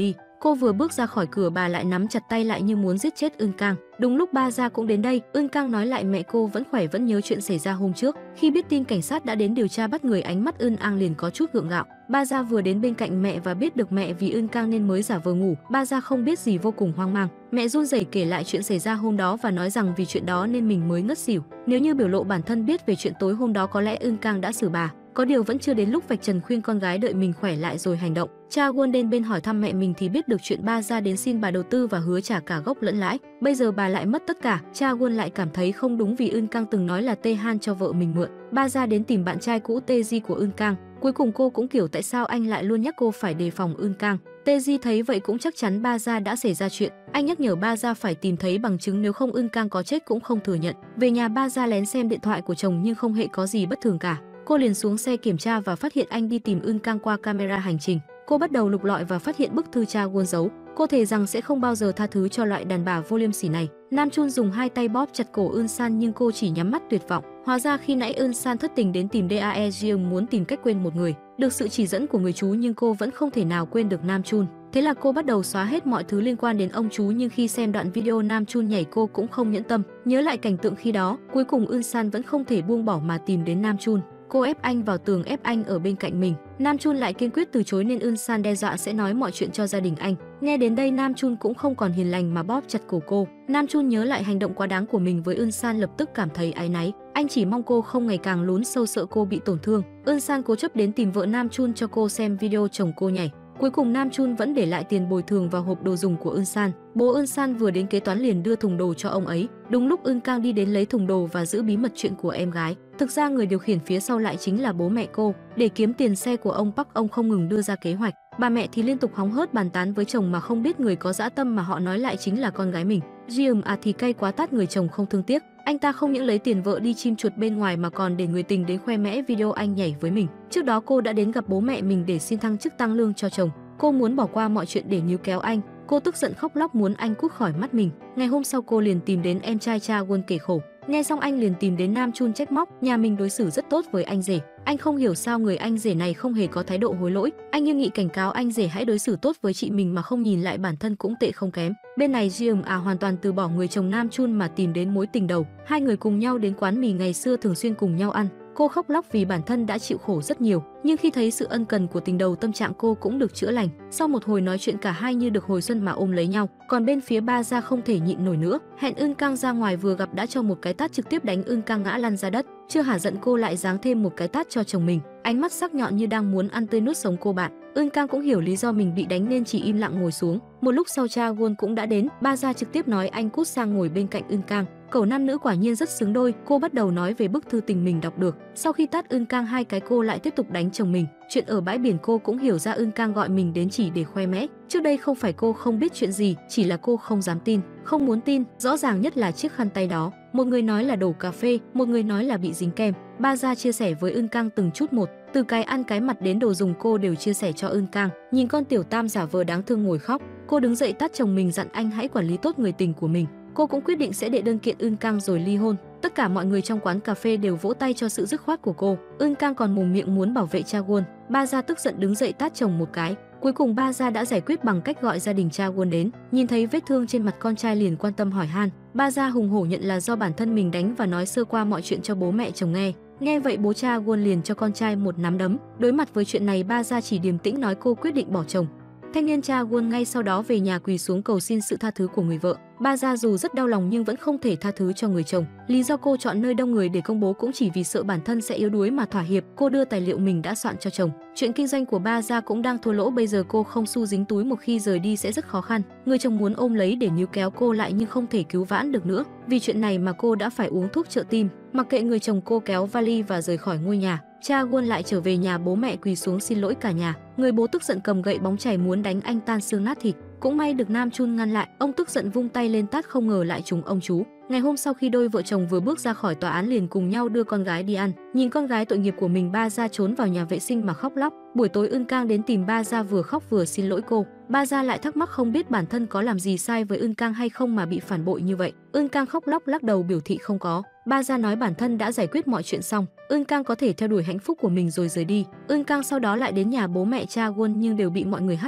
Cô vừa bước ra khỏi cửa bà lại nắm chặt tay lại như muốn giết chết Eun Kang. Đúng lúc Ba Gia cũng đến đây, Eun Kang nói lại mẹ cô vẫn khỏe, vẫn nhớ chuyện xảy ra hôm trước. Khi biết tin cảnh sát đã đến điều tra bắt người, ánh mắt Eun Ang liền có chút gượng gạo. Ba Gia vừa đến bên cạnh mẹ và biết được mẹ vì Eun Kang nên mới giả vờ ngủ. Ba Gia không biết gì, vô cùng hoang mang. Mẹ run rẩy kể lại chuyện xảy ra hôm đó và nói rằng vì chuyện đó nên mình mới ngất xỉu. Nếu như biểu lộ bản thân biết về chuyện tối hôm đó có lẽ Eun Kang đã xử bà. Có điều vẫn chưa đến lúc vạch trần, khuyên con gái đợi mình khỏe lại rồi hành động. Cha Won đến bên hỏi thăm mẹ mình thì biết được chuyện Ba Gia đến xin bà đầu tư và hứa trả cả gốc lẫn lãi. Bây giờ bà lại mất tất cả. Cha Won lại cảm thấy không đúng vì Eun Kang từng nói là Tae Han cho vợ mình mượn. Ba Gia đến tìm bạn trai cũ Tae Ji của Eun Kang. Cuối cùng cô cũng kiểu tại sao anh lại luôn nhắc cô phải đề phòng Eun Kang. Tae Ji thấy vậy cũng chắc chắn Ba Gia đã xảy ra chuyện. Anh nhắc nhở Ba Gia phải tìm thấy bằng chứng, nếu không Eun Kang có chết cũng không thừa nhận. Về nhà Ba Gia lén xem điện thoại của chồng nhưng không hề có gì bất thường cả. Cô liền xuống xe kiểm tra và phát hiện anh đi tìm Eun Kang qua camera hành trình. Cô bắt đầu lục lọi và phát hiện bức thư cha Won giấu. Cô thề rằng sẽ không bao giờ tha thứ cho loại đàn bà vô liêm sỉ này. Nam Chun dùng hai tay bóp chặt cổ Eun San nhưng cô chỉ nhắm mắt tuyệt vọng. Hóa ra khi nãy Eun San thất tình đến tìm Dae Jeong muốn tìm cách quên một người. Được sự chỉ dẫn của người chú nhưng cô vẫn không thể nào quên được Nam Chun. Thế là cô bắt đầu xóa hết mọi thứ liên quan đến ông chú, nhưng khi xem đoạn video Nam Chun nhảy cô cũng không nhẫn tâm. Nhớ lại cảnh tượng khi đó, cuối cùng Eun San vẫn không thể buông bỏ mà tìm đến Nam Chun. Cô ép anh vào tường, ép anh ở bên cạnh mình. Nam Chun lại kiên quyết từ chối nên Eun San đe dọa sẽ nói mọi chuyện cho gia đình anh. Nghe đến đây Nam Chun cũng không còn hiền lành mà bóp chặt cổ cô. Nam Chun nhớ lại hành động quá đáng của mình với Eun San, lập tức cảm thấy áy náy. Anh chỉ mong cô không ngày càng lún sâu, sợ cô bị tổn thương. Eun San cố chấp đến tìm vợ Nam Chun cho cô xem video chồng cô nhảy. Cuối cùng Nam Chun vẫn để lại tiền bồi thường vào hộp đồ dùng của Eun San. Bố Eun San vừa đến kế toán liền đưa thùng đồ cho ông ấy. Đúng lúc Eun Kang đi đến lấy thùng đồ và giữ bí mật chuyện của em gái. Thực ra người điều khiển phía sau lại chính là bố mẹ cô. Để kiếm tiền xe của ông Park, ông không ngừng đưa ra kế hoạch. Bà mẹ thì liên tục hóng hớt bàn tán với chồng mà không biết người có dã tâm mà họ nói lại chính là con gái mình. Jeong à thì cay quá, tát người chồng không thương tiếc. Anh ta không những lấy tiền vợ đi chim chuột bên ngoài mà còn để người tình đến khoe mẽ video anh nhảy với mình. Trước đó cô đã đến gặp bố mẹ mình để xin thăng chức tăng lương cho chồng. Cô muốn bỏ qua mọi chuyện để níu kéo anh. Cô tức giận khóc lóc muốn anh cút khỏi mắt mình. Ngày hôm sau cô liền tìm đến em trai cha Won kể khổ. Nghe xong anh liền tìm đến Nam Chun trách móc, nhà mình đối xử rất tốt với anh rể. Anh không hiểu sao người anh rể này không hề có thái độ hối lỗi. Anh nghiêm nghị cảnh cáo anh rể hãy đối xử tốt với chị mình mà không nhìn lại bản thân cũng tệ không kém. Bên này Jeong à hoàn toàn từ bỏ người chồng Nam Chun mà tìm đến mối tình đầu. Hai người cùng nhau đến quán mì ngày xưa thường xuyên cùng nhau ăn. Cô khóc lóc vì bản thân đã chịu khổ rất nhiều, nhưng khi thấy sự ân cần của tình đầu, tâm trạng cô cũng được chữa lành. Sau một hồi nói chuyện, cả hai như được hồi xuân mà ôm lấy nhau. Còn bên phía Ba Gia không thể nhịn nổi nữa, hẹn Eun Kang ra ngoài, vừa gặp đã cho một cái tát trực tiếp đánh Eun Kang ngã lăn ra đất. Chưa hả giận cô lại giáng thêm một cái tát cho chồng mình, ánh mắt sắc nhọn như đang muốn ăn tươi nuốt sống cô bạn. Eun Kang cũng hiểu lý do mình bị đánh nên chỉ im lặng ngồi xuống. Một lúc sau cha Won cũng đã đến, Ba Gia trực tiếp nói anh cút sang ngồi bên cạnh Eun Kang. Cẩu nam nữ quả nhiên rất xứng đôi. Cô bắt đầu nói về bức thư tình mình đọc được. Sau khi tát Eun Kang hai cái, cô lại tiếp tục đánh chồng mình. Chuyện ở bãi biển cô cũng hiểu ra Eun Kang gọi mình đến chỉ để khoe mẽ. Trước đây không phải cô không biết chuyện gì, chỉ là cô không dám tin, không muốn tin. Rõ ràng nhất là chiếc khăn tay đó. Một người nói là đổ cà phê, một người nói là bị dính kem. Ba Gia chia sẻ với Eun Kang từng chút một, từ cái ăn cái mặt đến đồ dùng cô đều chia sẻ cho Eun Kang. Nhìn con tiểu tam giả vờ đáng thương ngồi khóc, cô đứng dậy tát chồng mình, dặn anh hãy quản lý tốt người tình của mình. Cô cũng quyết định sẽ đệ đơn kiện Eun Kang rồi ly hôn. Tất cả mọi người trong quán cà phê đều vỗ tay cho sự dứt khoát của cô. Eun Kang còn mồm miệng muốn bảo vệ cha Won. Ba Gia tức giận đứng dậy tát chồng một cái. Cuối cùng Ba Gia đã giải quyết bằng cách gọi gia đình cha Won đến. Nhìn thấy vết thương trên mặt con trai liền quan tâm hỏi han. Ba Gia hùng hổ nhận là do bản thân mình đánh và nói sơ qua mọi chuyện cho bố mẹ chồng nghe. Nghe vậy bố cha Won liền cho con trai một nắm đấm. Đối mặt với chuyện này, Ba Gia chỉ điềm tĩnh nói cô quyết định bỏ chồng. Thanh niên cha Won ngay sau đó về nhà quỳ xuống cầu xin sự tha thứ của người vợ. Ba Gia dù rất đau lòng nhưng vẫn không thể tha thứ cho người chồng. Lý do cô chọn nơi đông người để công bố cũng chỉ vì sợ bản thân sẽ yếu đuối mà thỏa hiệp. Cô đưa tài liệu mình đã soạn cho chồng. Chuyện kinh doanh của Ba Gia cũng đang thua lỗ, bây giờ cô không xu dính túi, một khi rời đi sẽ rất khó khăn. Người chồng muốn ôm lấy để níu kéo cô lại nhưng không thể cứu vãn được nữa. Vì chuyện này mà cô đã phải uống thuốc trợ tim. Mặc kệ người chồng, cô kéo vali và rời khỏi ngôi nhà. Cha Won lại trở về nhà, bố mẹ quỳ xuống xin lỗi cả nhà. Người bố tức giận cầm gậy bóng chảy muốn đánh anh tan xương nát thịt. Cũng may được Nam Chun ngăn lại. Ông tức giận vung tay lên tát, không ngờ lại trúng ông chú. Ngày hôm sau khi đôi vợ chồng vừa bước ra khỏi tòa án liền cùng nhau đưa con gái đi ăn. Nhìn con gái tội nghiệp của mình, Ba Gia trốn vào nhà vệ sinh mà khóc lóc. Buổi tối Eun Kang đến tìm Ba Gia, vừa khóc vừa xin lỗi cô. Ba Gia lại thắc mắc không biết bản thân có làm gì sai với Eun Kang hay không mà bị phản bội như vậy. Eun Kang khóc lóc lắc đầu biểu thị không có. Ba Gia nói bản thân đã giải quyết mọi chuyện xong, Eun Kang có thể theo đuổi hạnh phúc của mình rồi rời đi. Eun Kang sau đó lại đến nhà bố mẹ cha Won nhưng đều bị mọi người hắt hủi.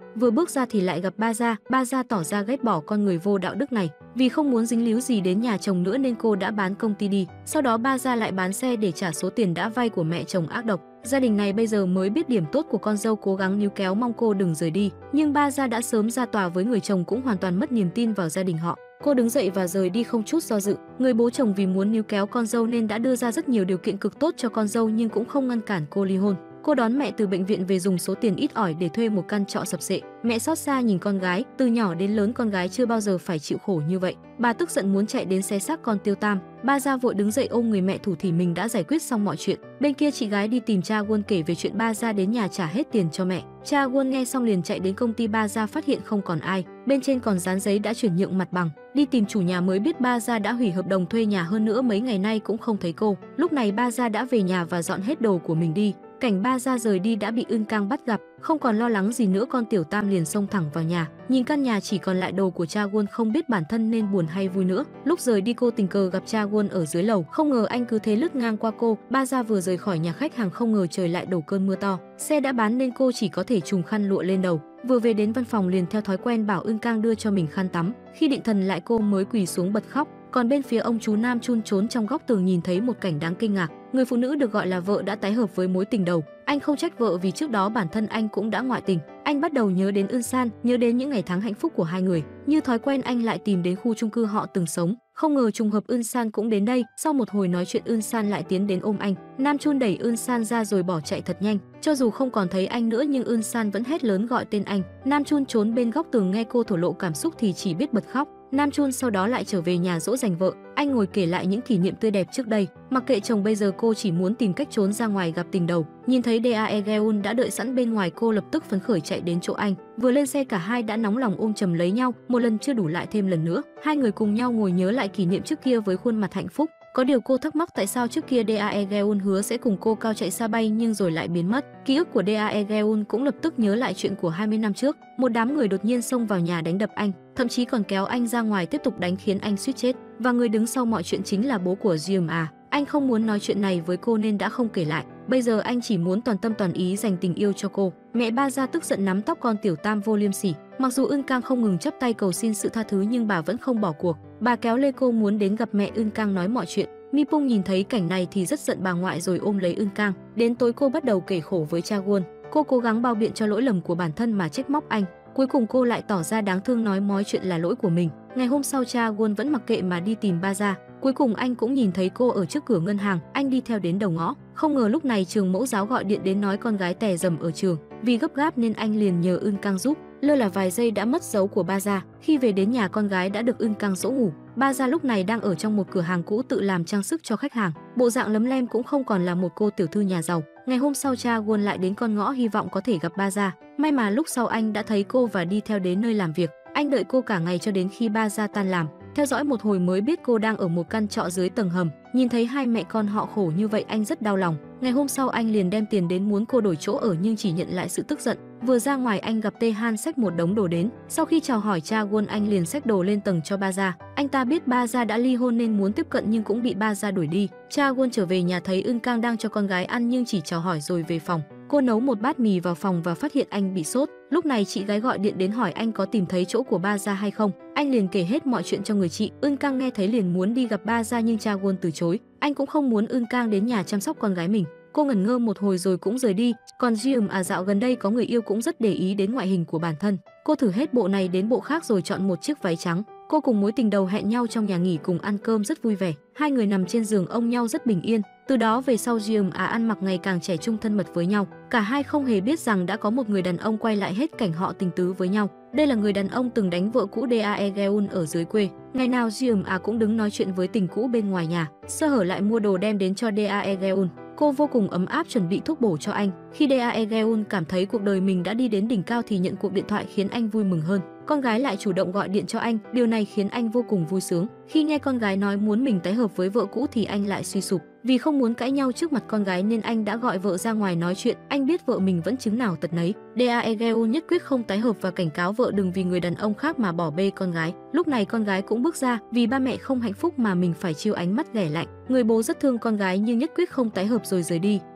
vừa bước ra thì lại gặp Ba Gia. Ba Gia tỏ ra ghét bỏ con người vô đạo đức này, vì không muốn dính líu gì đến nhà chồng nữa nên cô đã bán công ty đi. Sau đó Ba Gia lại bán xe để trả số tiền đã vay của mẹ chồng ác độc. Gia đình này bây giờ mới biết điểm tốt của con dâu, cố gắng níu kéo mong cô đừng rời đi, nhưng Ba Gia đã sớm ra tòa với người chồng, cũng hoàn toàn mất niềm tin vào gia đình họ. Cô đứng dậy và rời đi không chút do dự. Người bố chồng vì muốn níu kéo con dâu nên đã đưa ra rất nhiều điều kiện cực tốt cho con dâu nhưng cũng không ngăn cản cô ly hôn. Cô đón mẹ từ bệnh viện về dùng số tiền ít ỏi để thuê một căn trọ sập xệ. Mẹ xót xa nhìn con gái, từ nhỏ đến lớn con gái chưa bao giờ phải chịu khổ như vậy. Bà tức giận muốn chạy đến xé xác con Tiêu Tam. Ba Gia vội đứng dậy ôm người mẹ thủ thỉ mình đã giải quyết xong mọi chuyện. Bên kia chị gái đi tìm cha Won kể về chuyện Ba Gia đến nhà trả hết tiền cho mẹ. Cha Won nghe xong liền chạy đến công ty Ba Gia, phát hiện không còn ai, bên trên còn dán giấy đã chuyển nhượng mặt bằng. Đi tìm chủ nhà mới biết Ba Gia đã hủy hợp đồng thuê nhà, hơn nữa mấy ngày nay cũng không thấy cô. Lúc này Ba Gia đã về nhà và dọn hết đồ của mình đi. Cảnh Ba Gia rời đi đã bị Ưn Cang bắt gặp, không còn lo lắng gì nữa, con Tiểu Tam liền xông thẳng vào nhà. Nhìn căn nhà chỉ còn lại đồ của cha Won, không biết bản thân nên buồn hay vui nữa. Lúc rời đi cô tình cờ gặp cha Won ở dưới lầu, không ngờ anh cứ thế lướt ngang qua cô. Ba Gia vừa rời khỏi nhà khách hàng không ngờ trời lại đổ cơn mưa to. Xe đã bán nên cô chỉ có thể trùm khăn lụa lên đầu. Vừa về đến văn phòng liền theo thói quen bảo Ưn Cang đưa cho mình khăn tắm. Khi định thần lại cô mới quỳ xuống bật khóc. Còn bên phía ông chú Nam Chun trốn trong góc tường nhìn thấy một cảnh đáng kinh ngạc. Người phụ nữ được gọi là vợ đã tái hợp với mối tình đầu. Anh không trách vợ vì trước đó bản thân anh cũng đã ngoại tình. Anh bắt đầu nhớ đến Ưn San, nhớ đến những ngày tháng hạnh phúc của hai người. Như thói quen anh lại tìm đến khu chung cư họ từng sống. Không ngờ trùng hợp Ưn San cũng đến đây. Sau một hồi nói chuyện Ưn San lại tiến đến ôm anh. Nam Chun đẩy Ưn San ra rồi bỏ chạy thật nhanh. Cho dù không còn thấy anh nữa nhưng Ưn San vẫn hét lớn gọi tên anh. Nam Chun trốn bên góc tường nghe cô thổ lộ cảm xúc thì chỉ biết bật khóc. Nam Chun sau đó lại trở về nhà dỗ dành vợ. Anh ngồi kể lại những kỷ niệm tươi đẹp trước đây. Mặc kệ chồng, bây giờ cô chỉ muốn tìm cách trốn ra ngoài gặp tình đầu. Nhìn thấy Dae-geun đã đợi sẵn bên ngoài, cô lập tức phấn khởi chạy đến chỗ anh. Vừa lên xe cả hai đã nóng lòng ôm chầm lấy nhau, một lần chưa đủ lại thêm lần nữa. Hai người cùng nhau ngồi nhớ lại kỷ niệm trước kia với khuôn mặt hạnh phúc. Có điều cô thắc mắc tại sao trước kia Dae-geun hứa sẽ cùng cô cao chạy xa bay nhưng rồi lại biến mất. Ký ức của Dae-geun cũng lập tức nhớ lại chuyện của hai mươi năm trước. Một đám người đột nhiên xông vào nhà đánh đập anh, thậm chí còn kéo anh ra ngoài tiếp tục đánh khiến anh suýt chết. Và người đứng sau mọi chuyện chính là bố của Jeom A. Anh không muốn nói chuyện này với cô nên đã không kể lại. Bây giờ anh chỉ muốn toàn tâm toàn ý dành tình yêu cho cô. Mẹ Ba Gia tức giận nắm tóc con Tiểu Tam vô liêm sỉ. Mặc dù Ưn Cang không ngừng chắp tay cầu xin sự tha thứ nhưng bà vẫn không bỏ cuộc. Bà kéo lê cô muốn đến gặp mẹ Ưn Cang nói mọi chuyện. Mi Pung nhìn thấy cảnh này thì rất giận bà ngoại rồi ôm lấy Ưn Cang. Đến tối cô bắt đầu kể khổ với cha Won. Cô cố gắng bao biện cho lỗi lầm của bản thân mà trách móc anh. Cuối cùng cô lại tỏ ra đáng thương nói mọi chuyện là lỗi của mình. Ngày hôm sau cha Won vẫn mặc kệ mà đi tìm Ba Gia. Cuối cùng anh cũng nhìn thấy cô ở trước cửa ngân hàng, anh đi theo đến đầu ngõ. Không ngờ lúc này trường mẫu giáo gọi điện đến nói con gái tè dầm ở trường. Vì gấp gáp nên anh liền nhờ Ưn Cang giúp. Lơ là vài giây đã mất dấu của Ba Gia. Khi về đến nhà con gái đã được Ưn Cang dỗ ngủ. Ba Gia lúc này đang ở trong một cửa hàng cũ tự làm trang sức cho khách hàng. Bộ dạng lấm lem cũng không còn là một cô tiểu thư nhà giàu. Ngày hôm sau cha Won lại đến con ngõ hy vọng có thể gặp Ba Gia. May mà lúc sau anh đã thấy cô và đi theo đến nơi làm việc. Anh đợi cô cả ngày cho đến khi Ba Gia tan làm. Theo dõi một hồi mới biết cô đang ở một căn trọ dưới tầng hầm. Nhìn thấy hai mẹ con họ khổ như vậy anh rất đau lòng. Ngày hôm sau anh liền đem tiền đến muốn cô đổi chỗ ở nhưng chỉ nhận lại sự tức giận. Vừa ra ngoài anh gặp Tae Han xách một đống đồ đến. Sau khi chào hỏi cha Won anh liền xách đồ lên tầng cho Ba Gia. Anh ta biết Ba Gia đã ly hôn nên muốn tiếp cận nhưng cũng bị Ba Gia đuổi đi. Cha Won trở về nhà thấy Ưn Cang đang cho con gái ăn nhưng chỉ chào hỏi rồi về phòng. Cô nấu một bát mì vào phòng và phát hiện anh bị sốt. Lúc này chị gái gọi điện đến hỏi anh có tìm thấy chỗ của Ba Gia hay không. Anh liền kể hết mọi chuyện cho người chị. Ưn Cang nghe thấy liền muốn đi gặp Ba Gia nhưng cha Won từ chối. Anh cũng không muốn Ưn Cang đến nhà chăm sóc con gái mình. Cô ngẩn ngơ một hồi rồi cũng rời đi. Còn Jeom A dạo gần đây có người yêu cũng rất để ý đến ngoại hình của bản thân. Cô thử hết bộ này đến bộ khác rồi chọn một chiếc váy trắng. Cô cùng mối tình đầu hẹn nhau trong nhà nghỉ cùng ăn cơm rất vui vẻ. Hai người nằm trên giường ôm nhau rất bình yên. Từ đó về sau Jeom A ăn mặc ngày càng trẻ trung thân mật với nhau. Cả hai không hề biết rằng đã có một người đàn ông quay lại hết cảnh họ tình tứ với nhau. Đây là người đàn ông từng đánh vợ cũ Dae-geun ở dưới quê. Ngày nào Jeom A cũng đứng nói chuyện với tình cũ bên ngoài nhà. Sơ hở lại mua đồ đem đến cho Dae-geun. Cô vô cùng ấm áp chuẩn bị thuốc bổ cho anh. Khi Dae-geun cảm thấy cuộc đời mình đã đi đến đỉnh cao thì nhận cuộc điện thoại khiến anh vui mừng hơn. Con gái lại chủ động gọi điện cho anh, điều này khiến anh vô cùng vui sướng. Khi nghe con gái nói muốn mình tái hợp với vợ cũ thì anh lại suy sụp. Vì không muốn cãi nhau trước mặt con gái nên anh đã gọi vợ ra ngoài nói chuyện. Anh biết vợ mình vẫn chứng nào tật nấy. Dae-geun nhất quyết không tái hợp và cảnh cáo vợ đừng vì người đàn ông khác mà bỏ bê con gái. Lúc này con gái cũng bước ra, vì ba mẹ không hạnh phúc mà mình phải chịu ánh mắt ghẻ lạnh. Người bố rất thương con gái nhưng nhất quyết không tái hợp rồi rời đi.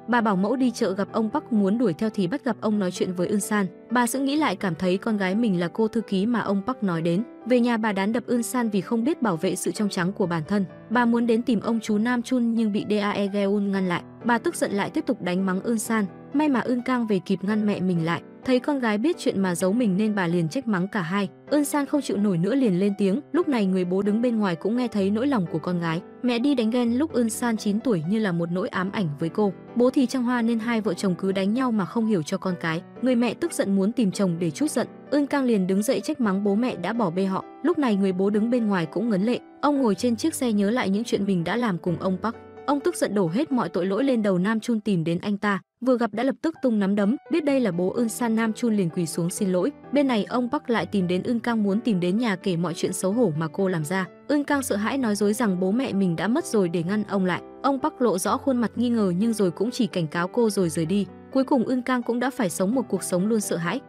Bà bảo mẫu đi chợ gặp ông Park muốn đuổi theo thì bắt gặp ông nói chuyện với Eun San. Bà sững nghĩ lại cảm thấy con gái mình là cô thư ký mà ông Park nói đến. Về nhà bà đán đập Eun San vì không biết bảo vệ sự trong trắng của bản thân. Bà muốn đến tìm ông chú Nam Chun nhưng bị Dae Geun ngăn lại. Bà tức giận lại tiếp tục đánh mắng Eun San. May mà Eun Kang về kịp ngăn mẹ mình lại. Thấy con gái biết chuyện mà giấu mình nên bà liền trách mắng cả hai. Eun San không chịu nổi nữa liền lên tiếng. Lúc này người bố đứng bên ngoài cũng nghe thấy nỗi lòng của con gái. Mẹ đi đánh ghen lúc Eun San chín tuổi như là một nỗi ám ảnh với cô. Bố thì trăng hoa nên hai vợ chồng cứ đánh nhau mà không hiểu cho con cái. Người mẹ tức giận muốn tìm chồng để trút giận. Eun Kang liền đứng dậy trách mắng bố mẹ đã bỏ bê họ. Lúc này người bố đứng bên ngoài cũng ngấn lệ. Ông ngồi trên chiếc xe nhớ lại những chuyện mình đã làm cùng ông Park. Ông tức giận đổ hết mọi tội lỗi lên đầu Nam Chun tìm đến anh ta. Vừa gặp đã lập tức tung nắm đấm, biết đây là bố Eun San, Nam Chun liền quỳ xuống xin lỗi. Bên này ông Park lại tìm đến Eun Kang muốn tìm đến nhà kể mọi chuyện xấu hổ mà cô làm ra. Eun Kang sợ hãi nói dối rằng bố mẹ mình đã mất rồi để ngăn ông lại. Ông Park lộ rõ khuôn mặt nghi ngờ nhưng rồi cũng chỉ cảnh cáo cô rồi rời đi. Cuối cùng Eun Kang cũng đã phải sống một cuộc sống luôn sợ hãi.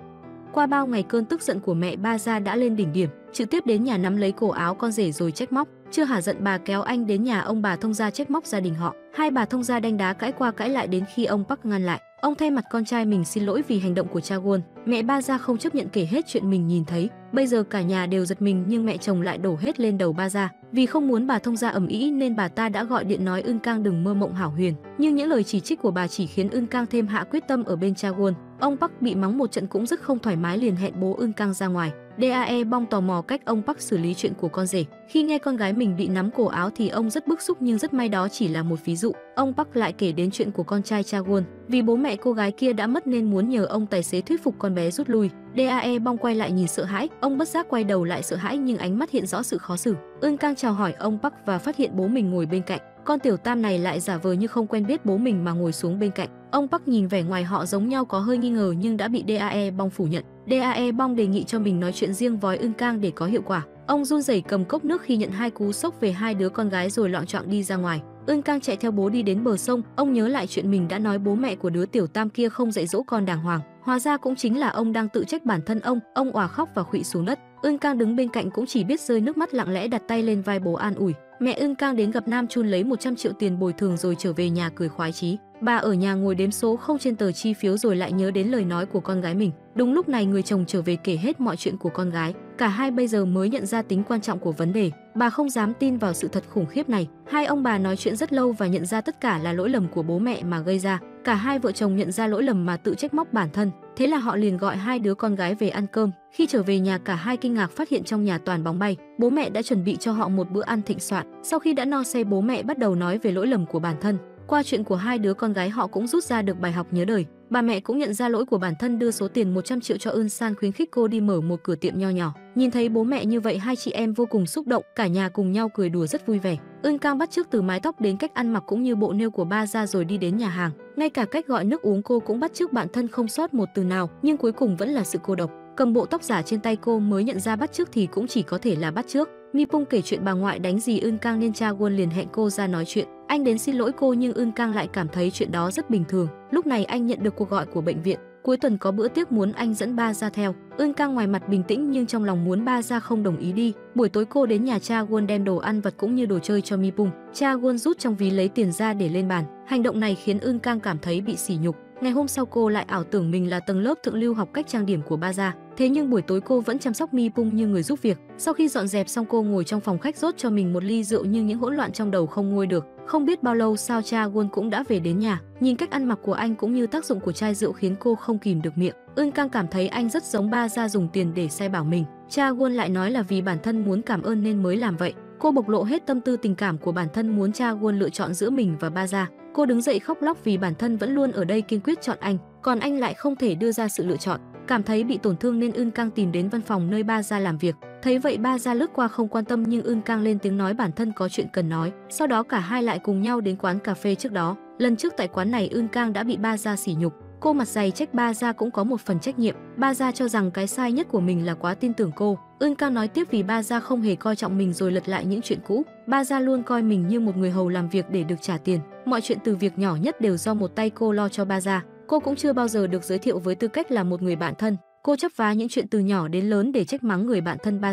Qua bao ngày cơn tức giận của mẹ Baza đã lên đỉnh điểm, trực tiếp đến nhà nắm lấy cổ áo con rể rồi trách móc. Chưa hả giận bà kéo anh đến nhà ông bà thông gia trách móc gia đình họ. Hai bà thông gia đanh đá cãi qua cãi lại đến khi ông Park ngăn lại. Ông thay mặt con trai mình xin lỗi vì hành động của cha Won. Mẹ Baza không chấp nhận kể hết chuyện mình nhìn thấy. Bây giờ cả nhà đều giật mình nhưng mẹ chồng lại đổ hết lên đầu Baza. Vì không muốn bà thông gia ầm ĩ nên bà ta đã gọi điện nói Eun Kang đừng mơ mộng hão huyền. Nhưng những lời chỉ trích của bà chỉ khiến Eun Kang thêm hạ quyết tâm ở bên cha Won. Ông Park bị mắng một trận cũng rất không thoải mái liền hẹn bố Eun Kang ra ngoài. Dae Bong tò mò cách ông Park xử lý chuyện của con rể. Khi nghe con gái mình bị nắm cổ áo thì ông rất bức xúc nhưng rất may đó chỉ là một ví dụ. Ông Park lại kể đến chuyện của con trai cha Won. Vì bố mẹ cô gái kia đã mất nên muốn nhờ ông tài xế thuyết phục con bé rút lui. Dae Bong quay lại nhìn sợ hãi, ông bất giác quay đầu lại sợ hãi nhưng ánh mắt hiện rõ sự khó xử. Eun Kang chào hỏi ông Park và phát hiện bố mình ngồi bên cạnh. Con tiểu tam này lại giả vờ như không quen biết bố mình mà ngồi xuống bên cạnh. Ông Park nhìn vẻ ngoài họ giống nhau có hơi nghi ngờ nhưng đã bị Dae Bong phủ nhận. Dae Bong đề nghị cho mình nói chuyện riêng với Eun Kang để có hiệu quả. Ông run rẩy cầm cốc nước khi nhận hai cú sốc về hai đứa con gái rồi loạng choạng đi ra ngoài. Eun Kang chạy theo bố đi đến bờ sông, ông nhớ lại chuyện mình đã nói bố mẹ của đứa tiểu tam kia không dạy dỗ con đàng hoàng. Hóa ra cũng chính là ông đang tự trách bản thân ông, ông òa khóc và khuỵu xuống đất. Eun Kang đứng bên cạnh cũng chỉ biết rơi nước mắt lặng lẽ đặt tay lên vai bố an ủi. Mẹ Eun Kang đến gặp Nam Chun lấy một trăm triệu tiền bồi thường rồi trở về nhà cười khoái chí. Bà ở nhà ngồi đếm số không trên tờ chi phiếu rồi lại nhớ đến lời nói của con gái mình. Đúng lúc này người chồng trở về kể hết mọi chuyện của con gái. Cả hai bây giờ mới nhận ra tính quan trọng của vấn đề. Bà không dám tin vào sự thật khủng khiếp này. Hai ông bà nói chuyện rất lâu và nhận ra tất cả là lỗi lầm của bố mẹ mà gây ra. Cả hai vợ chồng nhận ra lỗi lầm mà tự trách móc bản thân. Thế là họ liền gọi hai đứa con gái về ăn cơm. Khi trở về nhà cả hai kinh ngạc phát hiện trong nhà toàn bóng bay. Bố mẹ đã chuẩn bị cho họ một bữa ăn thịnh soạn. Sau khi đã no say bố mẹ bắt đầu nói về lỗi lầm của bản thân. Qua chuyện của hai đứa con gái họ cũng rút ra được bài học nhớ đời. Bà mẹ cũng nhận ra lỗi của bản thân đưa số tiền một trăm triệu cho Eun San khuyến khích cô đi mở một cửa tiệm nho nhỏ. Nhìn thấy bố mẹ như vậy hai chị em vô cùng xúc động, cả nhà cùng nhau cười đùa rất vui vẻ. Eun Kang bắt chước từ mái tóc đến cách ăn mặc cũng như bộ nêu của ba ra rồi đi đến nhà hàng. Ngay cả cách gọi nước uống cô cũng bắt chước bản thân không sót một từ nào, nhưng cuối cùng vẫn là sự cô độc. Cầm bộ tóc giả trên tay cô mới nhận ra bắt chước thì cũng chỉ có thể là bắt chước. Mi Pung kể chuyện bà ngoại đánh dì Eun Kang nên cha Won liền hẹn cô ra nói chuyện. Anh đến xin lỗi cô nhưng Eun Kang lại cảm thấy chuyện đó rất bình thường. Lúc này anh nhận được cuộc gọi của bệnh viện. Cuối tuần có bữa tiệc muốn anh dẫn ba ra theo. Eun Kang ngoài mặt bình tĩnh nhưng trong lòng muốn ba ra không đồng ý đi. Buổi tối cô đến nhà cha Won đem đồ ăn vật cũng như đồ chơi cho Mi Pung. Cha Won rút trong ví lấy tiền ra để lên bàn. Hành động này khiến Eun Kang cảm thấy bị sỉ nhục. Ngày hôm sau cô lại ảo tưởng mình là tầng lớp thượng lưu học cách trang điểm của ba gia. Thế nhưng buổi tối cô vẫn chăm sóc Mi Pung như người giúp việc. Sau khi dọn dẹp xong cô ngồi trong phòng khách rót cho mình một ly rượu nhưng những hỗn loạn trong đầu không nguôi được. Không biết bao lâu sau cha Won cũng đã về đến nhà. Nhìn cách ăn mặc của anh cũng như tác dụng của chai rượu khiến cô không kìm được miệng. Eun Kang cảm thấy anh rất giống ba gia dùng tiền để sai bảo mình. Cha Won lại nói là vì bản thân muốn cảm ơn nên mới làm vậy. Cô bộc lộ hết tâm tư tình cảm của bản thân muốn cha Won lựa chọn giữa mình và ba gia. Cô đứng dậy khóc lóc vì bản thân vẫn luôn ở đây kiên quyết chọn anh, còn anh lại không thể đưa ra sự lựa chọn. Cảm thấy bị tổn thương nên Eun Kang tìm đến văn phòng nơi ba gia làm việc. Thấy vậy ba gia lướt qua không quan tâm nhưng Eun Kang lên tiếng nói bản thân có chuyện cần nói. Sau đó cả hai lại cùng nhau đến quán cà phê trước đó. Lần trước tại quán này Eun Kang đã bị ba gia sỉ nhục. Cô mặt dày trách ba gia cũng có một phần trách nhiệm. Ba gia cho rằng cái sai nhất của mình là quá tin tưởng cô. Eun Kang nói tiếp vì ba gia không hề coi trọng mình rồi lật lại những chuyện cũ. Ba gia luôn coi mình như một người hầu làm việc để được trả tiền. Mọi chuyện từ việc nhỏ nhất đều do một tay cô lo cho ba gia. Cô cũng chưa bao giờ được giới thiệu với tư cách là một người bạn thân. Cô chấp vá những chuyện từ nhỏ đến lớn để trách mắng người bạn thân ba gia.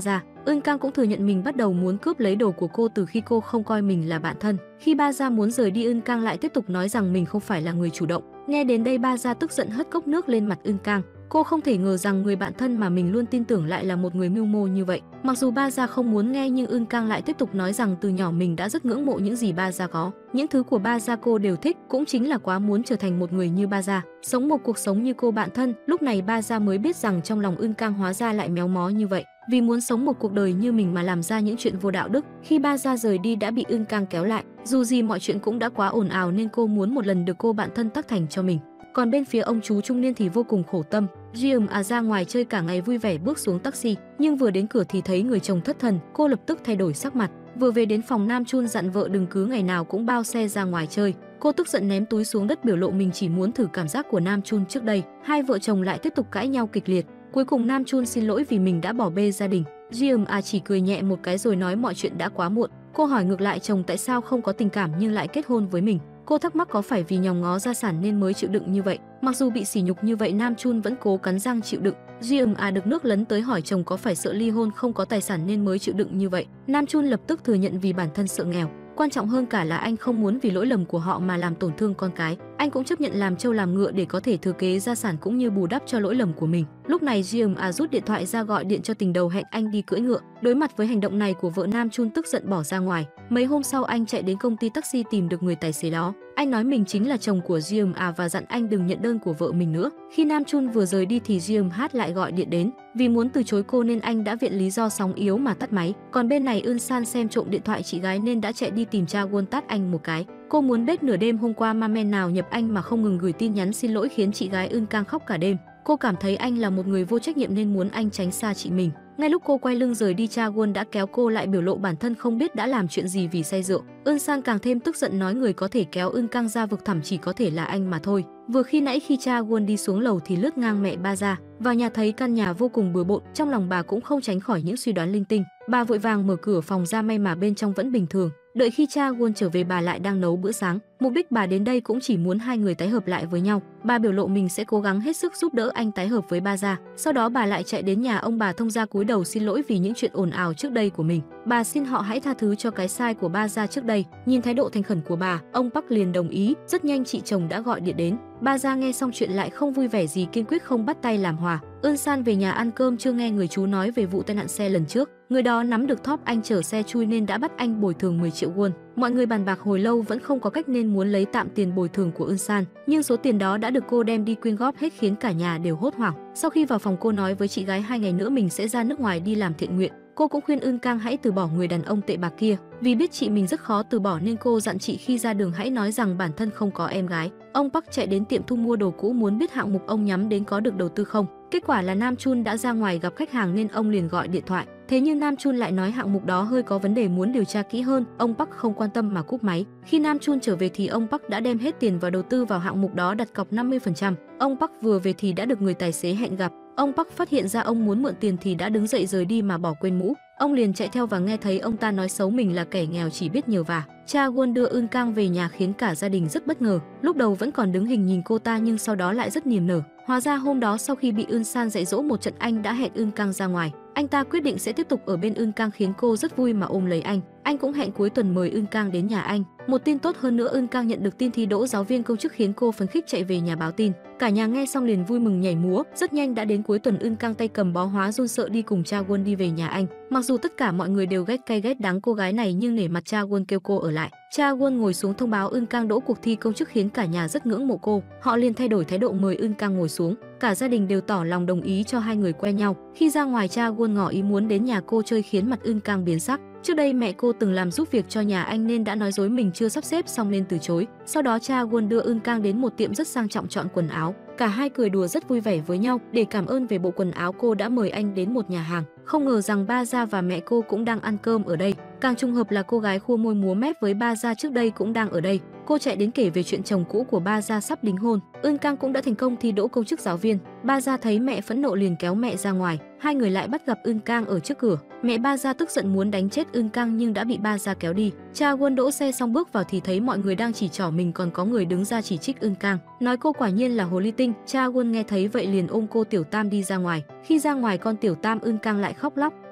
Ưn Cang cũng thừa nhận mình bắt đầu muốn cướp lấy đồ của cô từ khi cô không coi mình là bạn thân. Khi Ba Gia muốn rời đi, Ưn Cang lại tiếp tục nói rằng mình không phải là người chủ động. Nghe đến đây, Ba Gia tức giận hất cốc nước lên mặt Ưn Cang. Cô không thể ngờ rằng người bạn thân mà mình luôn tin tưởng lại là một người mưu mô như vậy. Mặc dù Ba Gia không muốn nghe nhưng Ưn Cang lại tiếp tục nói rằng từ nhỏ mình đã rất ngưỡng mộ những gì Ba Gia có. Những thứ của Ba Gia cô đều thích, cũng chính là quá muốn trở thành một người như Ba Gia, sống một cuộc sống như cô bạn thân. Lúc này Ba Gia mới biết rằng trong lòng Ưn Cang hóa ra lại méo mó như vậy, vì muốn sống một cuộc đời như mình mà làm ra những chuyện vô đạo đức. Khi Ba Gia rời đi đã bị Ưn Cang kéo lại, dù gì mọi chuyện cũng đã quá ồn ào nên cô muốn một lần được cô bạn thân tác thành cho mình. Còn bên phía ông chú trung niên thì vô cùng khổ tâm. Jium à ra ngoài chơi cả ngày vui vẻ bước xuống taxi, nhưng vừa đến cửa thì thấy người chồng thất thần, cô lập tức thay đổi sắc mặt. Vừa về đến phòng, Nam Chun dặn vợ đừng cứ ngày nào cũng bao xe ra ngoài chơi. Cô tức giận ném túi xuống đất, biểu lộ mình chỉ muốn thử cảm giác của Nam Chun trước đây. Hai vợ chồng lại tiếp tục cãi nhau kịch liệt. Cuối cùng Nam Chun xin lỗi vì mình đã bỏ bê gia đình. Jium à chỉ cười nhẹ một cái rồi nói mọi chuyện đã quá muộn. Cô hỏi ngược lại chồng tại sao không có tình cảm nhưng lại kết hôn với mình. Cô thắc mắc có phải vì nhòm ngó gia sản nên mới chịu đựng như vậy. Mặc dù bị sỉ nhục như vậy, Nam Chun vẫn cố cắn răng chịu đựng. Jium à được nước lấn tới hỏi chồng có phải sợ ly hôn không có tài sản nên mới chịu đựng như vậy. Nam Chun lập tức thừa nhận vì bản thân sợ nghèo. Quan trọng hơn cả là anh không muốn vì lỗi lầm của họ mà làm tổn thương con cái. Anh cũng chấp nhận làm trâu làm ngựa để có thể thừa kế gia sản cũng như bù đắp cho lỗi lầm của mình. Lúc này Jium à rút điện thoại ra gọi điện cho tình đầu hẹn anh đi cưỡi ngựa. Đối mặt với hành động này của vợ, Nam Chun tức giận bỏ ra ngoài. Mấy hôm sau anh chạy đến công ty taxi tìm được người tài xế đó. Anh nói mình chính là chồng của Jium à và dặn anh đừng nhận đơn của vợ mình nữa. Khi Nam Chun vừa rời đi thì Jium hát lại gọi điện đến. Vì muốn từ chối cô nên anh đã viện lý do sóng yếu mà tắt máy. Còn bên này Eun San xem trộm điện thoại chị gái nên đã chạy đi tìm cha Won tát anh một cái. Cô muốn biết nửa đêm hôm qua ma men nào nhập anh mà không ngừng gửi tin nhắn xin lỗi khiến chị gái Eun Cang khóc cả đêm. Cô cảm thấy anh là một người vô trách nhiệm nên muốn anh tránh xa chị mình. Ngay lúc cô quay lưng rời đi, cha Won đã kéo cô lại, biểu lộ bản thân không biết đã làm chuyện gì vì say rượu. Eun San càng thêm tức giận nói người có thể kéo Eun Cang ra vực thẳm chỉ có thể là anh mà thôi. Vừa khi nãy khi cha Won đi xuống lầu thì lướt ngang mẹ Ba Gia. Vào nhà thấy căn nhà vô cùng bừa bộn, trong lòng bà cũng không tránh khỏi những suy đoán linh tinh. Bà vội vàng mở cửa phòng ra, may mà bên trong vẫn bình thường. Đợi khi cha Won trở về, bà lại đang nấu bữa sáng. Mục đích bà đến đây cũng chỉ muốn hai người tái hợp lại với nhau. Bà biểu lộ mình sẽ cố gắng hết sức giúp đỡ anh tái hợp với Ba Gia. Sau đó bà lại chạy đến nhà ông bà Thông Gia cúi đầu xin lỗi vì những chuyện ồn ào trước đây của mình. Bà xin họ hãy tha thứ cho cái sai của Ba Gia trước đây. Nhìn thái độ thành khẩn của bà, ông Park liền đồng ý. Rất nhanh chị chồng đã gọi điện đến. Ba Gia nghe xong chuyện lại không vui vẻ gì, kiên quyết không bắt tay làm hòa. Eun San về nhà ăn cơm chưa nghe người chú nói về vụ tai nạn xe lần trước. Người đó nắm được thóp anh chở xe chui nên đã bắt anh bồi thường mười triệu won. Mọi người bàn bạc hồi lâu vẫn không có cách nên muốn lấy tạm tiền bồi thường của Eun San, nhưng số tiền đó đã được cô đem đi quyên góp hết khiến cả nhà đều hốt hoảng. Sau khi vào phòng, cô nói với chị gái hai ngày nữa mình sẽ ra nước ngoài đi làm thiện nguyện. Cô cũng khuyên Eun Cang hãy từ bỏ người đàn ông tệ bạc kia. Vì biết chị mình rất khó từ bỏ nên cô dặn chị khi ra đường hãy nói rằng bản thân không có em gái. Ông Park chạy đến tiệm thu mua đồ cũ muốn biết hạng mục ông nhắm đến có được đầu tư không. Kết quả là Nam Chun đã ra ngoài gặp khách hàng nên ông liền gọi điện thoại. Thế nhưng Nam Chun lại nói hạng mục đó hơi có vấn đề, muốn điều tra kỹ hơn. Ông Park không quan tâm mà cúp máy. Khi Nam Chun trở về thì ông Park đã đem hết tiền vào đầu tư vào hạng mục đó, đặt cọc năm mươi phần trăm. Ông Park vừa về thì đã được người tài xế hẹn gặp. Ông Park phát hiện ra ông muốn mượn tiền thì đã đứng dậy rời đi mà bỏ quên mũ. Ông liền chạy theo và nghe thấy ông ta nói xấu mình là kẻ nghèo chỉ biết nhờ vả. Cha Won đưa Eun Cang về nhà khiến cả gia đình rất bất ngờ. Lúc đầu vẫn còn đứng hình nhìn cô ta nhưng sau đó lại rất niềm nở. Hóa ra hôm đó sau khi bị Eun San dạy dỗ một trận, anh đã hẹn Eun Cang ra ngoài. Anh ta quyết định sẽ tiếp tục ở bên Eun Cang khiến cô rất vui mà ôm lấy anh. Anh cũng hẹn cuối tuần mời Eun Cang đến nhà anh. Một tin tốt hơn nữa, Eun Cang nhận được tin thi đỗ giáo viên công chức khiến cô phấn khích chạy về nhà báo tin. Cả nhà nghe xong liền vui mừng nhảy múa. Rất nhanh đã đến cuối tuần, Eun Cang tay cầm bó hóa run sợ đi cùng cha Won đi về nhà anh. Mặc dù tất cả mọi người đều ghét cay ghét đắng cô gái này nhưng nể mặt cha Won kêu cô ở lại. Cha Won ngồi xuống thông báo Eun Cang đỗ cuộc thi công chức khiến cả nhà rất ngưỡng mộ cô. Họ liền thay đổi thái độ mời Eun Cang ngồi xuống. Cả gia đình đều tỏ lòng đồng ý cho hai người quen nhau. Khi ra ngoài, cha Won ngỏ ý muốn đến nhà cô chơi khiến mặt Eun Cang biến sắc. Trước đây mẹ cô từng làm giúp việc cho nhà anh nên đã nói dối mình chưa sắp xếp xong nên từ chối. Sau đó cha Won đưa Eun Cang đến một tiệm rất sang trọng chọn quần áo. Cả hai cười đùa rất vui vẻ với nhau. Để cảm ơn về bộ quần áo, cô đã mời anh đến một nhà hàng. Không ngờ rằng Ba Gia và mẹ cô cũng đang ăn cơm ở đây. Càng trùng hợp là cô gái khua môi múa mép với Ba Gia trước đây cũng đang ở đây. Cô chạy đến kể về chuyện chồng cũ của Ba Gia sắp đính hôn. Eun Cang cũng đã thành công thi đỗ công chức giáo viên. Ba Gia thấy mẹ phẫn nộ liền kéo mẹ ra ngoài. Hai người lại bắt gặp Eun Cang ở trước cửa. Mẹ Ba Gia tức giận muốn đánh chết Eun Cang nhưng đã bị Ba Gia kéo đi. Cha Won đỗ xe xong bước vào thì thấy mọi người đang chỉ trỏ mình, còn có người đứng ra chỉ trích Eun Cang, nói cô quả nhiên là hồ ly tinh. Cha Won nghe thấy vậy liền ôm cô Tiểu Tam đi ra ngoài. Khi ra ngoài con Tiểu Tam, Eun Cang lại khóc lóc.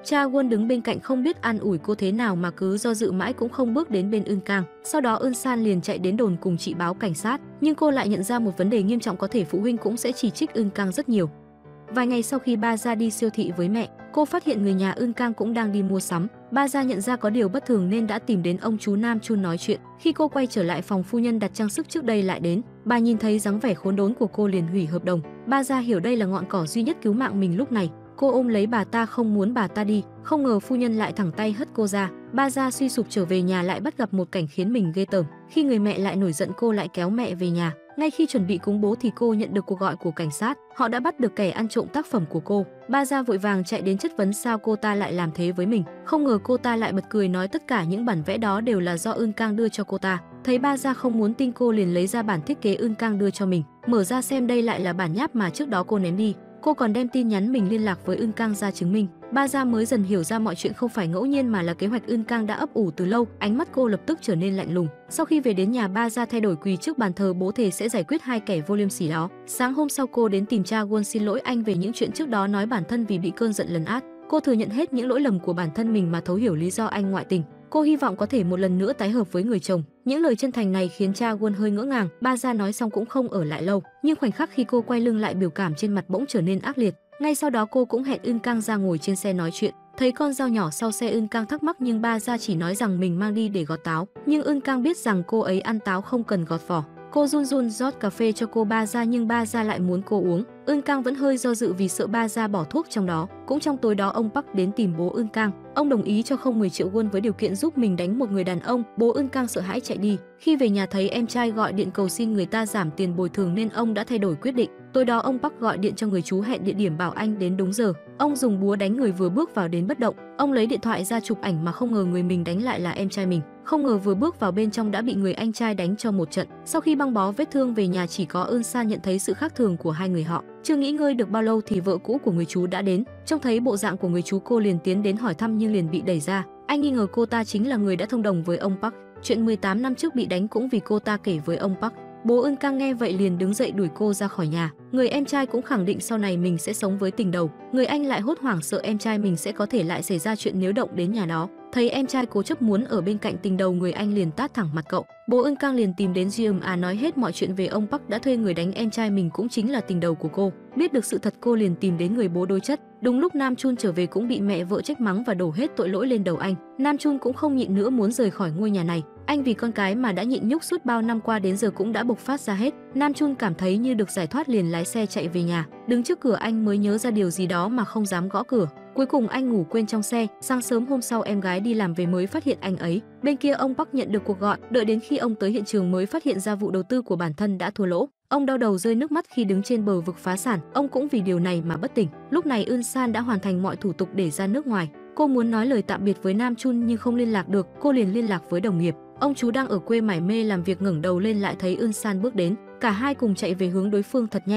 Cha Won đứng bên cạnh không biết an ủi cô thế nào mà cứ do dự mãi cũng không bước đến bên Eun Kang. Sau đó Eun San liền chạy đến đồn cùng chị báo cảnh sát, nhưng cô lại nhận ra một vấn đề nghiêm trọng, có thể phụ huynh cũng sẽ chỉ trích Eun Kang rất nhiều. Vài ngày sau khi ba ra đi siêu thị với mẹ, cô phát hiện người nhà Eun Kang cũng đang đi mua sắm. Ba ra nhận ra có điều bất thường nên đã tìm đến ông chú Nam Chun nói chuyện. Khi cô quay trở lại phòng phu nhân đặt trang sức trước đây lại đến, bà nhìn thấy dáng vẻ khốn đốn của cô liền hủy hợp đồng. Ba ra hiểu đây là ngọn cỏ duy nhất cứu mạng mình lúc này. Cô ôm lấy bà ta không muốn bà ta đi, không ngờ phu nhân lại thẳng tay hất cô ra. Ba ra suy sụp trở về nhà lại bắt gặp một cảnh khiến mình ghê tởm. Khi người mẹ lại nổi giận, cô lại kéo mẹ về nhà. Ngay khi chuẩn bị cúng bố thì cô nhận được cuộc gọi của cảnh sát. Họ đã bắt được kẻ ăn trộm tác phẩm của cô. Ba ra vội vàng chạy đến chất vấn sao cô ta lại làm thế với mình. Không ngờ cô ta lại bật cười nói tất cả những bản vẽ đó đều là do Eun Kang đưa cho cô ta. Thấy ba ra không muốn tin, cô liền lấy ra bản thiết kế Eun Kang đưa cho mình, mở ra xem đây lại là bản nháp mà trước đó cô ném đi. Cô còn đem tin nhắn mình liên lạc với Eun Kang ra chứng minh. Ba ra mới dần hiểu ra mọi chuyện không phải ngẫu nhiên mà là kế hoạch Eun Kang đã ấp ủ từ lâu. Ánh mắt cô lập tức trở nên lạnh lùng. Sau khi về đến nhà, ba ra thay đổi quỳ trước bàn thờ bố thề sẽ giải quyết hai kẻ vô liêm sỉ đó. Sáng hôm sau cô đến tìm cha Won xin lỗi anh về những chuyện trước đó, nói bản thân vì bị cơn giận lấn át. Cô thừa nhận hết những lỗi lầm của bản thân mình mà thấu hiểu lý do anh ngoại tình. Cô hy vọng có thể một lần nữa tái hợp với người chồng. Những lời chân thành này khiến cha Won hơi ngỡ ngàng. Ba ra nói xong cũng không ở lại lâu, nhưng khoảnh khắc khi cô quay lưng lại, biểu cảm trên mặt bỗng trở nên ác liệt. Ngay sau đó cô cũng hẹn Eun Kang ra ngồi trên xe nói chuyện. Thấy con dao nhỏ sau xe, Eun Kang thắc mắc nhưng ba ra chỉ nói rằng mình mang đi để gọt táo. Nhưng Eun Kang biết rằng cô ấy ăn táo không cần gọt vỏ. Cô run run rót cà phê cho cô ba ra nhưng ba ra lại muốn cô uống. Eun Kang vẫn hơi do dự vì sợ ba ra bỏ thuốc trong đó. Cũng trong tối đó, ông Park đến tìm bố Eun Kang. Ông đồng ý cho không mười triệu won với điều kiện giúp mình đánh một người đàn ông. Bố Eun Kang sợ hãi chạy đi. Khi về nhà thấy em trai gọi điện cầu xin người ta giảm tiền bồi thường nên ông đã thay đổi quyết định. Tối đó ông Park gọi điện cho người chú hẹn địa điểm bảo anh đến đúng giờ. Ông dùng búa đánh người vừa bước vào đến bất động. Ông lấy điện thoại ra chụp ảnh mà không ngờ người mình đánh lại là em trai mình. Không ngờ vừa bước vào bên trong đã bị người anh trai đánh cho một trận. Sau khi băng bó vết thương về nhà, chỉ có Eun San nhận thấy sự khác thường của hai người họ. Chưa nghỉ ngơi được bao lâu thì vợ cũ của người chú đã đến. Trông thấy bộ dạng của người chú, cô liền tiến đến hỏi thăm nhưng liền bị đẩy ra. Anh nghi ngờ cô ta chính là người đã thông đồng với ông Park. Chuyện mười tám năm trước bị đánh cũng vì cô ta kể với ông Park. Bố Eun Kang nghe vậy liền đứng dậy đuổi cô ra khỏi nhà. Người em trai cũng khẳng định sau này mình sẽ sống với tình đầu. Người anh lại hốt hoảng sợ em trai mình sẽ có thể lại xảy ra chuyện nếu động đến nhà đó. Thấy em trai cố chấp muốn ở bên cạnh tình đầu, người anh liền tát thẳng mặt cậu. Bố Eun Kang liền tìm đến Jeom A nói hết mọi chuyện về ông Park đã thuê người đánh em trai mình, cũng chính là tình đầu của cô. Biết được sự thật, cô liền tìm đến người bố đối chất. Đúng lúc Nam Chun trở về cũng bị mẹ vợ trách mắng và đổ hết tội lỗi lên đầu anh. Nam Chun cũng không nhịn nữa muốn rời khỏi ngôi nhà này. Anh vì con cái mà đã nhịn nhục suốt bao năm qua đến giờ cũng đã bộc phát ra hết. Nam Chun cảm thấy như được giải thoát liền lái xe chạy về nhà. Đứng trước cửa anh mới nhớ ra điều gì đó mà không dám gõ cửa. Cuối cùng anh ngủ quên trong xe. Sáng sớm hôm sau em gái đi làm về mới phát hiện anh ấy. Bên kia ông Park nhận được cuộc gọi, đợi đến khi ông tới hiện trường mới phát hiện ra vụ đầu tư của bản thân đã thua lỗ. Ông đau đầu rơi nước mắt khi đứng trên bờ vực phá sản. Ông cũng vì điều này mà bất tỉnh. Lúc này Eun San đã hoàn thành mọi thủ tục để ra nước ngoài. Cô muốn nói lời tạm biệt với Nam Chun nhưng không liên lạc được. Cô liền liên lạc với đồng nghiệp. Ông chú đang ở quê mải mê làm việc, ngẩng đầu lên lại thấy Eun San bước đến. Cả hai cùng chạy về hướng đối phương thật nhanh.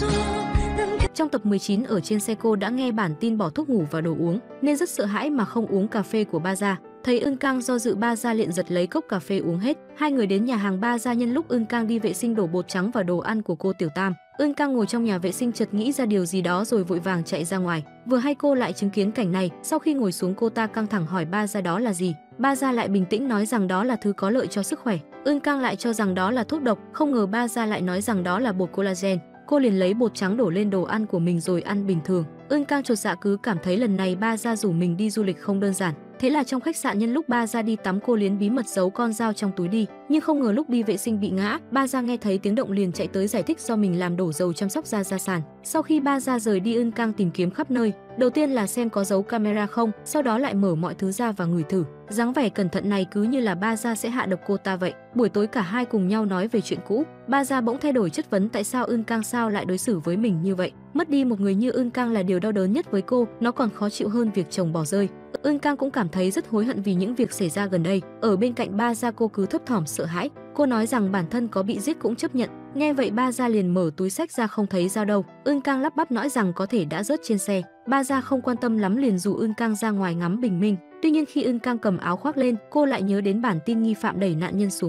Trong tập mười chín ở trên xe, cô đã nghe bản tin bỏ thuốc ngủ và đồ uống nên rất sợ hãi mà không uống cà phê của ba gia. Thấy Eun Kang do dự, ba gia liền giật lấy cốc cà phê uống hết. Hai người đến nhà hàng ba gia, nhân lúc Eun Kang đi vệ sinh đổ bột trắng vào đồ ăn của cô Tiểu Tam. Eun Kang ngồi trong nhà vệ sinh chợt nghĩ ra điều gì đó rồi vội vàng chạy ra ngoài. Vừa hay cô lại chứng kiến cảnh này. Sau khi ngồi xuống, cô ta căng thẳng hỏi ba gia đó là gì. Ba gia lại bình tĩnh nói rằng đó là thứ có lợi cho sức khỏe. Eun Kang lại cho rằng đó là thuốc độc, không ngờ ba gia lại nói rằng đó là bột collagen. Cô liền lấy bột trắng đổ lên đồ ăn của mình rồi ăn bình thường. Eun Kang chột dạ, cứ cảm thấy lần này ba gia rủ mình đi du lịch không đơn giản. Thế là trong khách sạn, nhân lúc ba gia đi tắm, cô liền bí mật giấu con dao trong túi đi. Nhưng không ngờ lúc đi vệ sinh bị ngã. Ba gia nghe thấy tiếng động liền chạy tới giải thích do mình làm đổ dầu chăm sóc da gia sản. Sau khi ba gia rời đi, Eun Kang tìm kiếm khắp nơi. Đầu tiên là xem có giấu camera không, sau đó lại mở mọi thứ ra và ngửi thử. Dáng vẻ cẩn thận này cứ như là ba gia sẽ hạ độc cô ta vậy. Buổi tối cả hai cùng nhau nói về chuyện cũ. Ba gia bỗng thay đổi chất vấn tại sao Eun Kang sao lại đối xử với mình như vậy. Mất đi một người như Eun Kang là điều đau đớn nhất với cô, nó còn khó chịu hơn việc chồng bỏ rơi. Eun Kang cũng cảm thấy rất hối hận vì những việc xảy ra gần đây. Ở bên cạnh ba gia, cô cứ thấp thỏm sợ hãi. Cô nói rằng bản thân có bị giết cũng chấp nhận. Nghe vậy ba gia liền mở túi xách ra, không thấy dao đâu. Eun Kang lắp bắp nói rằng có thể đã rớt trên xe. Ba gia không quan tâm lắm liền rủ Eun Kang ra ngoài ngắm bình minh. Tuy nhiên khi Eun Kang cầm áo khoác lên, cô lại nhớ đến bản tin nghi phạm đẩy nạn nhân xuống biển.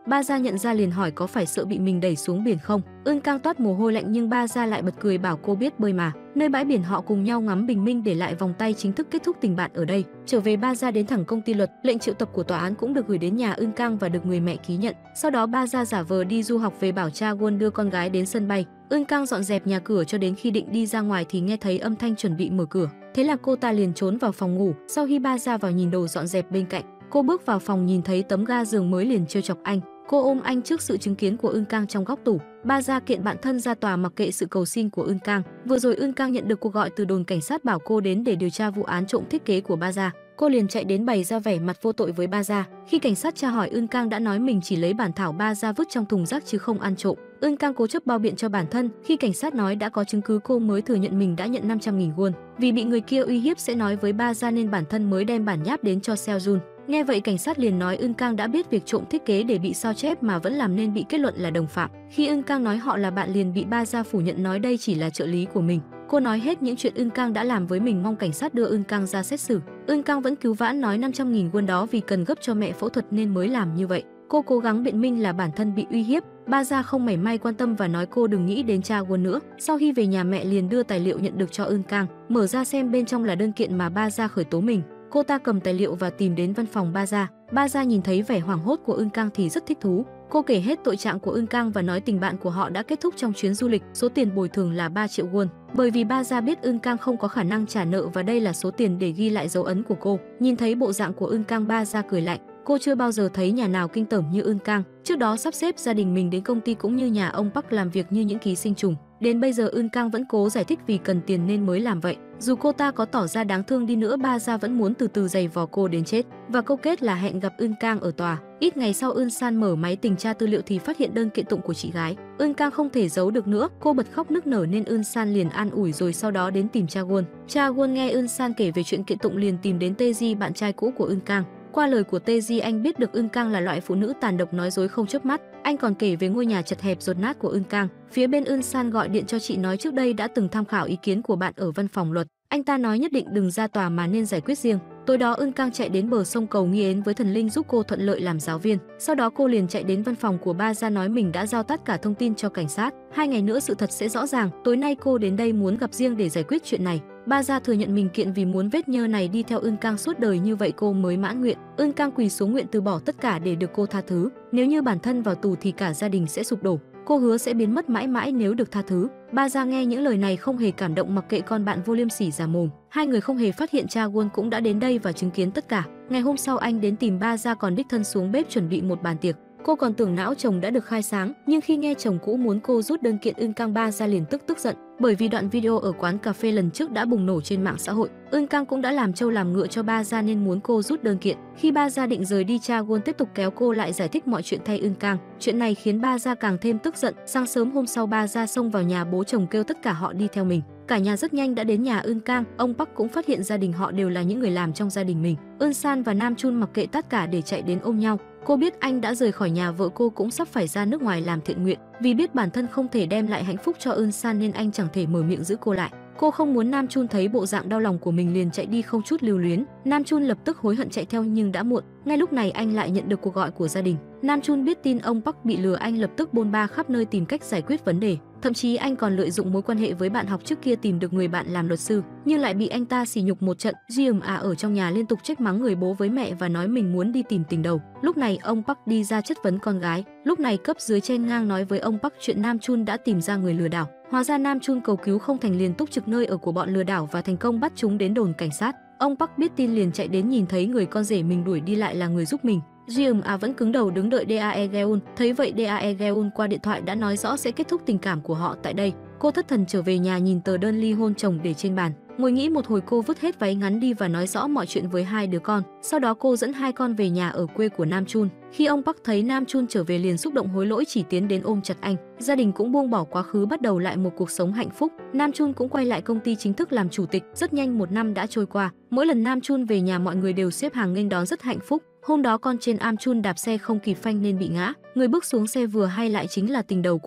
Ba Gia nhận ra liền hỏi có phải sợ bị mình đẩy xuống biển không. Ưn Cang toát mồ hôi lạnh nhưng Ba Gia lại bật cười bảo cô biết bơi mà. Nơi bãi biển họ cùng nhau ngắm bình minh để lại vòng tay chính thức kết thúc tình bạn ở đây. Trở về Ba Gia đến thẳng công ty luật, lệnh triệu tập của tòa án cũng được gửi đến nhà Ưn Cang và được người mẹ ký nhận. Sau đó Ba Gia giả vờ đi du học về bảo cha Won đưa con gái đến sân bay. Ưn Cang dọn dẹp nhà cửa cho đến khi định đi ra ngoài thì nghe thấy âm thanh chuẩn bị mở cửa. Thế là cô ta liền trốn vào phòng ngủ. Sau khi Ba Gia vào nhìn đồ dọn dẹp bên cạnh, cô bước vào phòng nhìn thấy tấm ga giường mới liền trêu chọc anh. Cô ôm anh trước sự chứng kiến của Ưn Cang trong góc tủ. Ba Gia kiện bạn thân ra tòa mặc kệ sự cầu xin của Ưn Cang. Vừa rồi Ưn Cang nhận được cuộc gọi từ đồn cảnh sát bảo cô đến để điều tra vụ án trộm thiết kế của Ba Gia. Cô liền chạy đến bày ra vẻ mặt vô tội với Ba Gia. Khi cảnh sát tra hỏi, Ưn Cang đã nói mình chỉ lấy bản thảo Ba Gia vứt trong thùng rác chứ không ăn trộm. Ưn Cang cố chấp bao biện cho bản thân. Khi cảnh sát nói đã có chứng cứ, cô mới thừa nhận mình đã nhận năm trăm nghìn won. Vì bị người kia uy hiếp sẽ nói với Ba Gia nên bản thân mới đem bản nháp đến cho Seo Jun. Nghe vậy cảnh sát liền nói Ưn Cang đã biết việc trộm thiết kế để bị sao chép mà vẫn làm nên bị kết luận là đồng phạm. Khi Ưn Cang nói họ là bạn liền bị Ba Gia phủ nhận nói đây chỉ là trợ lý của mình. Cô nói hết những chuyện Ưn Cang đã làm với mình, mong cảnh sát đưa Ưn Cang ra xét xử. Ưn Cang vẫn cứu vãn nói năm trăm nghìn won đó vì cần gấp cho mẹ phẫu thuật nên mới làm như vậy. Cô cố gắng biện minh là bản thân bị uy hiếp. Ba Gia không mảy may quan tâm và nói cô đừng nghĩ đến cha Won nữa. Sau khi về nhà, mẹ liền đưa tài liệu nhận được cho Ưn Cang. Mở ra xem bên trong là đơn kiện mà Ba Gia khởi tố mình. Cô ta cầm tài liệu và tìm đến văn phòng Ba Gia. Ba Gia nhìn thấy vẻ hoảng hốt của Ưn Cang thì rất thích thú. Cô kể hết tội trạng của Ưn Cang và nói tình bạn của họ đã kết thúc trong chuyến du lịch. Số tiền bồi thường là ba triệu won. Bởi vì Ba Gia biết Ưn Cang không có khả năng trả nợ và đây là số tiền để ghi lại dấu ấn của cô. Nhìn thấy bộ dạng của Ưn Cang, Ba Gia cười lạnh. Cô chưa bao giờ thấy nhà nào kinh tởm như Ưn Cang. Trước đó sắp xếp gia đình mình đến công ty cũng như nhà ông Park làm việc như những ký sinh trùng. Đến bây giờ Ưn Cang vẫn cố giải thích vì cần tiền nên mới làm vậy. Dù cô ta có tỏ ra đáng thương đi nữa, Ba Gia vẫn muốn từ từ giày vò cô đến chết. Và câu kết là hẹn gặp Ưn Cang ở tòa. Ít ngày sau, Ưn San mở máy tình tra tư liệu thì phát hiện đơn kiện tụng của chị gái. Ưn Cang không thể giấu được nữa, cô bật khóc nức nở nên Ưn San liền an ủi rồi sau đó đến tìm cha Won. Cha Won nghe Ưn San kể về chuyện kiện tụng liền tìm đến Tae-ji, bạn trai cũ của Ưn Cang. Qua lời của Tae-ji, anh biết được Ưn Cang là loại phụ nữ tàn độc, nói dối không chớp mắt. Anh còn kể về ngôi nhà chật hẹp dột nát của Ưn Cang. Phía bên Ưn San gọi điện cho chị nói trước đây đã từng tham khảo ý kiến của bạn ở văn phòng luật. Anh ta nói nhất định đừng ra tòa mà nên giải quyết riêng. Tối đó Ưn Cang chạy đến bờ sông cầu nghi ến với thần linh giúp cô thuận lợi làm giáo viên. Sau đó cô liền chạy đến văn phòng của Ba Gia nói mình đã giao tất cả thông tin cho cảnh sát. Hai ngày nữa sự thật sẽ rõ ràng. Tối nay cô đến đây muốn gặp riêng để giải quyết chuyện này. Ba Gia thừa nhận mình kiện vì muốn vết nhơ này đi theo Ưn Cang suốt đời, như vậy cô mới mãn nguyện. Ưn Cang quỳ xuống nguyện từ bỏ tất cả để được cô tha thứ. Nếu như bản thân vào tù thì cả gia đình sẽ sụp đổ. Cô hứa sẽ biến mất mãi mãi nếu được tha thứ. Ba Gia nghe những lời này không hề cảm động, mặc kệ con bạn vô liêm sỉ giả mồm. Hai người không hề phát hiện cha Won cũng đã đến đây và chứng kiến tất cả. Ngày hôm sau anh đến tìm Ba Gia còn đích thân xuống bếp chuẩn bị một bàn tiệc. Cô còn tưởng não chồng đã được khai sáng, nhưng khi nghe chồng cũ muốn cô rút đơn kiện Ưn Cang, Ba Gia liền tức tức giận. Bởi vì đoạn video ở quán cà phê lần trước đã bùng nổ trên mạng xã hội, Ưn Cang cũng đã làm trâu làm ngựa cho Ba Gia nên muốn cô rút đơn kiện. Khi Ba Gia định rời đi, cha Won tiếp tục kéo cô lại giải thích mọi chuyện thay Ưn Cang. Chuyện này khiến Ba Gia càng thêm tức giận. Sáng sớm hôm sau, Ba Gia xông vào nhà bố chồng kêu tất cả họ đi theo mình. Cả nhà rất nhanh đã đến nhà Ưn Cang. Ông Park cũng phát hiện gia đình họ đều là những người làm trong gia đình mình. Ưn San và Nam Chun mặc kệ tất cả để chạy đến ôm nhau. Cô biết anh đã rời khỏi nhà vợ cô cũng sắp phải ra nước ngoài làm thiện nguyện. Vì biết bản thân không thể đem lại hạnh phúc cho Ưn San nên anh chẳng thể mở miệng giữ cô lại. Cô không muốn Nam Chun thấy bộ dạng đau lòng của mình liền chạy đi không chút lưu luyến. Nam Chun lập tức hối hận chạy theo nhưng đã muộn. Ngay lúc này anh lại nhận được cuộc gọi của gia đình. Nam Chun biết tin ông Park bị lừa, anh lập tức bôn ba khắp nơi tìm cách giải quyết vấn đề. Thậm chí anh còn lợi dụng mối quan hệ với bạn học trước kia tìm được người bạn làm luật sư, nhưng lại bị anh ta sỉ nhục một trận. Jium à ở trong nhà liên tục trách mắng người bố với mẹ và nói mình muốn đi tìm tình đầu. Lúc này ông Park đi ra chất vấn con gái. Lúc này cấp dưới chen ngang nói với ông Park chuyện Nam Chun đã tìm ra người lừa đảo. Hóa ra Nam Chun cầu cứu không thành liền túc trực nơi ở của bọn lừa đảo và thành công bắt chúng đến đồn cảnh sát. Ông Park biết tin liền chạy đến, nhìn thấy người con rể mình đuổi đi lại là người giúp mình. Jium à vẫn cứng đầu đứng đợi Dae Geun. Thấy vậy Dae Geun qua điện thoại đã nói rõ sẽ kết thúc tình cảm của họ tại đây. Cô thất thần trở về nhà nhìn tờ đơn ly hôn chồng để trên bàn. Ngồi nghĩ một hồi, cô vứt hết váy ngắn đi và nói rõ mọi chuyện với hai đứa con. Sau đó cô dẫn hai con về nhà ở quê của Nam Chun. Khi ông Park thấy Nam Chun trở về liền xúc động hối lỗi, chỉ tiến đến ôm chặt anh. Gia đình cũng buông bỏ quá khứ, bắt đầu lại một cuộc sống hạnh phúc. Nam Chun cũng quay lại công ty chính thức làm chủ tịch. Rất nhanh một năm đã trôi qua. Mỗi lần Nam Chun về nhà mọi người đều xếp hàng nghênh đón rất hạnh phúc. Hôm đó con trên Am Chun đạp xe không kịp phanh nên bị ngã. Người bước xuống xe vừa hay lại chính là tình đầu của mẹ.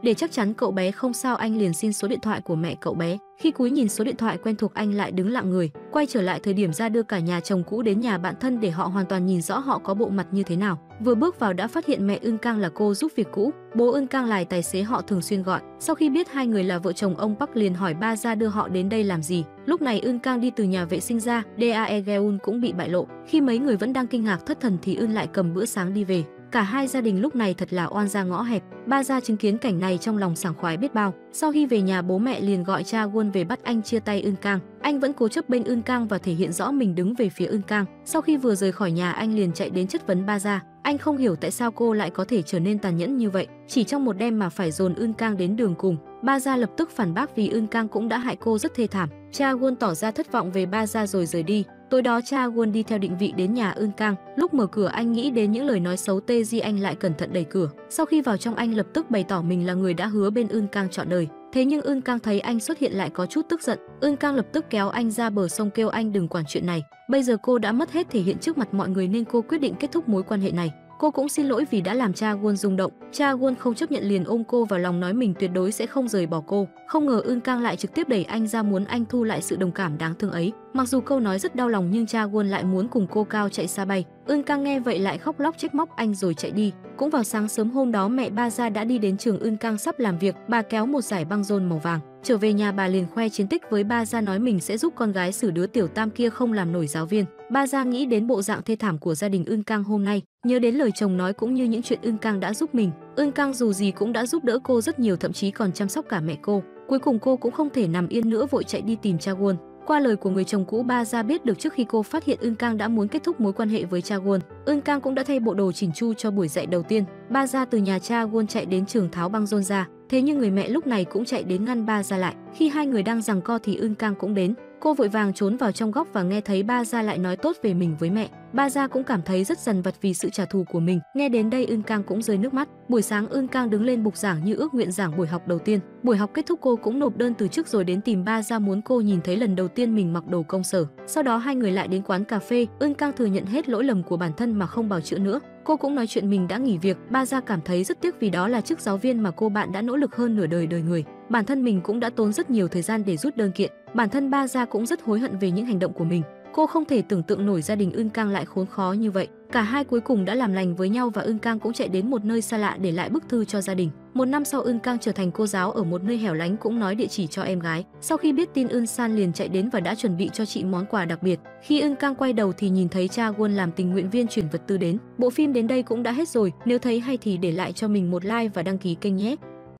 Để chắc chắn cậu bé không sao, anh liền xin số điện thoại của mẹ cậu bé. Khi cúi nhìn số điện thoại quen thuộc, anh lại đứng lặng người, quay trở lại thời điểm ra đưa cả nhà chồng cũ đến nhà bạn thân để họ hoàn toàn nhìn rõ họ có bộ mặt như thế nào. Vừa bước vào đã phát hiện mẹ Eun Kang là cô giúp việc cũ, bố Eun Kang là tài xế họ thường xuyên gọi. Sau khi biết hai người là vợ chồng, ông Park liền hỏi ba ra đưa họ đến đây làm gì. Lúc này Eun Kang đi từ nhà vệ sinh ra, Daegeun cũng bị bại lộ. Khi mấy người vẫn đang kinh ngạc thất thần thì Eun lại cầm bữa sáng đi về. Cả hai gia đình lúc này thật là oan gia ngõ hẹp. Ba gia chứng kiến cảnh này trong lòng sảng khoái biết bao. Sau khi về nhà, bố mẹ liền gọi cha Won về bắt anh chia tay Eun Kang. Anh vẫn cố chấp bên Eun Kang và thể hiện rõ mình đứng về phía Eun Kang. Sau khi vừa rời khỏi nhà, anh liền chạy đến chất vấn ba gia. Anh không hiểu tại sao cô lại có thể trở nên tàn nhẫn như vậy, chỉ trong một đêm mà phải dồn Eun Kang đến đường cùng. Ba gia lập tức phản bác vì Eun Kang cũng đã hại cô rất thê thảm. Cha Won tỏ ra thất vọng về ba gia rồi rời đi. Tối đó cha Won đi theo định vị đến nhà Eun Kang. Lúc mở cửa anh nghĩ đến những lời nói xấu Tae Ji, anh lại cẩn thận đẩy cửa. Sau khi vào trong, anh lập tức bày tỏ mình là người đã hứa bên Eun Kang trọn đời. Thế nhưng Eun Kang thấy anh xuất hiện lại có chút tức giận. Eun Kang lập tức kéo anh ra bờ sông kêu anh đừng quản chuyện này. Bây giờ cô đã mất hết thể hiện trước mặt mọi người nên cô quyết định kết thúc mối quan hệ này. Cô cũng xin lỗi vì đã làm cha Won rung động. Cha Won không chấp nhận liền ôm cô vào lòng nói mình tuyệt đối sẽ không rời bỏ cô. Không ngờ Eun Kang lại trực tiếp đẩy anh ra muốn anh thu lại sự đồng cảm đáng thương ấy. Mặc dù câu nói rất đau lòng nhưng cha Won lại muốn cùng cô cao chạy xa bay. Eun Kang nghe vậy lại khóc lóc trách móc anh rồi chạy đi. Cũng vào sáng sớm hôm đó, mẹ ba gia đã đi đến trường Eun Kang sắp làm việc. Bà kéo một dải băng rôn màu vàng. Trở về nhà, bà liền khoe chiến tích với ba gia, nói mình sẽ giúp con gái xử đứa tiểu tam kia không làm nổi giáo viên. Ba gia nghĩ đến bộ dạng thê thảm của gia đình Eun Kang hôm nay, nhớ đến lời chồng nói cũng như những chuyện Eun Kang đã giúp mình. Eun Kang dù gì cũng đã giúp đỡ cô rất nhiều, thậm chí còn chăm sóc cả mẹ cô. Cuối cùng cô cũng không thể nằm yên nữa, vội chạy đi tìm cha Won. Qua lời của người chồng cũ, ba gia biết được trước khi cô phát hiện Eun Kang đã muốn kết thúc mối quan hệ với cha Won. Eun Kang cũng đã thay bộ đồ chỉnh chu cho buổi dạy đầu tiên. Ba gia từ nhà cha Won chạy đến trường tháo băng rôn ra. Thế nhưng người mẹ lúc này cũng chạy đến ngăn ba gia lại. Khi hai người đang giằng co thì Eun Kang cũng đến. Cô vội vàng trốn vào trong góc và nghe thấy ba gia lại nói tốt về mình với mẹ. Ba gia cũng cảm thấy rất dằn vặt vì sự trả thù của mình. Nghe đến đây Eun Kang cũng rơi nước mắt. Buổi sáng Eun Kang đứng lên bục giảng như ước nguyện giảng buổi học đầu tiên. Buổi học kết thúc, cô cũng nộp đơn từ chức rồi đến tìm ba gia muốn cô nhìn thấy lần đầu tiên mình mặc đồ công sở. Sau đó hai người lại đến quán cà phê. Eun Kang thừa nhận hết lỗi lầm của bản thân mà không bào chữa nữa. Cô cũng nói chuyện mình đã nghỉ việc. Ba gia cảm thấy rất tiếc vì đó là chức giáo viên mà cô bạn đã nỗ lực hơn nửa đời đời người. Bản thân mình cũng đã tốn rất nhiều thời gian để rút đơn kiện. Bản thân ba gia cũng rất hối hận về những hành động của mình. Cô không thể tưởng tượng nổi gia đình Eun Kang lại khốn khó như vậy. Cả hai cuối cùng đã làm lành với nhau và Eun Kang cũng chạy đến một nơi xa lạ để lại bức thư cho gia đình. Một năm sau, Eun Kang trở thành cô giáo ở một nơi hẻo lánh, cũng nói địa chỉ cho em gái. Sau khi biết tin, Eun San liền chạy đến và đã chuẩn bị cho chị món quà đặc biệt. Khi Eun Kang quay đầu thì nhìn thấy cha Won làm tình nguyện viên chuyển vật tư đến. Bộ phim đến đây cũng đã hết rồi. Nếu thấy hay thì để lại cho mình một like và đăng ký kênh nhé.